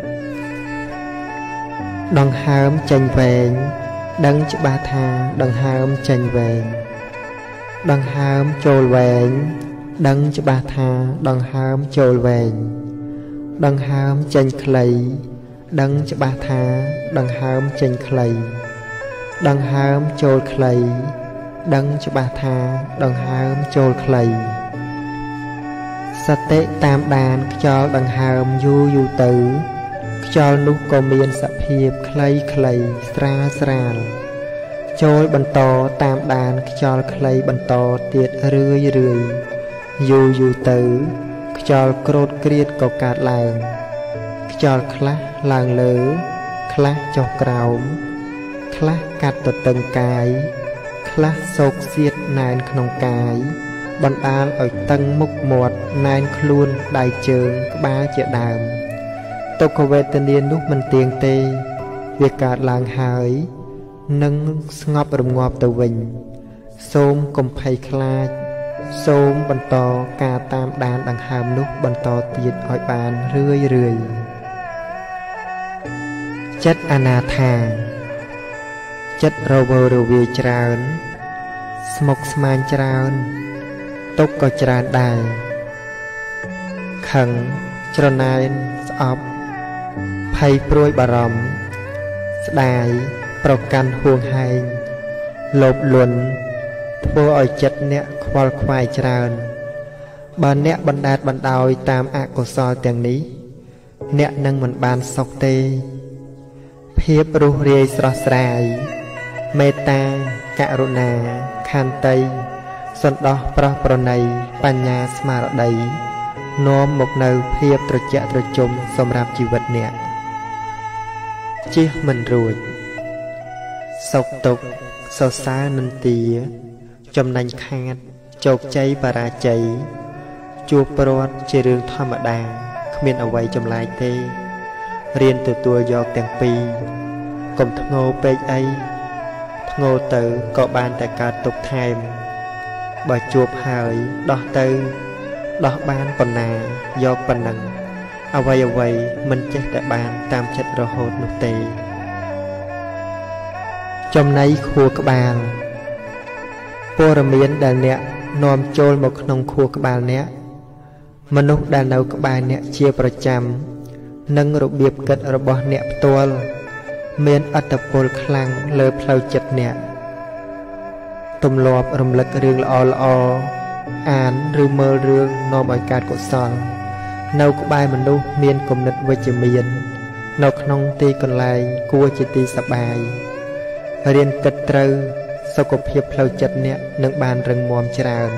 ដង្ហើមចេញវែងដឹងច្បាស់ថាដង្ហើមចេញវែងដង្ហើមចូលវែងដឹងច្បាស់ថាដង្ហើមចូលវែងដង្ហើមចេញខ្លីដឹងច្បាស់ថាដង្ហើមចេញខ្លីដង្ហើមចូលខ្លីដឹងច្បាស់ថាដង្ហើមចូលខ្លីសតិតាមដានខ្យល់ដង្ហើមយូរទៅខ្យល់នោះក៏មានសភាពខ្លីស្រាលចូលបន្តតាមដានខ្យល់ខ្លីបន្តទៀតរឿយយូរទៅខ្យល់ក្រោតក្រៀតក៏កើតឡើងខ្យល់ខ្លះឡើងលើខ្លះចុះក្រោមខ្លះកាត់ទៅតឹងកាយខ្លះសោកសៀតណែនក្នុងកាយបណ្ដាលឲ្យតឹងមុខមាត់ណែនខ្លួនដៃជើងក្បាលជាដើមទុក្ខវេទនានោះមិនទៀងទេវាកើតឡើងហើយនឹងស្ងប់រងាប់ទៅវិញសូមកុំភ័យខ្លាចសូមបន្តការតាមដានដង្ហើមនោះបន្តទៀតឲ្យបានរឿយចិត្តអនាថាចិត្តរវើរវាយច្រើនស្មុគស្មាញច្រើនទុក្ខក៏ច្រើនដែរខឹងច្រណែនស្អប់ភ័យព្រួយបារម្ភស្ដាយប្រកាន់ហួងហែងលោភលន់ធ្វើឲ្យចិត្តអ្នកខខ្វល់ខ្វាយច្រើនបើអ្នកបណ្ដែតបណ្ដោយតាមអកុសលទាំងនេះអ្នកនឹងមិនបានសុខទេភាពរុះរាយស្រស់ស្រាយមេត្តាករុណាខន្តីសន្តោសប្រោះប្រណីបញ្ញាស្មារតីនាំមកនៅភាពត្រជាក់ត្រជុំសម្រាប់ជីវិតអ្នកជិះមិនរួចសុខទុក្ខសរសើរនិន្ទាចំណេញខាតជោគជ័យបរាជ័យជួបប្រត់ជារឿងធម្មតាគ្មានអ្វីចម្លែកទេរៀនទទួលយកទាំងពីរកុំធ្ងោពេកអីធ្ងោទៅក៏បានតែកើតទុក្ខថែមបើជួបហើយដោះទៅដោះបានប៉ុណ្ណាយកប៉ុណ្ណឹងអ្វីមិនចេះតែបានតាមចិត្តរហូតនោះទេចំណៃខួរក្បាលព័ត៌មានដែលអ្នកនាំចូលមកក្នុងខួរក្បាលអ្នកមនុស្សដែលនៅក្បែរអ្នកជាប្រចាំនិងរបៀបគិតរបស់អ្នកផ្ទាល់មានឥទ្ធិពលខ្លាំងលើផ្លូវចិត្តអ្នកទម្លាប់រំលឹករឿងល្អអានឬមើលរឿងនាំឲ្យកើតកុសលនៅក្បែរមនុស្សមានគំនិតវិជ្ជមាននៅក្នុងទីកន្លែងគួរជាទីសប្បាយរៀនគិតត្រូវសុខភាពផ្លូវចិត្តអ្នកនឹងបានរឹងមាំច្រើន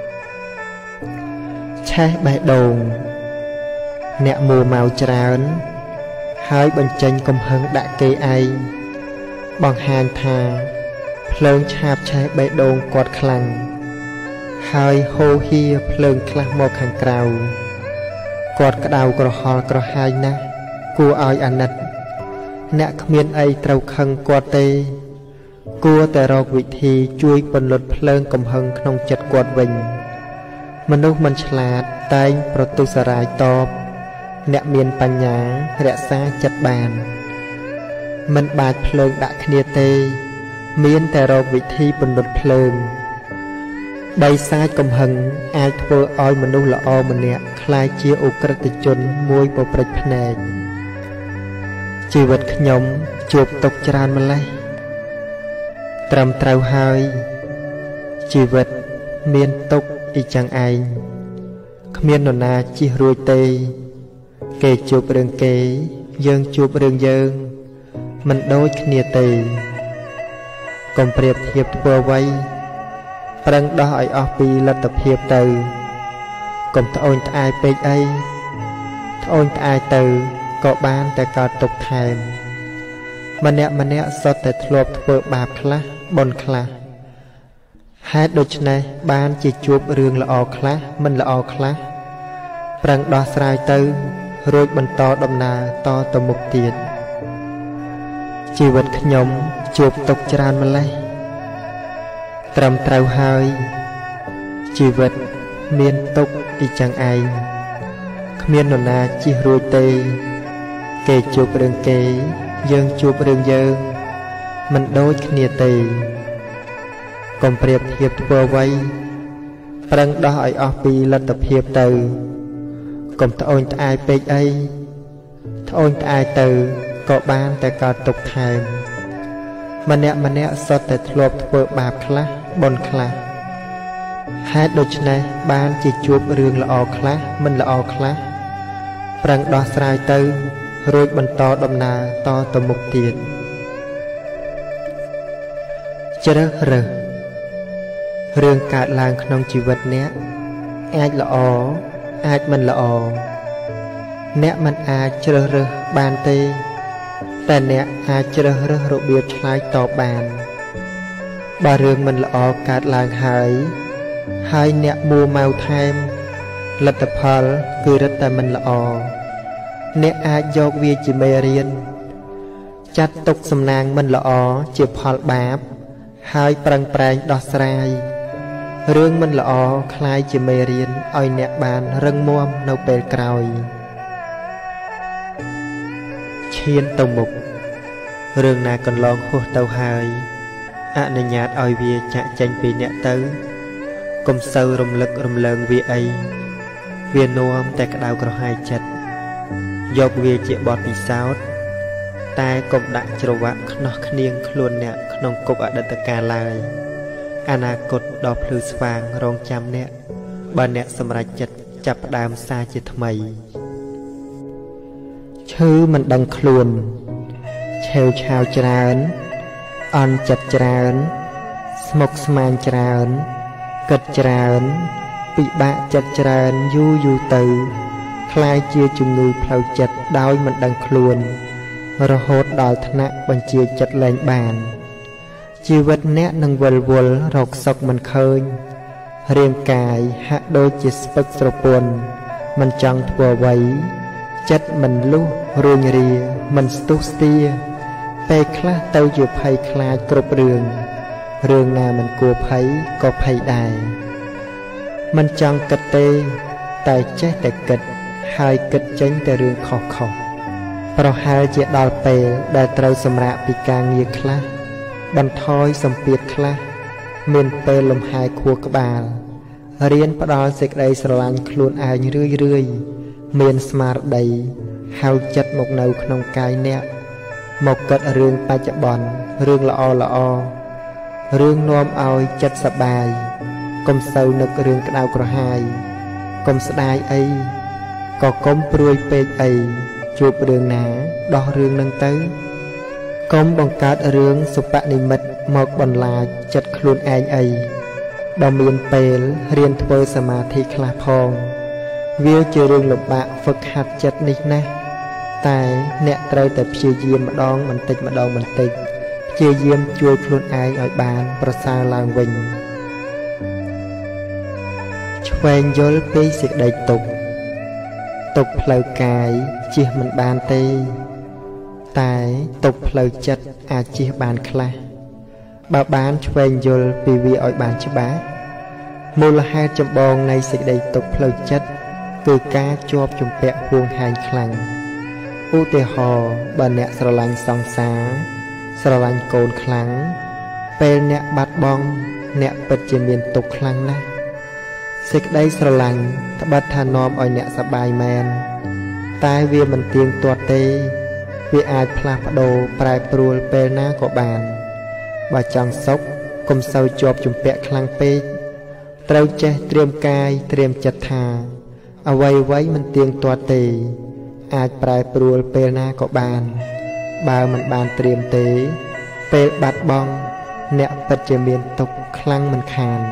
ឆេះបេះដូងអ្នកមួម៉ៅច្រើនហើយបញ្ចេញកំហឹងដាក់គេឯងបង្ហាញថាភ្លើងឆាបឆេះបេះដូងគាត់ខ្លាំងហើយហូរហៀភ្លើងខ្លះមកខាងក្រៅគាត់ក្តៅក្រហល់ក្រហាយណាស់គួរឲ្យអាណិតអ្នកគ្មានអីត្រូវខឹងគាត់ទេគួរតែរកវិធីជួយពន្លត់ភ្លើងកំហឹងក្នុងចិត្តគាត់វិញមនុស្សមិនឆ្លាតតែងប្រទុសរាយតបអ្នកមានបញ្ញារក្សាចិត្តបានមិនបាច់ភ្លើងដាក់គ្នាទេមានតែរកវិធីពន្លត់ភ្លើងដីសាចកំហឹងអាចធ្វើឲ្យមនុស្សល្អម្នាក់ក្លាយជាឧក្រិដ្ឋជនមួយប្រព្រឹត្តភ្នែកជីវិតខ្ញុំជួបទុក្ខច្រើនម្ល៉េះត្រឹមត្រូវហើយជីវិតមានទុក្ខអ៊ីចឹងឯងគ្មាននរណាជិះរួចទេគេជួបរឿងគេយើងជួបរឿងយើងមិនដូចគ្នាទេកុំប្រៀបធៀបធ្វើអ្វីប្រឹងដោះឲ្យអស់ពីលទ្ធភាពទៅកុំត្អូញត្អែពេកអីត្អូញត្អែទៅក៏បានតែកើតទុក្ខថែមម្នាក់សុទ្ធតែធ្លាប់ធ្វើបាបខ្លះបុណ្យខ្លះហេតុដូច្នេះបានជាជួបរឿងល្អខ្លះមិនល្អខ្លះប្រឹងដោះស្រាយទៅរួចបន្តដំណើរតទៅមុខទៀតជីវិតខ្ញុំជួបទុក្ខច្រើនម្ល៉េះត្រឹមត្រូវហើយជីវិតមានទុក្ខអ៊ីចឹងឯងគ្មាននរណាជិះរួចទេគេជួបរឿងគេយើងជួបរឿងយើងមិនដូចគ្នាទេកុំប្រៀបធៀបធ្វើអ្វីប្រឹងដោះឲ្យអស់ពីលទ្ធភាពទៅកុំត្អូញត្អែពេកអីត្អូញត្អែទៅក៏បានតែកើតទុក្ខថែមម្នាក់សុទ្ធតែធ្លាប់ធ្វើបាបខ្លះបុណ្យខ្លះហេតុដូច្នេះបានជាជួបរឿងល្អខ្លះមិនល្អខ្លះប្រឹងដោះស្រាយទៅរួចបន្តដំណើរតទៅមុខទៀតជ្រើសរើសរឿងកើតឡើងក្នុងជីវិតអ្នកអាចល្អអាចមិនល្អអ្នកមិនអាចជ្រើសរើសបានទេតែអ្នកអាចជ្រើសរើសរបៀបឆ្លើយតបបានបើរឿងមិនល្អកើតឡើងហើយអ្នកមួម៉ៅថែមលទ្ធផលគឺរឹតតែមិនល្អអ្នកអាចយកវាជាមេរៀនចាត់ទុកសំណាងមិនល្អជាផលបាបហើយប្រឹងប្រែងដោះស្រាយរឿងមិនល្អคล้ายជាមេរៀនឲ្យអ្នកបានរឹងមាំនៅពេលក្រោយឈានទៅមុខរឿងណាកន្លងហួសទៅហើយអនុញ្ញាតឲ្យវាចាក់ចេញពីអ្នកទៅកុំសូវរំលឹករំលើងវាអីវានាំតែក្តៅក្រហាយចិត្តយកវាជាបទពិសោធន៍តែកុំដាក់ច្រវាក់ខ្នោះខ្នៀងខ្លួនអ្នកក្នុងគុកអតីតកាលឡើយអនាគតដ៏ភ្លឺស្វាងរងចាំអ្នកបើអ្នកសម្រេចចិត្តចាប់ផ្ដើមសារជាថ្មីឈឺមិនដឹងខ្លួនឆេវឆាវច្រើនអន់ចិត្តច្រើនស្មុគស្មាញច្រើនគិតច្រើនពិបាកចិត្តច្រើនយូរទៅคล้ายជាជំងឺផ្លូវចិត្តដោយមិនដឹងខ្លួនរហូតដល់ថ្នាក់បញ្ជាចិត្តលែងបានជីវិតអ្នកនឹងវិលវល់រកសុខមិនឃើញរាងកាយហាក់ដូចជាស្ពឹកស្រពន់មិនចង់ធ្វើអ្វីចិត្តមិនលុះរួញរាមិនស្ទុះស្ទាពេលខ្លះទៅជាភ័យខ្លាចគ្រប់រឿងណាមិនគួរភ័យក៏ភ័យដែរមិនចង់គិតទេតែចេះតែគិតហើយគិតចេញតែរឿងខុសប្រហែលជាដល់ពេលដែលត្រូវសម្រាកពីការងារខ្លះបន្ថយសម្ពាធខ្លះមានពេលលំហែខួរក្បាលរៀនផ្ដល់សេចក្តីស្រឡាញ់ខ្លួនឯងរឿយមានស្មារតីហៅចិត្តមកនៅក្នុងកាយអ្នកមកគិតរឿងបច្ចុប្បន្នរឿងល្អរឿងនាំឲ្យចិត្តសប្បាយកុំសូវនឹករឿងក្តៅក្រហាយកុំស្ដាយអីក៏កុំព្រួយពេកអីជួបរឿងណាដោះរឿងនឹងទៅកុំបង្កើតរឿងសុបនិមិត្តមកបន្លាចចិត្តខ្លួនឯងអីបើមានពេលរៀនធ្វើសមាធិខ្លះផងវាជារឿងលំបាកហ្វឹកហាត់ចិត្តនេះណាតែអ្នកត្រូវតែព្យាយាមម្ដងបន្តិចព្យាយាមជួយខ្លួនឯងឲ្យបានប្រសើរឡើងវិញឆ្វែងយល់ពីសេចក្តីទុក្ខផ្លូវកាយជៀសមិនបានទេតែទុក្ខផ្លូវចិត្តអាចជៀសបានខ្លះបើបានឆ្វែងយល់ពីវាឲ្យបានច្បាស់មូលហេតុចម្បងនៃសេចក្តីទុក្ខផ្លូវចិត្តគឺការជាប់ជំពាក់ហួងហែងខ្លាំងឧទាហរណ៍បើអ្នកស្រឡាញ់សង្សារស្រឡាញ់កូនខ្លាំងពេលអ្នកបាត់បង់អ្នកពិតជាមានទុក្ខខ្លាំងណាស់សេចក្តីស្រឡាញ់ត្បិតថានាំឲ្យអ្នកសប្បាយមែនតែវាមិនទៀងទាត់ទេវាអាចផ្លាស់ប្ដូរប្រែប្រួលពេលណាក៏បានបើចង់សុខកុំសូវជាប់ជំពាក់ខ្លាំងពេកត្រូវចេះត្រៀមកាយត្រៀមចិត្តថាអ្វីមិនទៀងទាត់ទេអាចប្រែប្រួលពេលណាក៏បានបើមិនបានត្រៀមទេពេលបាត់បង់អ្នកពិតជាមានទុក្ខខ្លាំងមិនខាន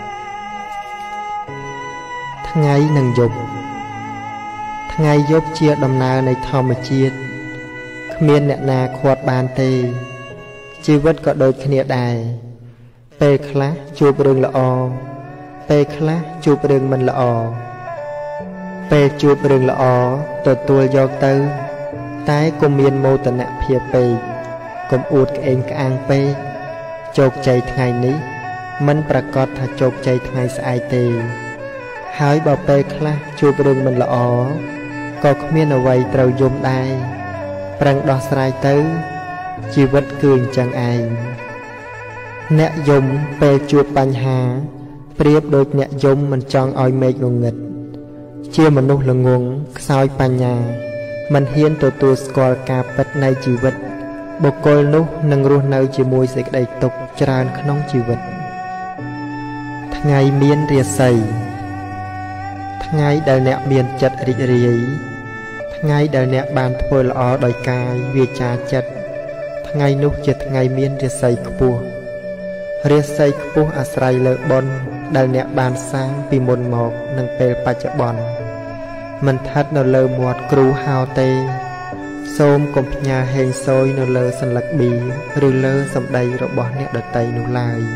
ថ្ងៃនិងយប់ថ្ងៃយប់ជាដំណើរនៃធម្មជាតិគ្មានអ្នកណាឃាត់បានទេជីវិតក៏ដូចគ្នាដែរពេលខ្លះជួបរឿងល្អពេលខ្លះជួបរឿងមិនល្អពេលជួបរឿងល្អទទួលយកទៅតែកុំមានមោទនភាពពេកកុំអួតក្អេងក្អាងពេកជោគជ័យថ្ងៃនេះមិនប្រកាសថាជោគជ័យថ្ងៃស្អែកទេហើយបើពេលខ្លះជួបរឿងមិនល្អក៏គ្មានអ្វីត្រូវយំដែរប្រឹងដោះស្រាយទៅជីវិតគឺអញ្ចឹងឯងអ្នកយំពេលជួបបញ្ហាប្រៀបដូចអ្នកយំមិនចង់ឲ្យមេឃងងឹតជាមនុស្សល្ងង់ខ្សោយបញ្ញាមិនហ៊ានទទួលស្គាល់ការពិតនៃជីវិតបុគ្គលនោះនឹងរស់នៅជាមួយសេចក្តីទុក្ខច្រើនក្នុងជីវិតថ្ងៃមានរាសីថ្ងៃដែលអ្នកមានចិត្តរីករាយថ្ងៃដែលអ្នកបានធ្វើល្អដោយកាយវាចាចិត្តថ្ងៃនោះជាថ្ងៃមានរាសីខ្ពស់រាសីខ្ពស់អាស្រ័យលើបុណ្យដែលអ្នកបានសាងពីមុនមកនិងពេលបច្ចុប្បន្នមិនស្ថិតនៅលើមាត់គ្រូហៅទេសូមកុំផ្ញើហេងសូយនៅលើសន្លឹកប៊ីឬលើសម្ដីរបស់អ្នកដទៃនោះឡើយ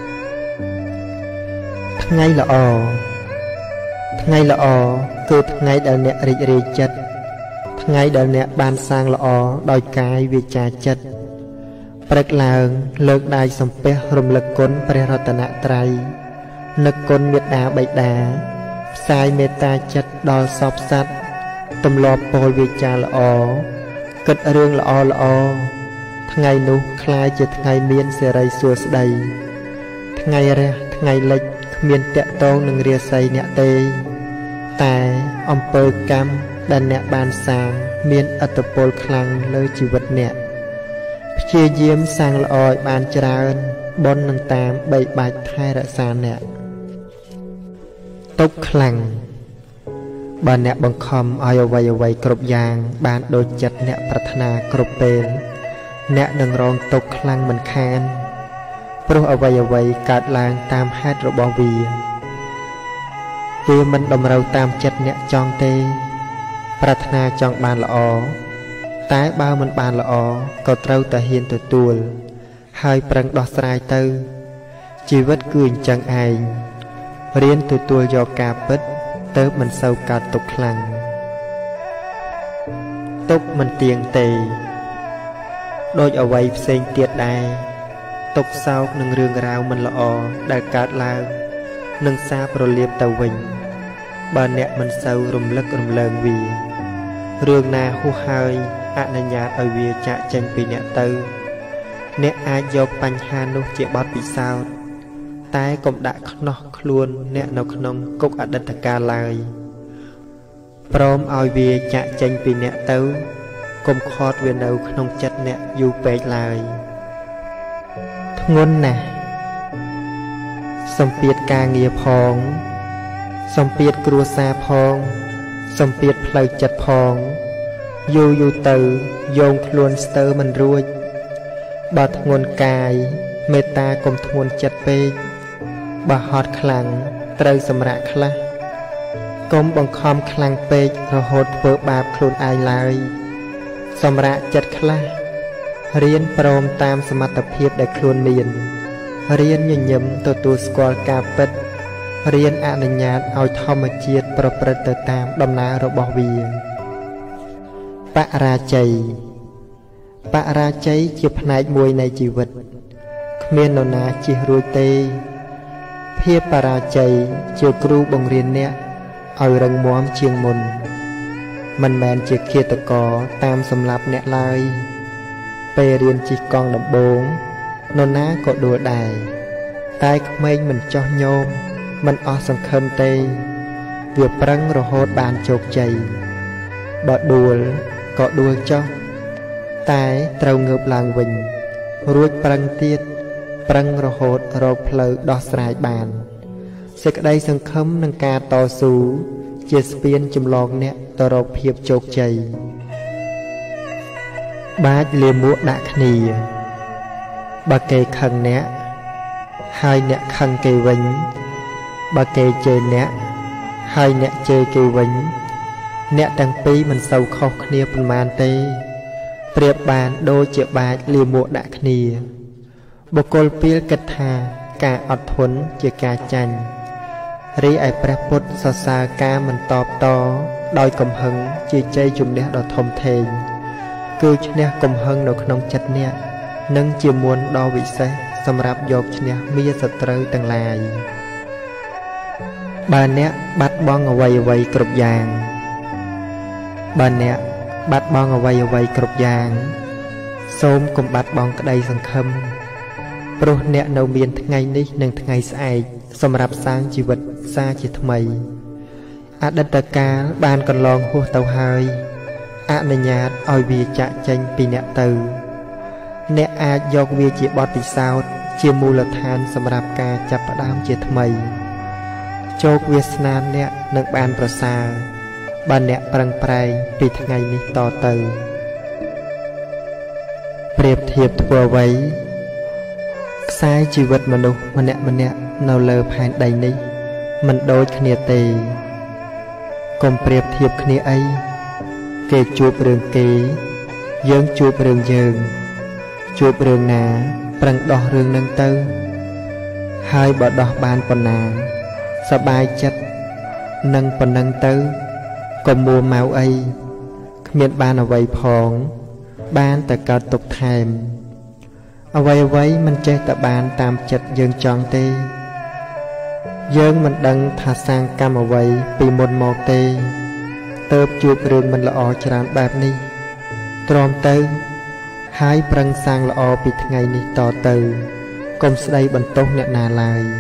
ថ្ងៃល្អគឺថ្ងៃដែលអ្នករីករាយចិត្តថ្ងៃដែលអ្នកបានសាងល្អដោយកាយវាចាចិត្តព្រឹកឡើងលើកដៃសំពះរំលឹកគុណព្រះរតនត្រ័យនឹកគុណមេត្តាបិតាផ្សាយមេត្តាចិត្តដល់សពសត្វទម្លាប់ពោលវាចាល្អគិតរឿងល្អថ្ងៃនោះคล้ายជាថ្ងៃមានសេរីសួស្តីថ្ងៃរះថ្ងៃលិចគ្មានតាក់ទងនឹងរាសីអ្នកទេតែអំពើកម្មដែលអ្នកបានសាងមានឥទ្ធិពលខ្លាំងលើជីវិតអ្នកព្ជាយាមសាងល្អឲ្យបានច្រើនបុណ្យនឹងតាមបីបាច់ថែរក្សាអ្នកទុកខ្លាំងបើអ្នកបង្ខំឲ្យអ្វីៗគ្រប់យ៉ាងបានដូចចិត្តអ្នកប្រាថ្នាគ្រប់ពេលអ្នកនឹងរងទុកខ្លាំងមិនខានព្រោះអ្វីៗកើតឡើងតាមហេតុរបស់វាមិនតម្រូវតាមចិត្តអ្នកចង់ទេប្រាថ្នាចង់បានល្អតែបើមិនបានល្អក៏ត្រូវតែហ៊ានទទួលហើយប្រឹងដោះស្រាយទៅជីវិតគឺអញ្ចឹងឯងរៀនទទួលយកការពិតទៅមិនសូវកើតទុកខ្លាំងទុកមិនទៀងទេដូចអ្វីផ្សេងទៀតដែរទុកសោកនឹងរឿងរ៉ាវមិនល្អដែលកើតឡើងនឹងសារប្រលាបទៅវិញបើអ្នកមិនសូវរំលឹករំលើងវារឿងណាហួសហើយអនុញ្ញាតឲ្យវាចាក់ចេញពីអ្នកទៅអ្នកអាចយកបញ្ហានោះជាបទពិសោធន៍តែកុំដាក់ខ្នោះខ្លួនអ្នកនៅក្នុងគុកអតីតកាលឡើយព្រមឲ្យវាចាក់ចេញពីអ្នកទៅកុំខត់វានៅក្នុងចិត្តអ្នកយូរពេកឡើយធ្ងន់ណាស់សម្ពាធការងារផងសម្ពាធគ្រួសារផងសម្ពាធផ្លូវចិត្តផងយូរទៅយោងខ្លួនស្ទើរមិនរួចបើធ្ងន់កាយមេត្តាកុំធ្ងន់ចិត្តពេកបើហត់ខ្លាំងត្រូវសម្រាកខ្លះកុំបង្ខំខ្លាំងពេករហូតធ្វើបាបខ្លួនឯងឡើយសម្រាកចិត្តខ្លះរៀនព្រមតាមសមត្ថភាពដែលខ្លួនមានរៀនញញឹមទទួលស្គាល់ការពិតរៀនអនុញ្ញាតឲ្យធម្មជាតិប្រព្រឹត្តទៅតាមដំណើររបស់វាបរាជ័យជាផ្នែកមួយនៃជីវិតគ្មាននរណាជិះរួចទេភាពបរាជ័យជាគ្រូបង្រៀនអ្នកឲ្យរឹងមាំជាងមុនមិនមែនជាឃាតករតាមសម្លាប់អ្នកឡើយពេលរៀនជិះកង់ដំបូងនរណាក៏ដួលដែរតែក្មេងមិនចោះញោមមិនអស់សង្ឃឹមទេវាប្រឹងរហូតបានជោគជ័យបើដួលក៏ដួលចុះតែត្រូវងើបឡើងវិញរួចប្រឹងទៀតប្រឹងរហូតរកផ្លូវដោះស្រាយបានសេចក្តីសង្ឃឹមនឹងការតស៊ូជាស្ពានចម្លងអ្នកទៅរកភាពជោគជ័យបាចលាមកដាក់គ្នាបើគេខឹងអ្នកហើយអ្នកខឹងគេវិញបើគេជេរអ្នកហើយអ្នកជេរគេវិញអ្នកទាំងពីរមិនសូវខុសគ្នាប៉ុន្មានទេប្រៀបបានដូចជាបាចលាមកដាក់គ្នាបុគ្គលពីលគិតថាការអត់ធន់ជាការចាញ់រីឯព្រះពុទ្ធសរសើរការមិនតបតដោយកំហឹងជាជ័យជំនះដ៏ធំធេងគឺឈ្នះកំហឹងនៅក្នុងចិត្តអ្នកនិងជាមុនដ៏វិសេសសម្រាប់យកឈ្នះមារសត្រូវទាំងឡាយបើអ្នកបាត់បង់អ្វីៗគ្រប់យ៉ាងសូមកុំបាត់បង់ក្តីសង្ឃឹមព្រោះអ្នកនៅមានថ្ងៃនេះនិងថ្ងៃស្អែកសម្រាប់សាងជីវិតសាជាថ្មីអតីតកាលបានកន្លងហួសទៅហើយអនុញ្ញាតឲ្យវាចាក់ចេញពីអ្នកទៅអ្នកអាចយកវាជាបទពិសោធន៍ជាមូលដ្ឋានសម្រាប់ការចាប់ផ្ដើមជាថ្មីជោគវាសនាអ្នកនឹងបានប្រសើរបើអ្នកប្រឹងប្រែងពីថ្ងៃនេះតទៅប្រៀបធៀបធ្វើអ្វីខ្សែជីវិតមនុស្សម្នាក់នៅលើផែនដីនេះមិនដូចគ្នាទេកុំប្រៀបធៀបគ្នាអីគេជួបរឿងគេយើងជួបរឿងយើងជួបរឿងណាប្រឹងដោះរឿងនឹងទៅហើយបើដោះបានប៉ុណ្ណាសប្បាយចិត្តនឹងប៉ុណ្ណឹងទៅកុំមួម៉ៅអីគ្មានបានអ្វីផងបានតែកើតទុកថែមអ្វីមិនចេះតែបានតាមចិត្តយើងចង់ទេយើងមិនដឹងថាសាងកម្មអ្វីពីមុនមកទេទើបជួបរឿងមិនល្អច្រើនបែបនេះទ្រាំទៅហើយប្រឹងសាងល្អពីថ្ងៃនេះតទៅកុំស្ដីបន្ទោសអ្នកណាឡើយ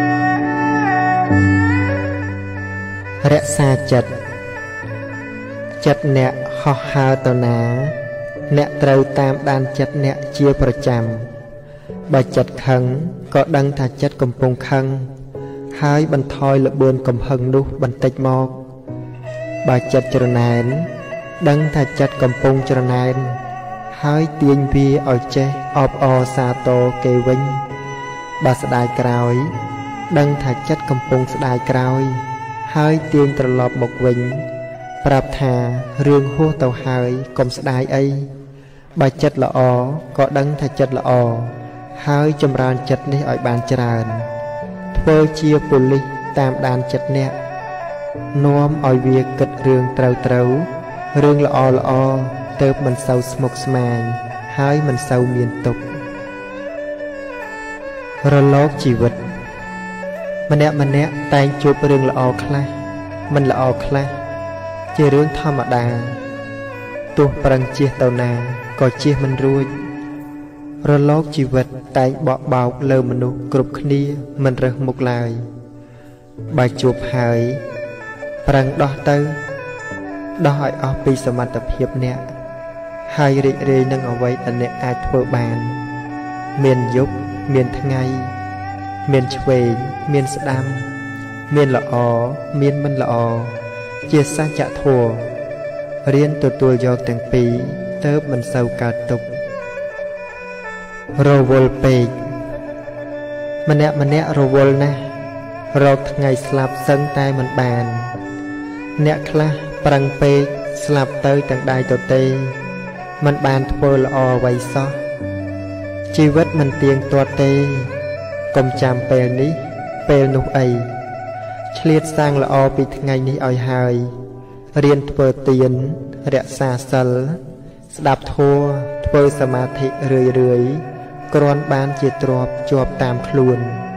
រក្សាចិត្តចិត្តអ្នកហោះហើរទៅណាអ្នកត្រូវតាមដានចិត្តអ្នកជាប្រចាំបើចិត្តខឹងក៏ដឹងថាចិត្តកំពុងខឹងហើយបន្ថយល្បឿនកំហឹងនោះបន្តិចមកបើចិត្តច្រណែនដឹងថាចិត្តកំពុងច្រណែនហើយទាញវាឲ្យចេះអបអរសាទរគេវិញបើស្ដាយក្រោយដឹងថាចិត្តកំពុងស្ដាយក្រោយហើយទាញត្រឡប់មកវិញប្រាប់ថារឿងហួសទៅហើយកុំស្ដាយអីបើចិត្តល្អក៏ដឹងថាចិត្តល្អហើយចម្រើនចិត្តនេះឲ្យបានច្រើនធ្វើជាប៉ូលីសតាមដានចិត្តអ្នកនាំឲ្យវាគិតរឿងត្រូវរឿងល្អទៅមិនសូវស្មុគស្មាញហើយមិនសូវមានទុក្ខរលកជីវិតម្នាក់តែងជួបរឿងល្អខ្លះមិនល្អខ្លះជារឿងធម្មតាទោះប្រឹងជៀសទៅណាក៏ជៀសមិនរួចរលកជីវិតតែងបក់បោកលើមនុស្សគ្រប់គ្នាមិនរើសមុខឡើយបើជួបហើយប្រឹងដោះទៅដោះឲ្យអស់ពីសមត្ថភាពអ្នកហើយរីករាយនឹងអ្វីដែលអ្នកអាចធ្វើបានមានយប់មានថ្ងៃមានឆ្វេងមានស្ដាំមានល្អមានមិនល្អជាសច្ចធម៌រៀនទទួលយកទាំងពីរទើបមិនសូវកើតទុក្ខរវល់ពេកម្នាក់រវល់ណាស់រកថ្ងៃស្លាប់សឹងតែមិនបានអ្នកខ្លះប្រឹងពេកស្លាប់ទៅទាំងដៃទទេមិនបានធ្វើល្អអ្វីសោះជីវិតមិនទៀងទាត់ទេកុំចាំពេលនេះពេលនោះអីឆ្លៀតសាងល្អពីថ្ងៃនេះឲ្យហើយរៀនធ្វើទានរក្សាសិលស្ដាប់ធម៌ធ្វើសមាធិរឿយគ្រាន់បានជាទ្រព្យជាប់តាមខ្លួន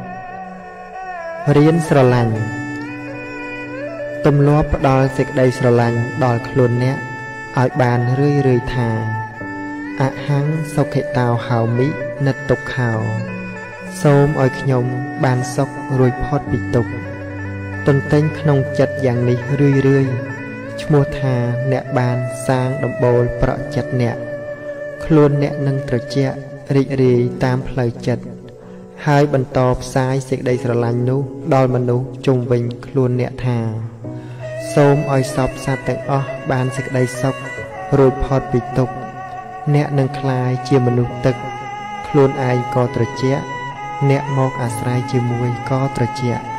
រៀនស្រឡាញ់ទម្លាប់ផ្ដល់សេចក្តីស្រឡាញ់ដល់ខ្លួនអ្នកឲ្យបានរឿយថាអហង្សសុខិតោហោមិនិតទុក្ខោសូមឲ្យខ្ញុំបានសុខរួចផុតពីទុក្ខទន្ទិញក្នុងចិត្តយ៉ាងនេះរឿយឈ្មោះថាអ្នកបានសាងដំបូលប្រក់ចិត្តអ្នកខ្លួនអ្នកនឹងត្រជាក់រីករាយតាមផ្លូវចិត្តហើយបន្តផ្សាយសេចក្តីស្រឡាញ់នោះដល់មនុស្សជុំវិញខ្លួនអ្នកថាសូមឲ្យសពសត្វទាំងអស់បានសេចក្តីសុខរួចផុតពីទុក្ខអ្នកនឹងក្លាយជាមនុស្សទឹកខ្លួនឯងក៏ត្រជាក់អ្នកមកអាស្រ័យជាមួយក៏ត្រជាក់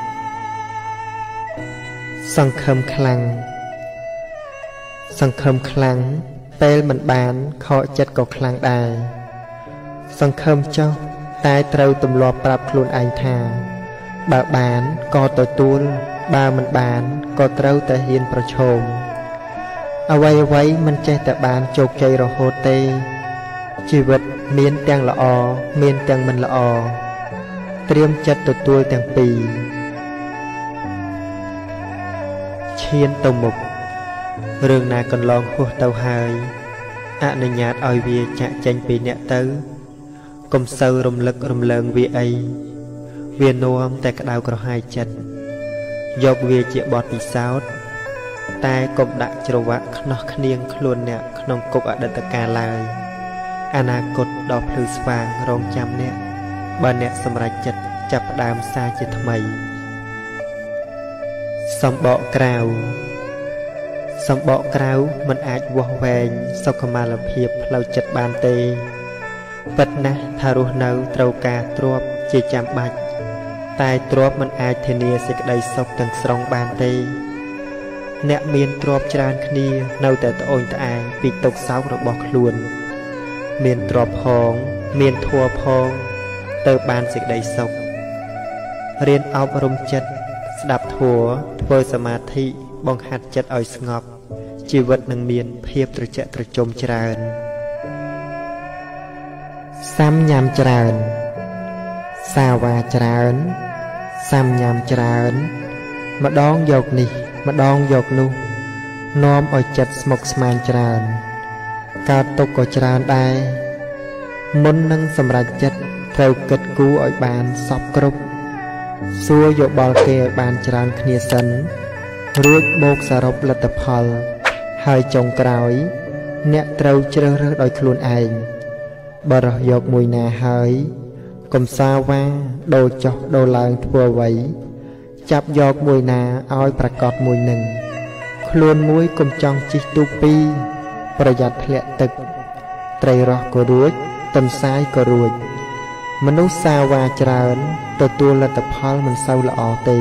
សង្ឃឹមខ្លាំងពេលមិនបានខកចិត្តក៏ខ្លាំងដែរសង្ឃឹមចុះតែត្រូវទម្លាប់ប្រាប់ខ្លួនឯងថាបើបានក៏ទទួលបើមិនបានក៏ត្រូវតែហ៊ានប្រឈមអ្វីមិនចេះតែបានជោគជ័យរហូតទេជីវិតមានទាំងល្អមានទាំងមិនល្អត្រៀមចិត្តទទួលទាំងពីរឈានទៅមុខរឿងណាកន្លងហួសទៅហើយអនុញ្ញាតឲ្យវាចាក់ចេញពីអ្នកទៅកុំសូវរំលឹករំលើងវាអីវានាំតែក្តៅក្រហាយចិត្តយកវាជាបទពិសោធន៍តែកុំដាក់ច្រវាក់ខ្នោះខ្នៀងខ្លួនអ្នកក្នុងគុកអតីតកាលឡើយអនាគតដ៏ភ្លឺស្វាងរងចាំអ្នកបើអ្នកសម្រេចចិត្តចាប់ផ្ដើមសារជាថ្មីសំបកក្រៅមិនអាចវាស់វែងសុខុមាលភាពផ្លូវចិត្តបានទេពិតណាស់ថារស់នៅត្រូវការទ្រព្យជាចាំបាច់តែទ្រព្យមិនអាចធានាសេចក្តីសុខទាំងស្រុងបានទេអ្នកមានទ្រព្យច្រើនគ្នានៅតែត្អូញត្អែរពីទុក្ខសោករបស់ខ្លួនមានទ្រព្យផងមានធម៌ផងទៅបានសេចក្តីសុខរៀនអប់រំចិត្តស្ដាប់ធម៌ធ្វើសមាធិបង្ហាត់ចិត្តឲ្យស្ងប់ជីវិតនឹងមានភាពត្រជាក់ត្រជុំច្រើនសាំញ៉ាំច្រើនសាវ៉ាច្រើនសាំញ៉ាំច្រើនម្ដងយកនេះម្ដងយកនោះនាំឲ្យចិត្តស្មុគស្មាញច្រើនកើតទុក្ខក៏ច្រើនដែរមុននឹងសម្រេចចិត្តត្រូវគិតគូរឲ្យបានសពគ្រប់សួរយោបល់គេឲ្យបានច្រើនគ្នាសិនរួចបូកសរុបលទ្ធផលហហើយចុងក្រោយអ្នកត្រូវជ្រើសរើសដោយខ្លួនឯងបរោះយកមួយណាហើយកុំសាវ៉ាដូរចុះដូរឡើងធ្វើអ្វីចាប់យកមួយណាឲ្យប្រកបមួយនឹងខ្លួនមួយកុំចង់ជិះទូកពីរប្រយ័ត្នធ្លាក់ទឹកត្រីរស់ក៏រួចទន្សាយក៏រួចមនុស្សសាវ៉ាច្រើនទទួលលទ្ធផលមិនសូវល្អទេ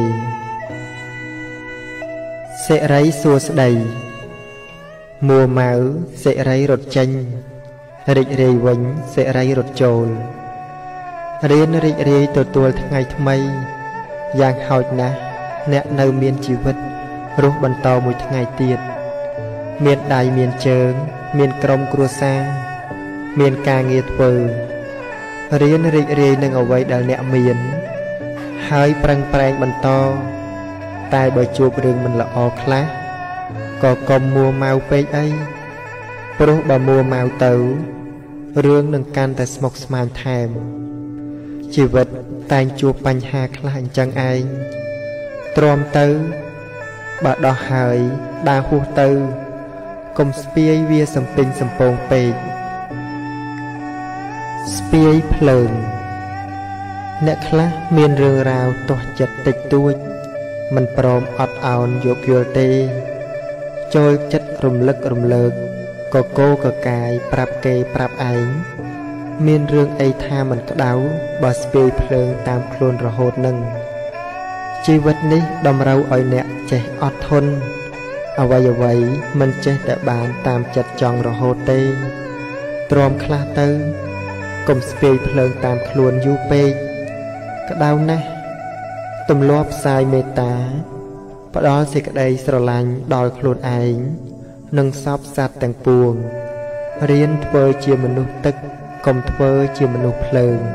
សិរីសួស្តីមួម៉ៅសិរីរត់ចេញរីករាយវិញសិរីរត់ចូលរៀនរីករាយទទួលថ្ងៃថ្មីយ៉ាងហោចណាស់អ្នកនៅមានជីវិតរស់បន្តមួយថ្ងៃទៀតមានដៃមានជើងមានក្រុមគ្រួសារមានការងារធ្វើរៀនរីករាយនឹងអ្វីដែលអ្នកមានហើយប្រឹងប្រែងបន្តតែបើជួបរឿងមិនល្អខ្លះក៏កុំមួម៉ៅពេកអីព្រោះបើមួម៉ៅទៅរឿងនឹងកាន់តែស្មុគស្មាញថែមជីវិតតែងជួបបញ្ហាខ្លះអញ្ចឹងឯងទ្រាំទៅបើដោះហើយដើរហួសទៅកុំស្ពាយវាសំពេញសំពងពេកស្ពាយភ្លើងអ្នកខ្លះមានរឿងរ៉ាវទាស់ចិត្តតិចតួចមិនព្រមអត់ឱនយកយល់ទេចូលចិត្តរំលឹករំលើកកកោកកាយប្រាប់គេប្រាប់ឯងមានរឿងអីថាមិនក្តៅបើស្ពាយភ្លើងតាមខ្លួនរហូតនឹងជីវិតនេះតម្រូវឲ្យអ្នកចេះអត់ធន់អ្វីមិនចេះតែបានតាមចិត្តចង់រហូតទេទ្រាំខ្លះទៅកុំស្ពាយភ្លើងតាមខ្លួនយូរពេកក្តៅណាស់ទម្លាប់ផ្សាយមេត្តាផ្ដល់សេចក្តីស្រឡាញ់ដល់ខ្លួនឯងនិងសពសត្វទាំងពួងរៀនធ្វើជាមនុស្សទឹកកុំធ្វើជាមនុស្សភ្លើង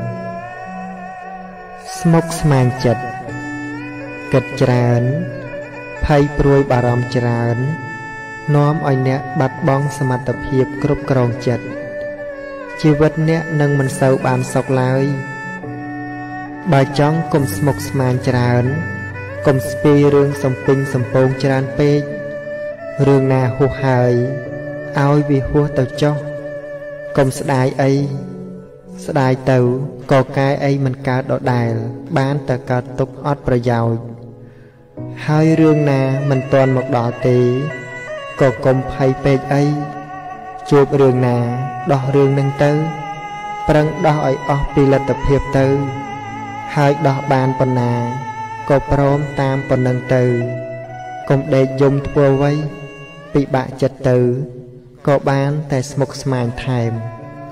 ស្មុគស្មាញចិត្តគិតច្រើនភ័យព្រួយបារម្ភច្រើននាំឲ្យអ្នកបាត់បង់សមត្ថភាពគ្រប់គ្រងចិត្តជីវិតអ្នកនឹងមិនសូវបានសុខឡើយបើចង់កុំស្មុគស្មាញច្រើនកុំស្ពាយរឿងសំពេញសំពងច្រើនពេករឿងណាហួសហើយឲ្យវាហួសទៅចុះកុំស្ដាយអីស្ដាយទៅក៏កែអីមិនកើតដដែលបានតែកើតទុកអត់ប្រយោជន៍ហើយរឿងណាមិនទាន់មកដល់ទេក៏កុំភ័យពេកអីជួបរឿងណាដោះរឿងនឹងទៅប្រឹងដោះឲ្យអស់ពីលទ្ធភាពទៅហើយដោះបានប៉ុណ្ណាក៏ព្រមតាមប៉ុណ្ណឹងទៅកុំដេកយំធ្វើអ្វីពិបាកចិត្តទៅក៏បានតែស្មុគស្មាញថែម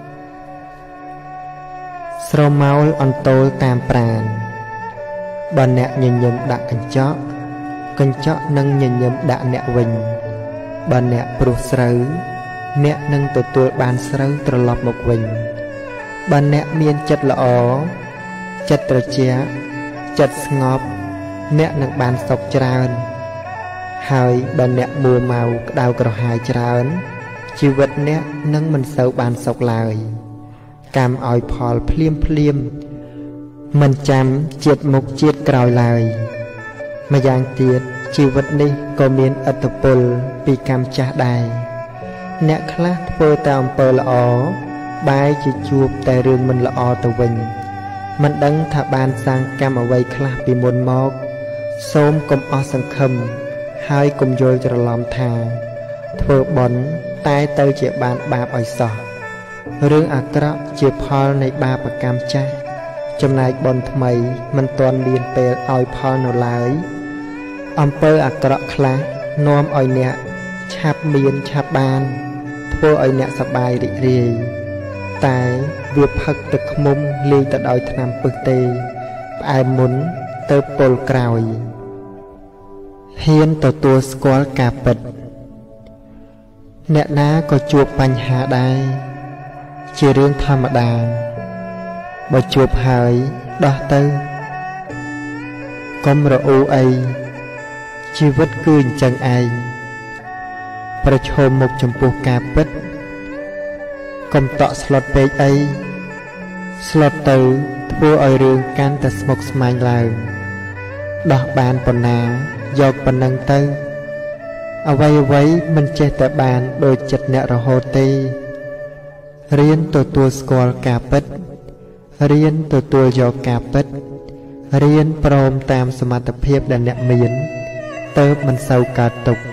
ស្រមោលអន្ទោលតាមប្រាណបើអ្នកញញឹមដាក់កញ្ចក់នឹងញញឹមដាក់អ្នកវិញបើអ្នកព្រោះស្រូវអ្នកនឹងទទួលបានស្រូវត្រឡប់មកវិញបើអ្នកមានចិត្តល្អចិត្តត្រជាក់ចិត្តស្ងប់អ្នកនឹងបានសុខច្រើនហើយបើអ្នកមួម៉ៅក្តៅក្រហាយច្រើនជីវិតអ្នកនឹងមិនសូវបានសុខឡើយកម្មឲ្យផលភ្លាមមិនចាំជាតិមុខជាតិក្រោយឡើយម្យ៉ាងទៀតជីវិតនេះក៏មានឥទ្ធិពលពីកម្មចាស់ដែរអ្នកខ្លះធ្វើតែអំពើល្អបែរជាជួបតែរឿងមិនល្អទៅវិញមិនដឹងថាបានសាងកម្មអ្វីខ្លះពីមុនមកសូមកុំអស់សង្ឃឹមហើយកុំយល់ច្រឡំថាធ្វើបុណ្យតែទៅជាបានបាបឲ្យសោះរឿងអាក្រក់ជាផលនៃបាបកម្មចាស់ចំណែកបុណ្យថ្មីមិនទាន់មានពេលឲ្យផលនៅឡើយអំពើអាក្រក់ខ្លះនាំឲ្យអ្នកឆាប់មានឆាប់បានធ្វើឲ្យអ្នកសប្បាយរីករាយតែវាផឹកទឹកឃ្មុំលាយទៅដោយថ្នាំពិសទេផ្អែមមុនទៅពលក្រោយហ៊ានទទួលស្គាល់ការពិតអ្នកណាក៏ជួបបញ្ហាដែរជារឿងធម្មតាបើជួបហើយដោះទៅកុំរអ៊ូអីជីវិតគឺអញ្ចឹងឯងប្រឈមមុខចំពោះការពិតកុំតក់ស្លុតពេកអីស្លុតទៅធ្វើឲ្យរឿងកាន់តែស្មុគស្មាញឡើងដោះបានប៉ុណ្ណាយកប៉ុណ្ណឹងទៅអ្វីមិនចេះតែបានដោយចិត្តអ្នករហូតទេរៀនទទួលស្គាល់ការពិតរៀនទទួលយកការពិតរៀនព្រមតាមសមត្ថភាពដែលអ្នកមានទើបមិនសូវកើតទុក្ខ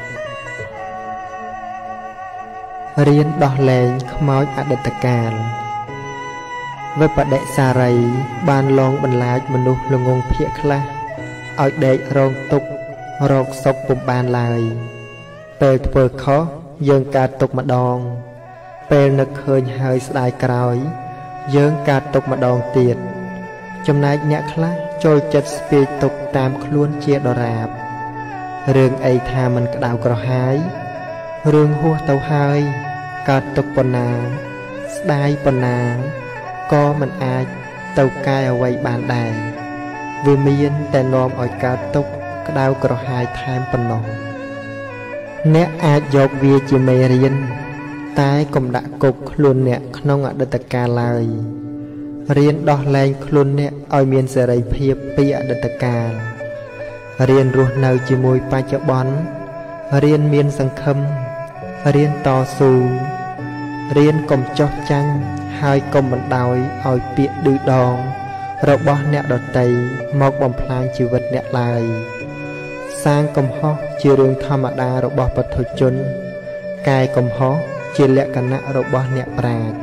រៀនដោះលែងខ្មោចអតីតកាលវិបដិសារីបានលងបន្លាចមនុស្សល្ងងភាគខ្លះឲ្យដេករងទុក្ខរកសុខពុំបានឡើយពេលធ្វើខុសយើងកើតទុក្ខម្ដងពេលនឹកឃើញហើយស្ដាយក្រោយយើងកើតទុក្ខម្ដងទៀតចំណែកអ្នកខ្លះចូលចិត្តស្ពាយទុក្ខតាមខ្លួនជាដរាបរឿងអីថាមិនក្តៅក្រហាយរឿងហួសទៅហើយកើតទុក្ខប៉ុណ្ណាស្ដាយប៉ុណ្ណាក៏មិនអាចទៅកាយអ្វីបានដែរវាមានតែនាំឲ្យកើតទុក្ខក្តៅក្រហាយថែមប៉ុណ្ណោះអ្នកអាចយកវាជាមេរៀនតែកុំដាក់គុកខ្លួនអ្នកក្នុងអតីតកាលឡើយរៀនដោះលែងខ្លួនអ្នកឲ្យមានសេរីភាពពីអតីតកាលរៀនរស់នៅជាមួយបច្ចុប្បន្នរៀនមានសង្ឃឹមរៀនតស៊ូរៀនកុំចោះចាញ់ហើយកុំបណ្ដោយឲ្យពាក្យឌឺដងរបស់អ្នកដទៃមកបំផ្លាញជីវិតអ្នកឡើយសាងកំហុសជារឿងធម្មតារបស់ពុទ្ធជនកាយកំហុសជាលក្ខណៈរបស់អ្នកប្រាជ្ញ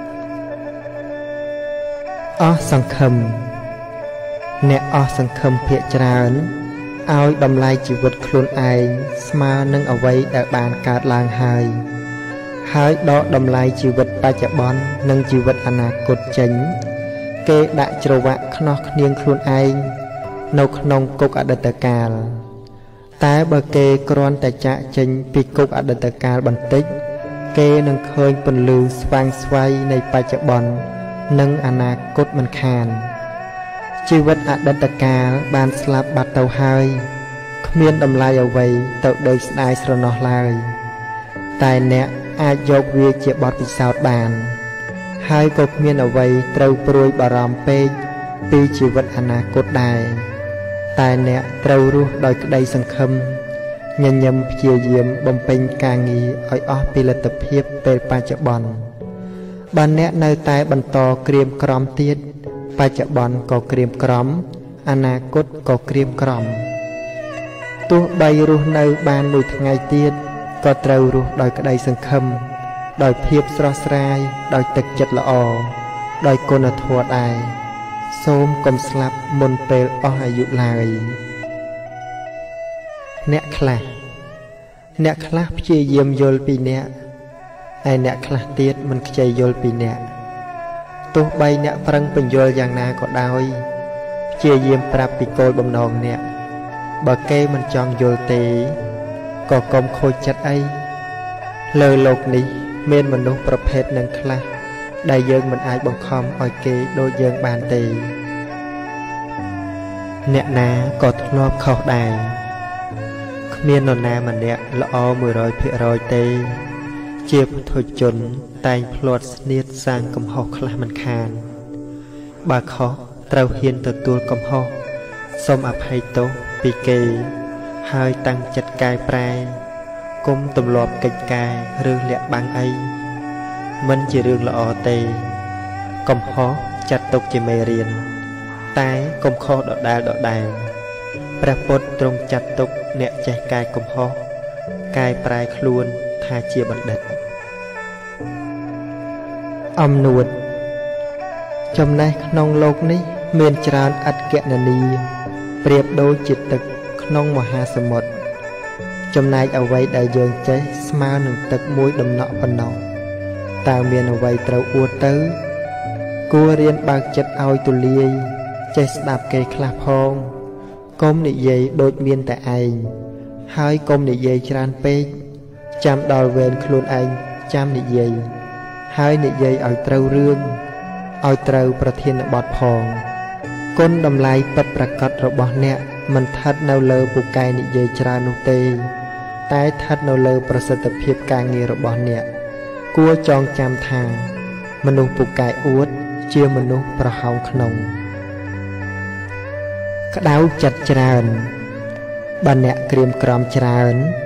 អស់សង្ឃឹមអ្នកអស់សង្ឃឹមភាគច្រើនឲ្យតម្លៃជីវិតខ្លួនឯងស្មើនឹងអ្វីដែលបានកើតឡើងហើយដកតម្លៃជីវិតបច្ចុប្បន្ននិងជីវិតអនាគតចេញគេដាក់ច្រវាក់ខ្នោះគ្នាងខ្លួនឯងនៅក្នុងគុកអតីតកាលតែបើគេគ្រាន់តែចាកចេញពីគុកអតីតកាលបន្តិចគេនឹងឃើញពន្លឺស្វាងស្វ័យនៃបច្ចុប្បន្ននិងអនាគតមិនខានជីវិតអតីតកាលបានស្លាប់បាត់ទៅហើយគ្មានតម្លៃអ្វីទៅដូចស្ដាយស្រណោះឡើយតែអ្នកអាចយកវាជាបទពិសោធន៍បានហើយក៏គ្មានអ្វីត្រូវព្រួយបារម្ភពេកពីជីវិតអនាគតដែរតែអ្នកត្រូវរស់ដោយក្តីសង្ឃឹមញញឹមព្យាយាមបំពេញការងារឲ្យអស់ពីលទ្ធភាពពេលបច្ចុប្បន្នបើអ្នកនៅតែបន្តក្រៀមក្រំទៀតបច្ចុប្បន្នក៏ក្រៀមក្រំអនាគតក៏ក្រៀមក្រំទោះបីរស់នៅបានមួយថ្ងៃទៀតក៏ត្រូវរស់ដោយក្តីសង្ឃឹមដោយភាពស្រស់ស្រាយដោយទឹកចិត្តល្អដោយគុណធម៌ដែរសូមកុំស្លាប់មុនពេលអស់អាយុឡើយអ្នកខ្លះព្យាយាមយល់ពីអ្នកហើយអ្នកខ្លះទៀតមិនខ្ចីយល់ពីអ្នកទោះបីអ្នកប្រឹងបញ្យល់យ៉ាងណាក៏ដោយព្យាយាមប្រាប់ពីគោលបំណងអ្នកបើគេមិនចង់យល់ទេក៏កុំខូចចិត្តអីលើលោកនេះមានមនុស្សប្រភេទនឹងខ្លះដែលយើងមិនអាចបង្ខំឲ្យគេដូចយើងបានទេអ្នកណាក៏ធ្លាប់ខុសដែរគ្មាននរណាម្នាក់ល្អ 100% ទេជាពុទ្ធជនតែងភ្លាត់ស្នៀតសាងកំហុសខ្លះមិនខានបើខុសត្រូវហ៊ានទទួលកំហុសសូមអភ័យទោសពីគេហើយតាំងចិត្តកែប្រែគុំទម្លាប់កិច្ចការឬលាក់បាំងអីមិនជារឿងល្អទេកំហុសចាត់ទុកជាមេរៀនតែកុំខុសដដែលព្រះពុទ្ធទ្រង់ចាត់ទុកអ្នកចេះកែកំហុសកែប្រែខ្លួនថាជាបណ្ឌិតអំនួតចំណេះក្នុងលោកនេះមានច្រើនឥតគណនាប្រៀបដូចជាទឹកក្នុងមហាសមុទ្រចំណែកអ្វីដែលយើងចេះស្មើនឹងទឹកមួយដំណក់ប៉ុណ្ណោះតើមានអ្វីត្រូវអួតទៅគួររៀនបើកចិត្តឲ្យទូលាយចេះស្ដាប់គេខ្លះផងកុំនិយាយដូចមានតែឯងហើយកុំនិយាយច្រើនពេកចាំដល់វេនខ្លួនឯងចាំនិយាយហើយនិយាយឲ្យត្រូវរឿងឲ្យត្រូវប្រធានបទផងគុណតម្លៃពិតប្រាកដរបស់អ្នកមិនស្ថិតនៅលើពូកែនិយាយច្រើននោះទេតែស្ថិតនៅលើប្រសិទ្ធភាពការងាររបស់អ្នកគួរចងចាំថាមនុស្សពូកែអួតជាមនុស្សប្រហោងក្នុងក្តៅចិត្តច្រើនបើអ្នកក្រៀមក្រំច្រើន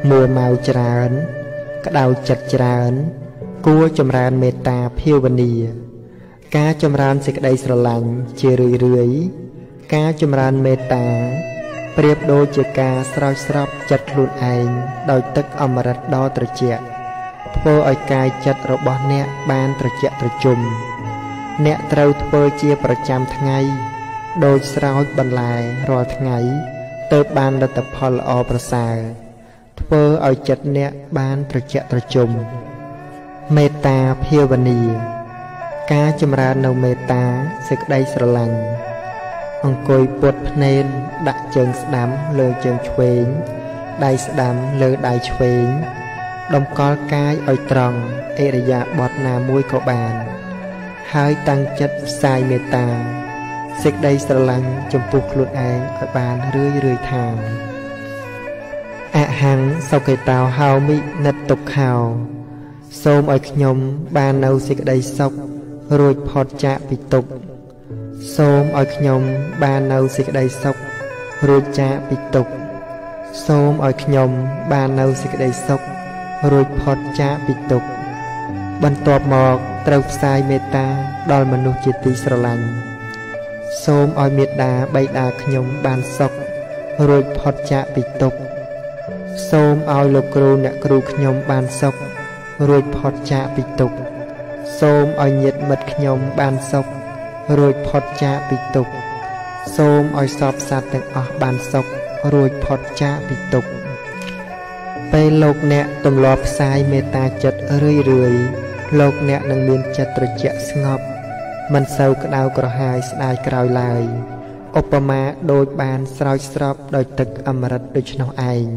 มัวเมาจรานกระดาวจัดจรานគួរចម្រើនមេត្តាភាវនាការចម្រើនសេចក្តីស្រឡាញ់ជារឿយៗការចម្រើនមេត្តាប្រៀបដូចជាការស្រោចស្រពចិត្តខ្លួនឯងដោយទឹកអមฤតដ៏ត្រជាក់ធ្វើឲ្យកាយចិត្តរបស់អ្នកបានត្រជាក់ត្រជុំអ្នកត្រូវធ្វើជាប្រចាំថ្ងៃដោយស្រោចបន្លែរាល់ថ្ងៃទើបបានលទ្ធផលល្អប្រសើរធ្វើឲ្យចិត្តអ្នកបានត្រជាក់ត្រជុំមេត្តាភាវនាការចម្រើននៅមេត្តាសេចក្តីស្រឡាញ់អង្គុយពុតភ្នែនដាក់ជើងស្ដាំលើជើងឆ្វេងដៃស្ដាំលើដៃឆ្វេងតម្កល់កាយឲ្យត្រង់ឥរិយាបថណាមួយក៏បានហើយតាំងចិត្តផ្សាយមេត្តាសេចក្តីស្រឡាញ់ចំពោះខ្លួនឯងឲ្យបានរឿយថាអហង្សកេតោហោមិនិតទុក្ខោសូមឲ្យខ្ញុំបាននៅសេចក្តីសុខរួចផុតចាកពីទុក្ខសូមឲ្យខ្ញុំបាននៅសេចក្តីសុខរួចចាកពីទុក្ខសូមឲ្យខ្ញុំបាននៅសេចក្តីសុខរួចផុតចាកពីទុក្ខបន្ទាប់មកត្រូវផ្សាយមេត្តាដល់មនុស្សជាទីស្រឡាញ់សូមឲ្យមេត្តាបិតាខ្ញុំបានសុខរួចផុតចាកពីទុក្ខសូមឲ្យលោកគ្រូអ្នកគ្រូខ្ញុំបានសុខរួចផុតចាកពីទុក្ខសូមឲ្យញាតិមិត្តខ្ញុំបានសុខរួចផុតចាកពីទុក្ខសូមឲ្យសពសត្វទាំងអស់បានសុខរួចផុតចាកពីទុក្ខពេលលោកអ្នកទម្លាប់ផ្សាយមេត្តាចិត្តរឿយៗលោកអ្នកនឹងមានចិត្តត្រជាក់ស្ងប់មិនសូវក្តៅក្រហាយស្ដាយក្រោយឡើយឧបមាដូចបានស្រោចស្រពដោយទឹកអមฤតដូច្នោះឯង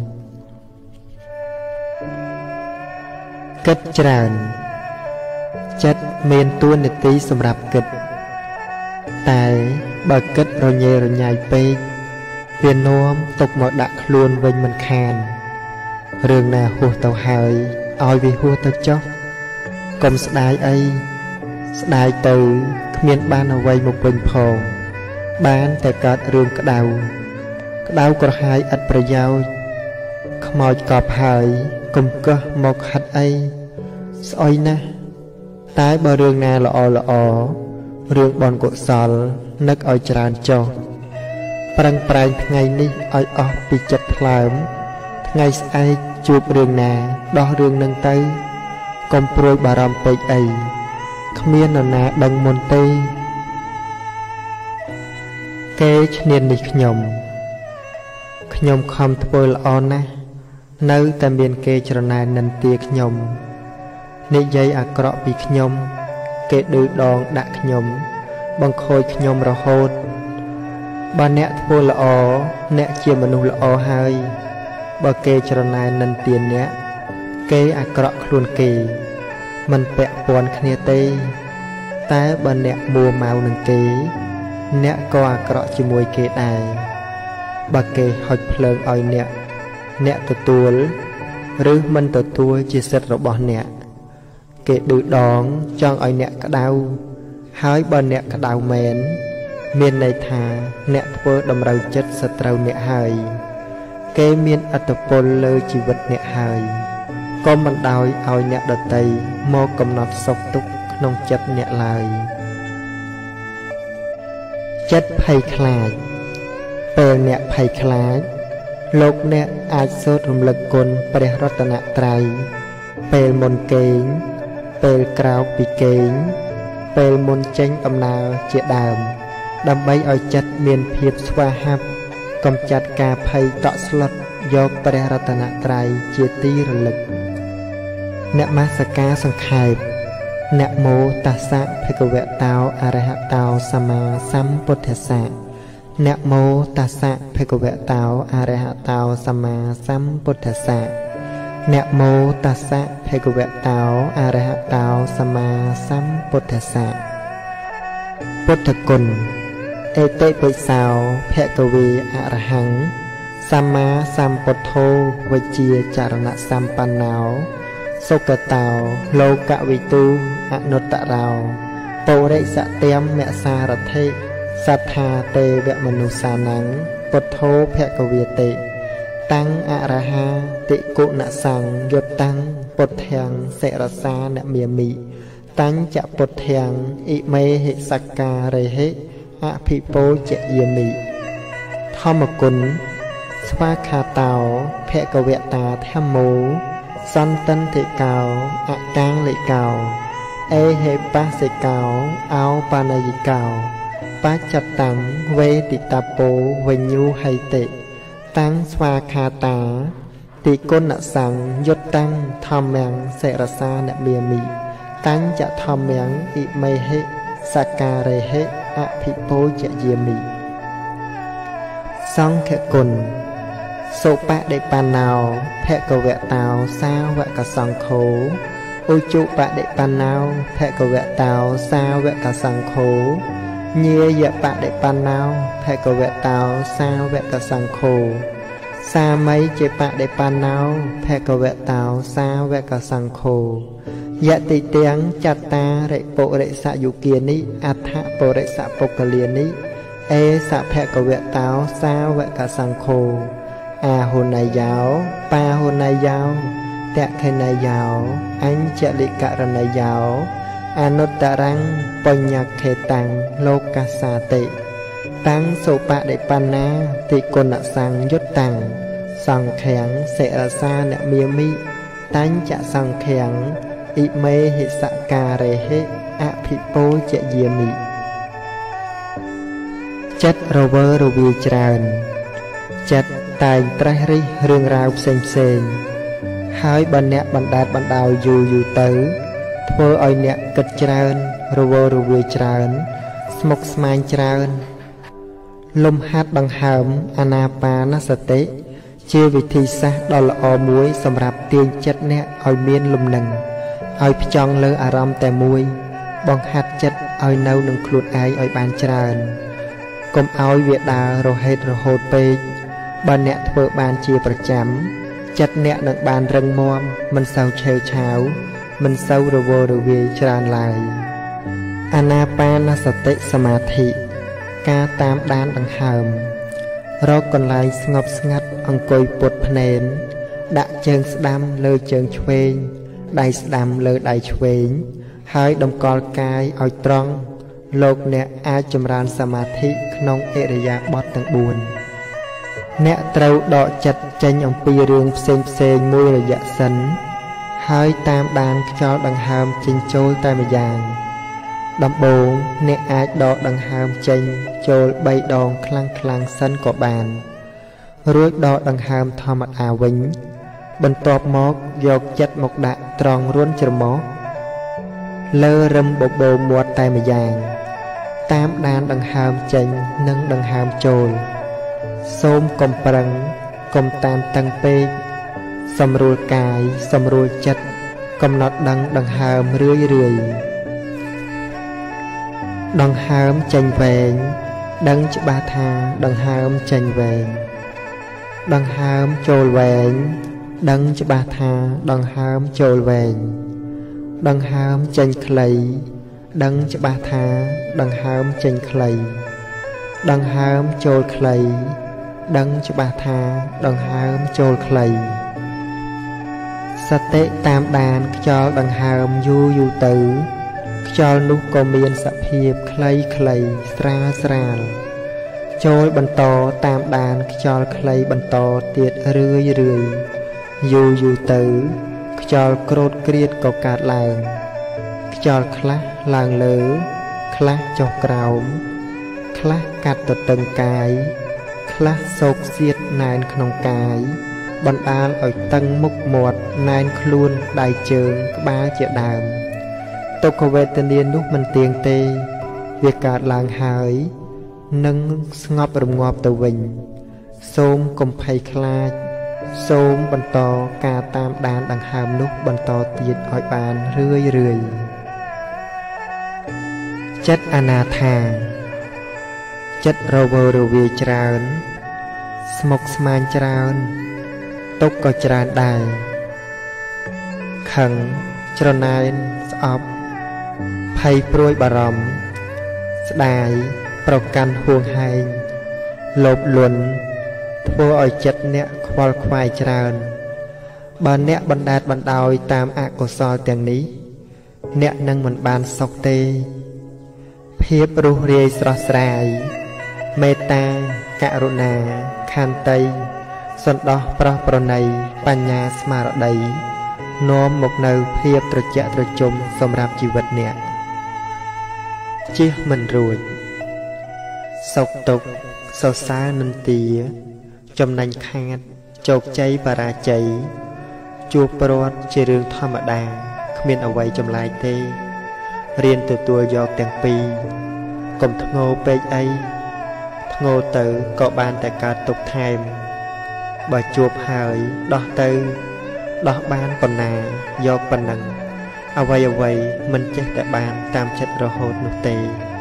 គិតច្រើនចិត្តមានតួនាទីសម្រាប់គិតតែបើគិតរញ៉េរញ៉ៃពេកវានាំទុកមកដាក់ខ្លួនវិញមិនខានរឿងណាហួសទៅហើយឲ្យវាហួសទៅចុះកុំស្ដាយអីស្ដាយទៅគ្មានបានអ្វីមកវិញផងបានតែកើតរឿងក្តៅក្រហាយឥតប្រយោជន៍ខ្មោចកប់ហើយកុំកោះមកហាត់អីស្អុយណាស់តែបើរឿងណាល្អរឿងបុណ្យកុសលនឹកឲ្យច្រើនចុះប្រឹងប្រែងថ្ងៃនេះឲ្យអស់ពីចិត្តថ្លើមថ្ងៃស្អែកជួបរឿងណាដោះរឿងនឹងទៅកុំព្រួយបារម្ភពេកអីគ្មាននរណាដឹងមុនទេគេឈ្នានីសខ្ញុំខំធ្វើល្អណាស់នៅតែមានគេច្រណែននិន្ទាខ្ញុំនិយាយអាក្រក់ពីខ្ញុំគេឌឺដងដាក់ខ្ញុំបង្ខូចខ្ញុំរហូតបើអ្នកធ្វើល្អអ្នកជាមនុស្សល្អហើយបើគេច្រណែននិន្ទាអ្នកគេអាក្រក់ខ្លួនគេមិនពាក់ព័ន្ធគ្នាទេតែបើអ្នកមួម៉ៅនឹងគេអ្នកក៏អាក្រក់ជាមួយគេដែរបើគេហុចភ្លើងឲ្យអ្នកទទួលឬមិនទទួលជាសិទ្ធិរបស់អ្នកគេឌឺដងចង់ឲ្យអ្នកក្តៅហើយបើអ្នកក្តៅមែនមានន័យថាអ្នកធ្វើតម្រូវចិត្តសត្រូវអ្នកហើយគេមានឥទ្ធិពលលើជីវិតអ្នកហើយកុំបណ្ដោយឲ្យអ្នកដទៃមកកំណត់សុខទុក្ខក្នុងចិត្តអ្នកឡើយចិត្តភ័យខ្លាចពេលអ្នកភ័យខ្លាចលោកអ្នកអាចសូត្ររំលឹកគុណព្រះរតនត្រ័យពេលមុនគេងពេលក្រោកពីគេងពេលមុនចេញដំណើរជាដើមដើម្បីឲ្យចិត្តមានភាពស្វាហាប់កំចាត់ការភ័យតក់ស្លុតយកព្រះរតនត្រ័យជាទីរលឹកនមស្ការសង្ខេបនមោតស្សៈភគវតោអរហតោសម្មាសម្ពុទ្ធស្សៈនមោតស្សៈភគវតោអរហតោសម្មាសម្ពុទ្ធស្សៈនមោតស្សៈភគវតោអរហតោសម្មាសម្ពុទ្ធស្សៈពុទ្ធគុណអេតិពិសោភគវេអរហង្គសម្មាសម្ពុទ្ធោវិជ្ជាចរណសម្បណ្ណោសុគតោលោកវិទូអនុត្តរោពុរិសត្យមសារថិសត្ថាទេវមនុស្សានੰពុទ្ធោភគវេតិ tăng a ra ha tị cụ nạ sang yột tăng bột thèng sẽ ra xa nạ mìa mị tăng chạ bột thèng ị mê hệ sạc ca rê hệ a phị bố chạ yê mị thọ mà cún sva khá tàu phẹ cầu vẹ tà tham mô săn tân thị cào a cang lệ cào ê hệ ba sê cào áo ba na yì cào ba chặt tăng vê tị tà bố vê nhu hay tệ tăng sva khá tà tị côn nạ sang yốt tăng thom mèng sẽ ra xa nạ bìa mị tăng chạ thom mèng ị mê hệ sa ca rê hệ a phị bố chạ dìa mị xong khẽ côn sô bạ đệ bà nào phẹ cầu vẹ tàu sao vẹ cả song khố ôi chú bạ đệ bà nào phẹ cầu vẹ tàu sao vẹ cả song khố nhia dạ bạ đệ bà nào phẹ cầu vẹ tàu sao vẹ cả song khố xa mấy chế bạ đệ bà nào phẹ cầu vẹ tàu sao vẹ cả song khố dạ tì tiếng chặt ta rệ bộ rệ xạ dụ kia ní át hạ bộ rệ xạ bộ cà liền ní ê xạ phẹ cầu vẹ tàu sao vẹ cả song khố à hồn này giáo pa hồn này giáo tẹt khay này giáo anh chạy lị cả rần này giáo anot ta răng pon nhạc khe tăng lô ca sa tệ tăng sổ bạ để pan na tị côn nạ sang yốt tăng sang kháng sẽ ra xa nạ mía mi tánh chạ sang kháng ị mê hệ sạ cà rê hệ ạ phị bố chạy dìa mị chất rô vơ rô vi tràn chất tài trái ri rương rào xanh hai bạn nẹ bạn đạt bạn đào dù tới thơ oi nẹ kịch tràn rô vơ rô vi tràn smok smile tràn lùm hát bằng hàm anapanasate chia vị thi xa đó là o muối xâm rạp tiên chất nẹ oi miên lùm nâng oi chong lơ aram tè muối bằng hạt chất oi nâu nâng khluột ai oi bàn tràn cùng oi việt đà rô hết rô hột bê bạn nẹ thơ bàn chiaប្រចាំchất nẹ nâng bàn rừng mòm mình sao treo cháo mình sâu rô vô rô vi tràn lại anapanasate samadhi ca tam đan đằng hàm rô còn lại ngọc ngắt ông côi bột phèn đã chân đam lơ chân chuên đai đam lơ đai chuên hai đồng col cai oi trong lột nẹ ai chầm ran samadhi nông area bọt tầng buồn nẹ trâu đọ chặt tranh ông pi rương xem môi là dạ sấn hai tam đan cho đằng hàm chinh trôi tay mà vàng đâm bồn nẹ ai đọ đằng hàm chanh trôi bay đòn khlang sân của bàn rồi đọ đằng hàm thò mặt à vĩnh bên tọp móc dọc chặt một đạn tròn ruôn chở mó lơ râm bột bồ muột tay mà vàng tam đan đằng hàm chanh nâng đằng hàm trôi xôm cầm prăng cầm tam tăng pê xâm rùi cài xâm rùi chất cầm nọt đằng hàm rưỡi đằng hàm chanh vẹn đằng chữ ba thang đằng hàm chanh vẹn đằng hàm trôi vẹn đằng chữ ba thang đằng hàm trôi vẹn đằng hàm chanh clay đằng chữ ba thang đằng hàm chanh clay đằng hàm trôi clay đăng cho bà tha đằng hàm trôi clay sa tệ tam đàn cho đằng hàm du tử cho nút có miên sập hiệp clay sra trôi bần to tam đàn cho clay bần to tiệt rưỡi du tử cho cột kriết có cát làng cho khla làng lỡ khla cho cào khla cắt từ từng cái khla sộc xiết nàn khổng cái bần đa ở tăng mục một nàn khuôn đại trường ba triệu đàm tôi có về tên điên lúc mình tiền tê việc cả làng hái nâng ngọp rùm ngọp tàu vinh xôm cùng phay khla xôm bần to ca tam đàn đằng hàm lúc bần to tiết ỏi bàn rưỡi chất anatha chất rô vơ rô vi tràn smok sman tràn tốc có tràn đài khẩn tròn nai sọp phay prôi bà rầm đài pro căn huông hai lộp luận thua ở chất nẹ ខ្វល់ខ្វាយច្រើនបើអ្នកបណ្ដែតបណ្ដោយតាមអកុសលទាំងនេះអ្នកនឹងមិនបានសុខទេភាពរុះរាយស្រស់ស្រាយមេត្តាករុណាខន្តីសន្តោសប្រោះប្រណីបញ្ញាស្មារតីនាំមកនៅភាពត្រជាក់ត្រជុំសម្រាប់ជីវិតអ្នកជិះមិនរួចសុខទុក្ខសរសើរនិន្ទាចំណេញខាតជោគជ័យបរាជ័យជួបប្រត់ជារឿងធម្មតាគ្មានអ្វីចម្លែកទេរៀនទទួលយកទាំងពីរកុំធ្ងោពេកអីធ្ងោទៅក៏បានតែកើតទុក្ខថែមបើជួបហើយដោះទៅដោះបានប៉ុណ្ណាយកប៉ុណ្ណឹងអ្វីមិនចេះតែបានតាមចិត្តរហូតនោះទេ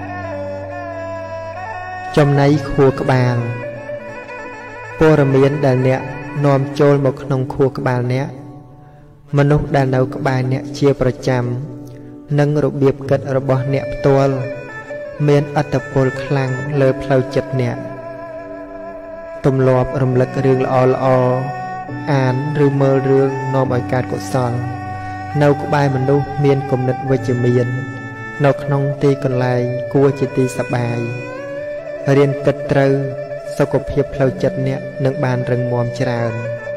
ចំណៃខួរក្បាលព័ត៌មានដែលអ្នកនាំចូលមកក្នុងខួរក្បាលអ្នកមនុស្សដែលនៅក្បែរអ្នកជាប្រចាំនិងរបៀបគិតរបស់អ្នកផ្ទាល់មានឥទ្ធិពលខ្លាំងលើផ្លូវចិត្តអ្នកទម្លាប់រំលឹករឿងល្អអានឬមើលរឿងនាំឲ្យកើតកុសលនៅក្បែរមនុស្សមានគំនិតវិជ្ជមាននៅក្នុងទីកន្លែងគួរជាទីសប្បាយរៀនគិតត្រូវសុខភាពផ្លូវចិត្តអ្នកនឹងបានរឹងមាំច្រើន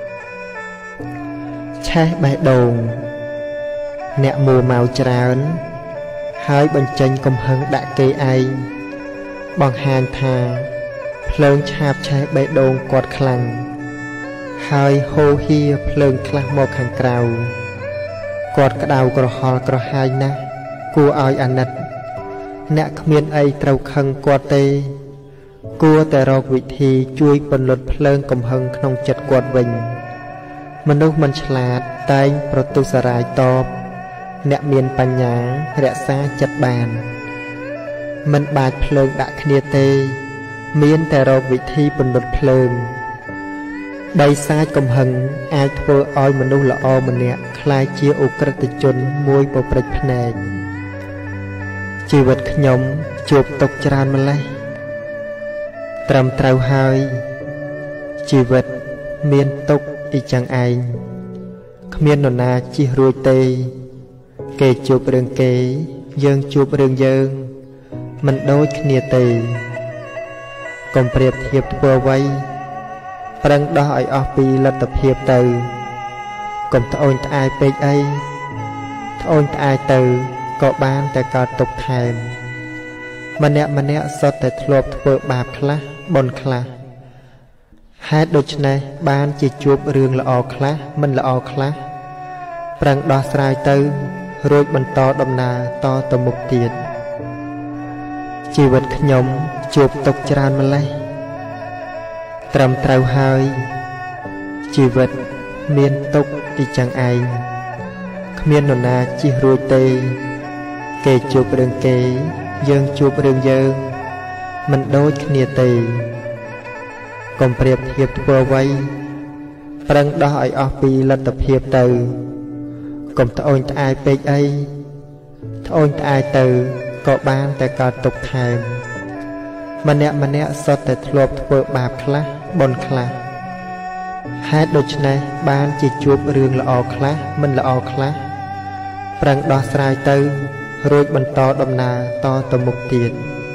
ឆេះបេះដូងអ្នកមួម៉ៅច្រើនហើយបញ្ចេញកំហឹងដាក់គេឯងបង្ហាញថាភ្លើងឆាបឆេះបេះដូងគាត់ខ្លាំងហើយហូរហៀភ្លើងខ្លះមកខាងក្រៅគាត់ក្តៅក្រហល់ក្រហាយណាស់គួរឲ្យអាណិតអ្នកគ្មានអីត្រូវខឹងគាត់ទេគួរតែរកវិធីជួយពន្លត់ភ្លើងកំហឹងក្នុងចិត្តគាត់វិញមនុស្សមិនឆ្លាតតែងប្រទុសរាយតបអ្នកមានបញ្ញារក្សាចិត្តបានមិនបាច់ភ្លើងដាក់គ្នាទេមានតែរកវិធីពន្លត់ភ្លើងដីសាចកំហឹងអាចធ្វើឲ្យមនុស្សល្អម្នាក់ក្លាយជាឧក្រិដ្ឋជនមួយប្រព្រឹត្តភ្នែកជីវិតខ្ញុំជួបទុកច្រើនម្លេះត្រឹមត្រូវហើយជីវិតមានទុកអីចឹងឯងគ្មាននរណាជិះរួចទេគេជួបរឿងគេយើងជួបរឿងយើងមិនដូចគ្នាទេកុំប្រៀបធៀបធ្វើអ្វីប្រឹងដោះឲ្យអស់ពីលទ្ធភាពទៅកុំត្អូញត្អែពេកអីត្អូញត្អែទៅក៏បានតែកើតទុកថែមម្នាក់សុទ្ធតែធ្លាប់ធ្វើបាបខ្លះបុណ្យខ្លះហេតុដូច្នេះបានជាជួបរឿងល្អខ្លះមិនល្អខ្លះប្រឹងដោះស្រាយទៅរួចបន្តដំណើរតទៅមុខទៀតជីវិតខ្ញុំជួបទុកច្រើនម្លេះត្រឹមត្រូវហើយជីវិតមានទុកអីចឹងឯងគ្មាននរណាជិះរួចទេគេជួបរឿងគេយើងជួបរឿងយើងមិនដូចគ្នាទេកុំប្រៀបធៀបធ្វើអ្វីប្រឹងដោះឲ្យអស់ពីលទ្ធភាពទៅកុំត្អូញត្អែពេកអីត្អូញត្អែទៅក៏បានតែកើតទុកថែមម្នាក់សុទ្ធតែធ្លាប់ធ្វើបាបខ្លះបុណ្យខ្លះហេតុដូច្នេះបានជាជួបរឿងល្អខ្លះមិនល្អខ្លះប្រឹងដោះស្រាយទៅរួចបន្តដំណើរតទៅមុខទៀត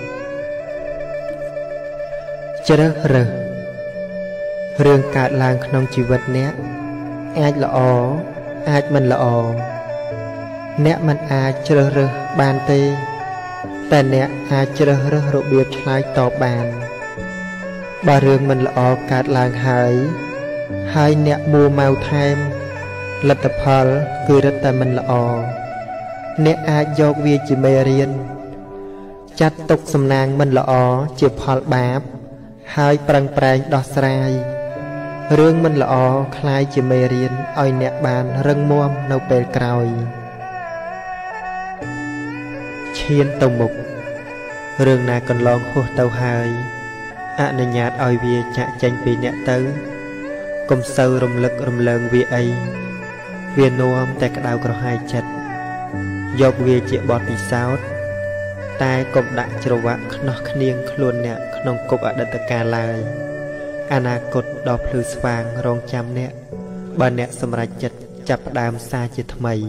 ជ្រើសរើសរឿងកើតឡើងក្នុងជីវិតអ្នកអាចល្អអាចមិនល្អអ្នកមិនអាចជ្រើសរើសបានទេតែអ្នកអាចជ្រើសរើសរបៀបឆ្លើយតបបានបើរឿងមិនល្អកើតឡើងហើយអ្នកមួម៉ៅថែមលទ្ធផលគឺរឹតតែមិនល្អអ្នកអាចយកវាជាមេរៀនចាត់ទុកសំណាងមិនល្អជាផលបាបហើយប្រឹងប្រែងដោះស្រាយរឿងមិនល្អคล้ายជាមេរៀនឲ្យអ្នកបានរឹងមាំនៅពេលក្រោយឈានទៅមុខរឿងណាកន្លងហួសទៅហើយអនុញ្ញាតឲ្យវាចាក់ចេញពីអ្នកទៅកុំសូវរំលឹករំលើងវាអីវានាំតែក្តៅក្រហាយចិត្តយកវាជាបទពិសោធន៍តែកុំដាក់ច្រវាក់ខ្នោះខ្នៀងខ្លួនអ្នកក្នុងគប់អតីតកាលឡើយអនាគតដល់ភ្លឺស្វាងរងចាំអ្នកបើអ្នកសម្រេចចិត្តចាប់ផ្ដើមសារជាថ្មី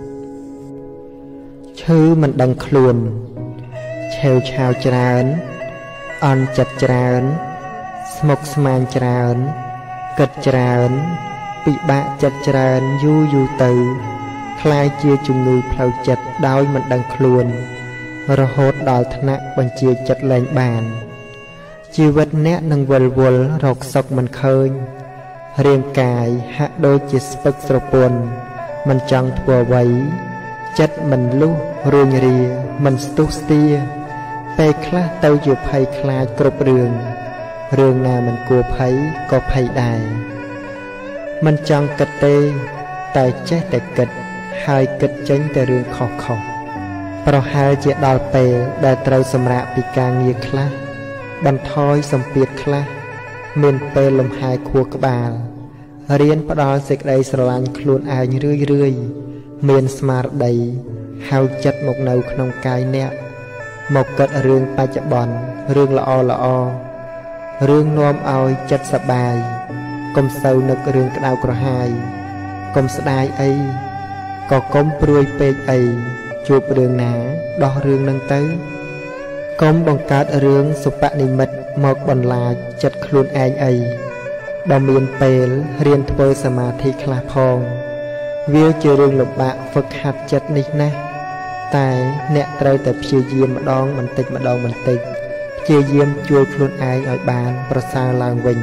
ឈឺមិនដឹងខ្លួនឆេវឆាវច្រើនអន់ចិត្តច្រើនស្មុគស្មាញច្រើនគិតច្រើនពិបាកចិត្តច្រើនយូរទៅคล้ายជាជំងឺផ្លូវចិត្តដោយមិនដឹងខ្លួនរហូតដល់ថ្នាក់បញ្ជាចិត្តលែងបានជីវិតអ្នកនឹងវិលវល់រកសុខមិនឃើញរាងកាយហាក់ដូចជាស្ពឹកស្រពន់មិនចង់ធ្វើអ្វីចិត្តមិនលុះរួញរាមិនស្ទុះស្ទាពេលខ្លះទៅជាភ័យខ្លាចគ្រប់រឿងណាមិនគួរភ័យក៏ភ័យដែរមិនចង់គិតទេតែចេះតែគិតហើយគិតចេញតែរឿងខុសប្រហែលជាដល់ពេលដែលត្រូវសម្រាកពីការងារខ្លះបន្ថយសម្ពាធខ្លះមានពេលលំហែខួរក្បាលរៀនផ្ដល់សេចក្តីស្រឡាញ់ខ្លួនឯងរឿយមានស្មារតីហៅចិត្តមកនៅក្នុងកាយអ្នកមកគិតរឿងបច្ចុប្បន្នរឿងល្អរឿងនាំឲ្យចិត្តសប្បាយកុំសូវនឹករឿងក្តៅក្រហាយកុំស្ដាយអីក៏កុំព្រួយពេកអីជួបរឿងណាដោះរឿងនឹងទៅកុំបង្កើតរឿងសុបនិមិត្តមកបន្លាចចិត្តខ្លួនឯងអីបើមានពេលរៀនធ្វើសមាធិខ្លះផងវាជារឿងលំបាកហ្វឹកហាត់ចិត្តនេះណាតែអ្នកត្រូវតែព្យាយាមម្ដងបន្តិចព្យាយាមជួយខ្លួនឯងឲ្យបានប្រសើរឡើងវិញ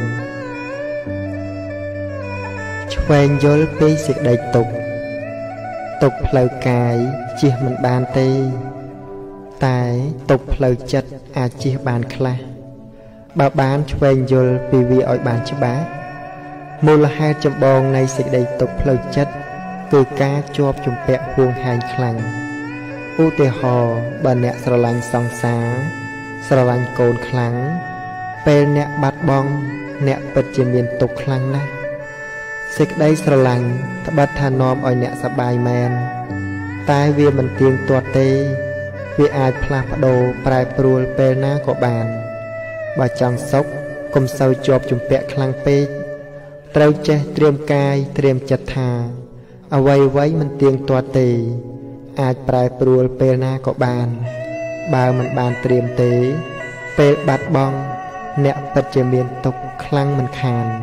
ឆ្វេងយល់ពីសេចក្តីទុក្ខផ្លូវកាយជៀសមិនបានទេតែទុក្ខផ្លូវចិត្តអាចជៀសបានខ្លះបើបានឆ្វេងយល់ពីវាឲ្យបានច្បាស់មូលហេតុចម្បងនៃសេចក្តីទុក្ខផ្លូវចិត្តគឺការជាប់ជំពាក់ហួងហែងខ្លាំងឧទាហរណ៍បើអ្នកស្រឡាញ់សង្សារស្រឡាញ់កូនខ្លាំងពេលអ្នកបាត់បង់អ្នកពិតជាមានទុក្ខខ្លាំងណាស់សេចក្តីស្រឡាញ់ត្បិតថានាំឲ្យអ្នកសប្បាយមែនតែវាមិនទៀងទាត់ទេវាអាចផ្លាស់ប្ដូរប្រែប្រួលពេលណាក៏បានបើចង់សុខកុំសូវជាប់ជំពាក់ខ្លាំងពេកត្រូវចេះត្រៀមកាយត្រៀមចិត្តថាអ្វីមិនទៀងទាត់ទេអាចប្រែប្រួលពេលណាក៏បានបើមិនបានត្រៀមទេពេលបាត់បង់អ្នកពិតជាមានទុក្ខខ្លាំងមិនខាន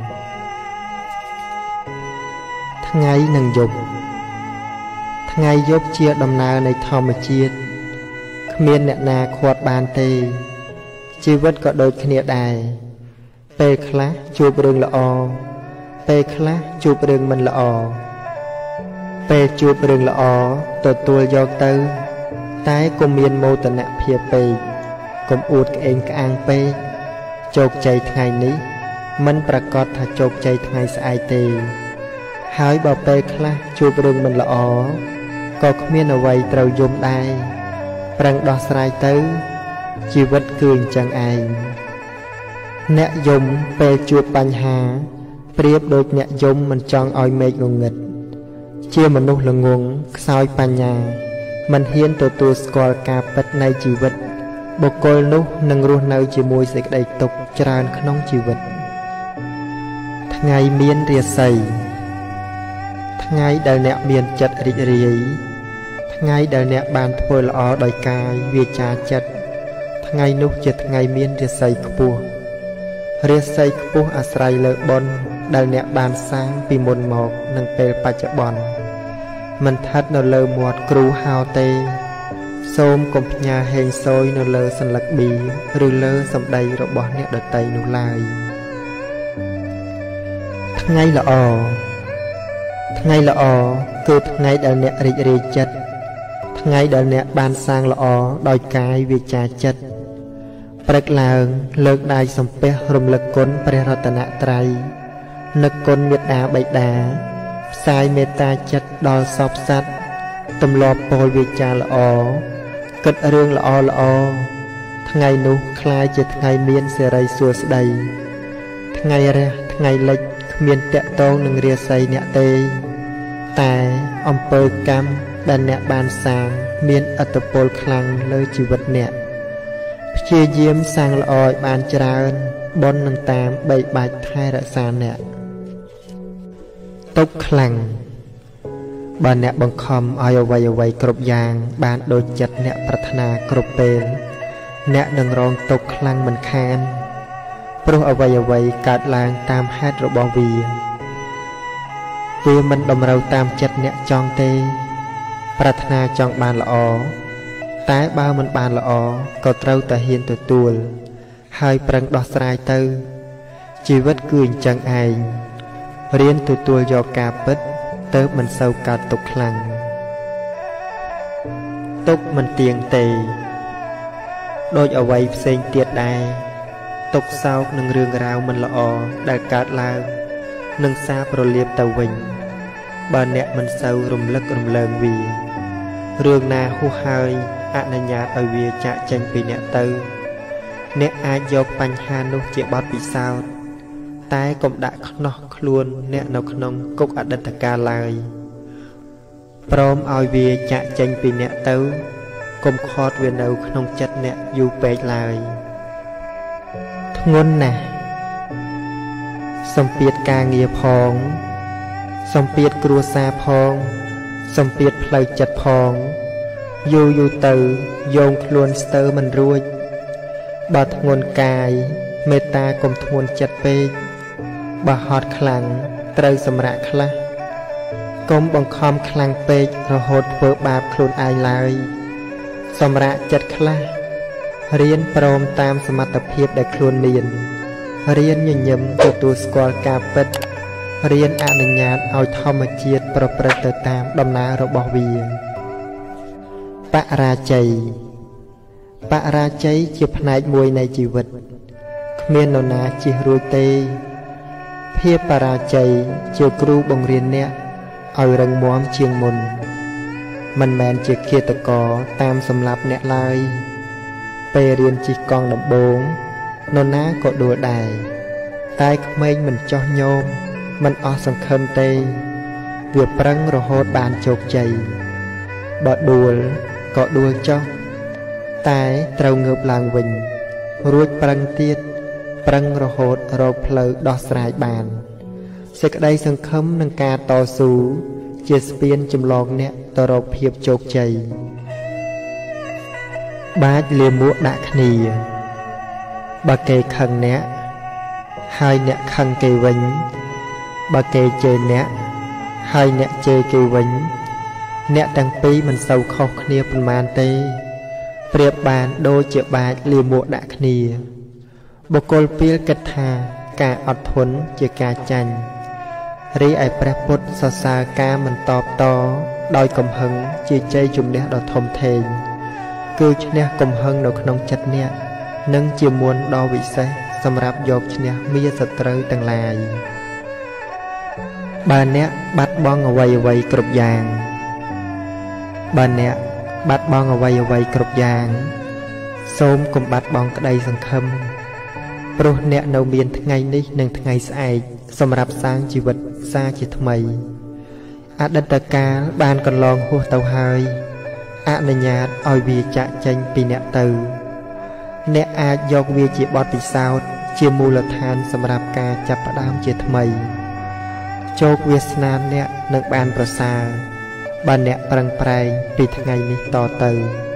ថ្ងៃនិងយប់ថ្ងៃយប់ជាដំណើរនៃធម្មជាតិគ្មានអ្នកណាឃាត់បានទេជីវិតក៏ដូចគ្នាដែរពេលខ្លះជួបរឿងល្អពេលខ្លះជួបរឿងមិនល្អពេលជួបរឿងល្អទទួលយកទៅតែកុំមានមោទនភាពពេកកុំអួតក្អេងក្អាងពេកជោគជ័យថ្ងៃនេះមិនប្រកាសថាជោគជ័យថ្ងៃស្អែកទេហើយបើពេលខ្លះជួបរឿងមិនល្អក៏គ្មានអ្វីត្រូវយំដែរប្រឹងដោះស្រាយទៅជីវិតគឺអញ្ចឹងឯងអ្នកយំពេលជួបបញ្ហាប្រៀបដូចអ្នកយំមិនចង់ឲ្យមេឃងងឹតជាមនុស្សល្ងង់ខ្សោយបញ្ញាមិនហ៊ានទទួលស្គាល់ការពិតនៃជីវិតបុគ្គលនោះនឹងរស់នៅជាមួយសេចក្តីទុក្ខច្រើនក្នុងជីវិតថ្ងៃមានរាសីថ្ងៃដែលអ្នកមានចិត្តរីករាយថ្ងៃដែលអ្នកបានធ្វើល្អដោយកាយវាចាចិត្តថ្ងៃនោះជាថ្ងៃមានរាសីខ្ពស់រាសីខ្ពស់អាស្រ័យលើបុណ្យដែលអ្នកបានសាងពីមុនមកនិងពេលបច្ចុប្បន្នមិនស្ថិតនៅលើមាត់គ្រូហៅទេសូមកុំផ្ញើហេងសូយនៅលើសន្លឹកប៊ីឬលើសម្ដីរបស់អ្នកដទៃនោះឡើយថ្ងៃល្អគឺថ្ងៃដែលអ្នករីករាយចិត្តថ្ងៃដែលអ្នកបានសាងល្អដោយកាយវាចាចិត្តព្រឹកឡើងលើកដៃសំពះរំលឹកគុណព្រះរតនត្រ័យនឹកគុណមេត្តាបិតាផ្សាយមេត្តាចិត្តដល់សពសត្វទម្លាប់ពោលវាចាល្អគិតរឿងល្អថ្ងៃនោះคล้ายជាថ្ងៃមានសេរីសួស្តីថ្ងៃរះថ្ងៃលិចគ្មានតាក់ទងនឹងរាសីអ្នកទេតែអំពើកម្មដែលអ្នកបានសាងមានឥទ្ធិពលខ្លាំងលើជីវិតអ្នកព្យាយាមសាងល្អឲ្យបានច្រើនបននឹងតាមបីបាច់ថែរក្សាអ្នកទុកខ្លាំងបើអ្នកបង្ខំឲ្យអ្វីគ្រប់យ៉ាងបានដូចចិត្តអ្នកប្រាថ្នាគ្រប់ពេលអ្នកនឹងរងទុកខ្លាំងមិនខានព្រោះអ្វីកើតឡើងតាមហេតុរបស់វាមិនតម្រូវតាមចិត្តអ្នកចង់ទេប្រាថ្នាចង់បានល្អតែបើមិនបានល្អក៏ត្រូវតែហ៊ានទទួលហើយប្រឹងដោះស្រាយទៅជីវិតគឺអញ្ចឹងឯងរៀនទទួលយកការពិតទៅមិនសូវកើតទុកខ្លាំងទុកមិនទៀងទេដូចអ្វីផ្សេងទៀតដែរទុកសោកនឹងរឿងរ៉ាវមិនល្អដែលកើតឡើងនឹងសារប្រលាបទៅវិញបើអ្នកមិនសូវរំលឹករំលើងវារឿងណាហួសហើយអនុញ្ញាតឲ្យវាចាកចេញពីអ្នកទៅអ្នកអាចយកបញ្ហានោះជាបទពិសោធន៍តែកុំដាក់ខ្នោះខ្លួនអ្នកនៅក្នុងគុកអតីតកាលឡើយព្រមឲ្យវាចាកចេញពីអ្នកទៅកុំខត់វានៅក្នុងចិត្តអ្នកយូរពេកឡើយធ្ងន់ណាស់សម្ពាធការងារផងសម្ពាធគ្រួសារផងសម្ពាធផ្លូវចិត្តផងយូរទៅយោងខ្លួនស្ទើរមិនរួចបើធ្ងន់កាយមេត្តាកុំធ្ងន់ចិត្តពេកបើហត់ខ្លាំងត្រូវសម្រាកខ្លះកុំបង្ខំខ្លាំងពេករហូតធ្វើបាបខ្លួនឯងឡើយសម្រាកចិត្តខ្លះរៀនព្រមតាមសមត្ថភាពដែលខ្លួនមានរៀនញញឹមទទួលស្គាល់ការពិតរៀនអនុញ្ញាតឲ្យធម្មជាតិប្រព្រឹត្តទៅតាមដំណើររបស់វាបរាជ័យជាផ្នែកមួយនៃជីវិតគ្មាននរណាជិះរួចទេភាពបរាជ័យជាគ្រូបង្រៀនអ្នកឲ្យរឹងមាំជាងមុនមិនមែនជាឃាតករតាមសម្លាប់អ្នកឡើយពេលរៀនជិះកង់ដំបូងនរណាក៏ដួលដែរតែក្មេងមិនចោះញោមមិនអស់សង្ឃឹមទេវាប្រឹងរហូតបានជោគជ័យបើដួលក៏ដួលចុះតែត្រូវងើបឡើងវិញរួចប្រឹងទៀតប្រឹងរហូតរកផ្លូវដោះស្រាយបានសេចក្តីសង្ឃឹមនឹងការតស៊ូជាស្ពានចម្លងអ្នកទៅរកភាពជោគជ័យបាចលាមួកដាក់គ្នាបើគេខឹងអ្នកហើយអ្នកខឹងគេវិញបើគេជេរអ្នកហើយអ្នកជេរគេវិញអ្នកទាំងពីរមិនសូវខុសគ្នាប៉ុន្មានទេប្រៀបបានដូចជាបាចលាមួកដាក់គ្នាបុគ្គលពាលគិតថាការអត់ធន់ជាការចាញ់រីឯព្រះពុទ្ធសរសើរការមិនតបតដោយកំហឹងជាជ័យជំនះដ៏ធំធេងគឺឈ្នះកំហឹងនៅក្នុងចិត្តអ្នកនិងជាមុនដ៏វិសេសសម្រាប់យកឈ្នះមារសត្រូវទាំងឡាយបើអ្នកបាត់បង់អ្វីគ្រប់យ៉ាងសូមកុំបាត់បង់ក្តីសង្ឃឹមព្រោះអ្នកនៅមានថ្ងៃនេះនិងថ្ងៃស្អែកសម្រាប់សាងជីវិតសាជាថ្មីអតីតកាលបានកន្លងហួសទៅហើយអនុញ្ញាតឲ្យវាចាក់ចេញពីអ្នកទៅអ្នកអាចយកវាជាបទពិសោធន៍ជាមូលដ្ឋានសម្រាប់ការចាប់ផ្ដើមជាថ្មីជោគវាសនាអ្នកនឹងបានប្រសើរបើអ្នកប្រឹងប្រែងពីថ្ងៃនេះតទៅ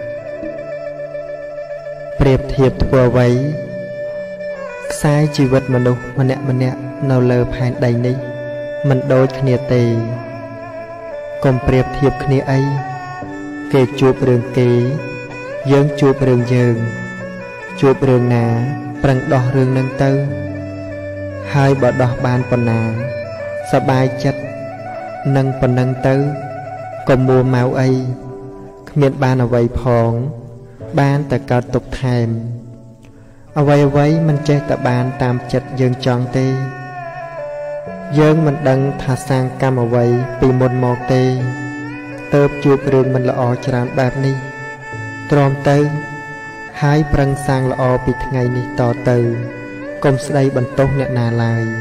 ប្រៀបធៀបធ្វើអ្វីខ្សែជីវិតមនុស្សម្នាក់នៅលើផែនដីនេះមិនដូចគ្នាទេកុំប្រៀបធៀបគ្នាអីគេជួបរឿងគេយើងជួបរឿងយើងជួបរឿងណាប្រឹងដោះរឿងនឹងទៅហើយបើដោះបានប៉ុណ្ណាសប្បាយចិត្តនឹងប៉ុណ្ណឹងទៅកុំមួម៉ៅអីគ្មានបានអ្វីផងបានតែកើតទុកថែមអ្វីមិនចេះតែបានតាមចិត្តយើងចង់ទេយើងមិនដឹងថាសាងកម្មអ្វីពីមុនមកទេទើបជួបរឿងមិនល្អច្រើនបែបនេះទ្រាំទៅហើយប្រឹងសាងល្អពីថ្ងៃនេះតទៅកុំស្ដីបន្ទោសអ្នកណាឡើយ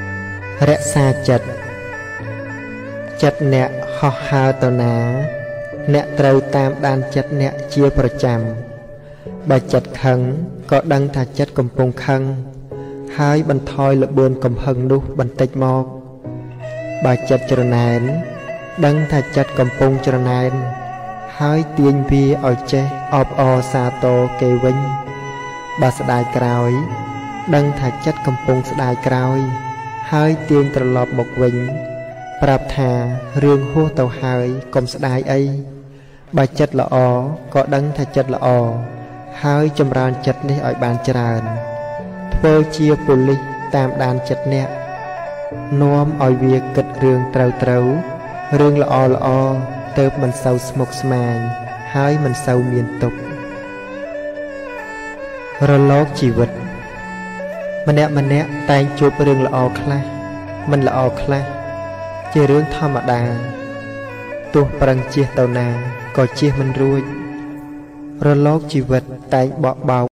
រក្សាចិត្តអ្នកហោះហើរទៅណាអ្នកត្រូវតាមដានចិត្តអ្នកជាប្រចាំបើចិត្តខឹងក៏ដឹងថាចិត្តកំពុងខឹងហើយបន្ថយល្បឿនកំហឹងនោះបន្តិចមកបើចិត្តច្រណែនដឹងថាចិត្តកំពុងច្រណែនហើយទាញវាឲ្យចេះអបអរសាទរគេវិញបើស្ដាយក្រោយដឹងថាចិត្តកំពុងស្ដាយក្រោយហើយទាញត្រឡប់មកវិញប្រាប់ថារឿងហួសទៅហើយកុំស្ដាយអីបើចិត្តល្អក៏ដឹងថាចិត្តល្អហើយចម្រើនចិត្តនេះឲ្យបានច្រើនធ្វើជាប៉ូលីសតាមដានចិត្តអ្នកនាំឲ្យវាគិតរឿងត្រូវរឿងល្អទៅមិនសូវស្មុគស្មាញហើយមិនសូវមានទុក្ខរលកជីវិតម្នាក់តែងជួបរឿងល្អខ្លះមិនល្អខ្លះជារឿងធម្មតាទោះប្រឹងជៀសទៅណាក៏ជៀសមិនរួចរលកជីវិតតែងបក់បោក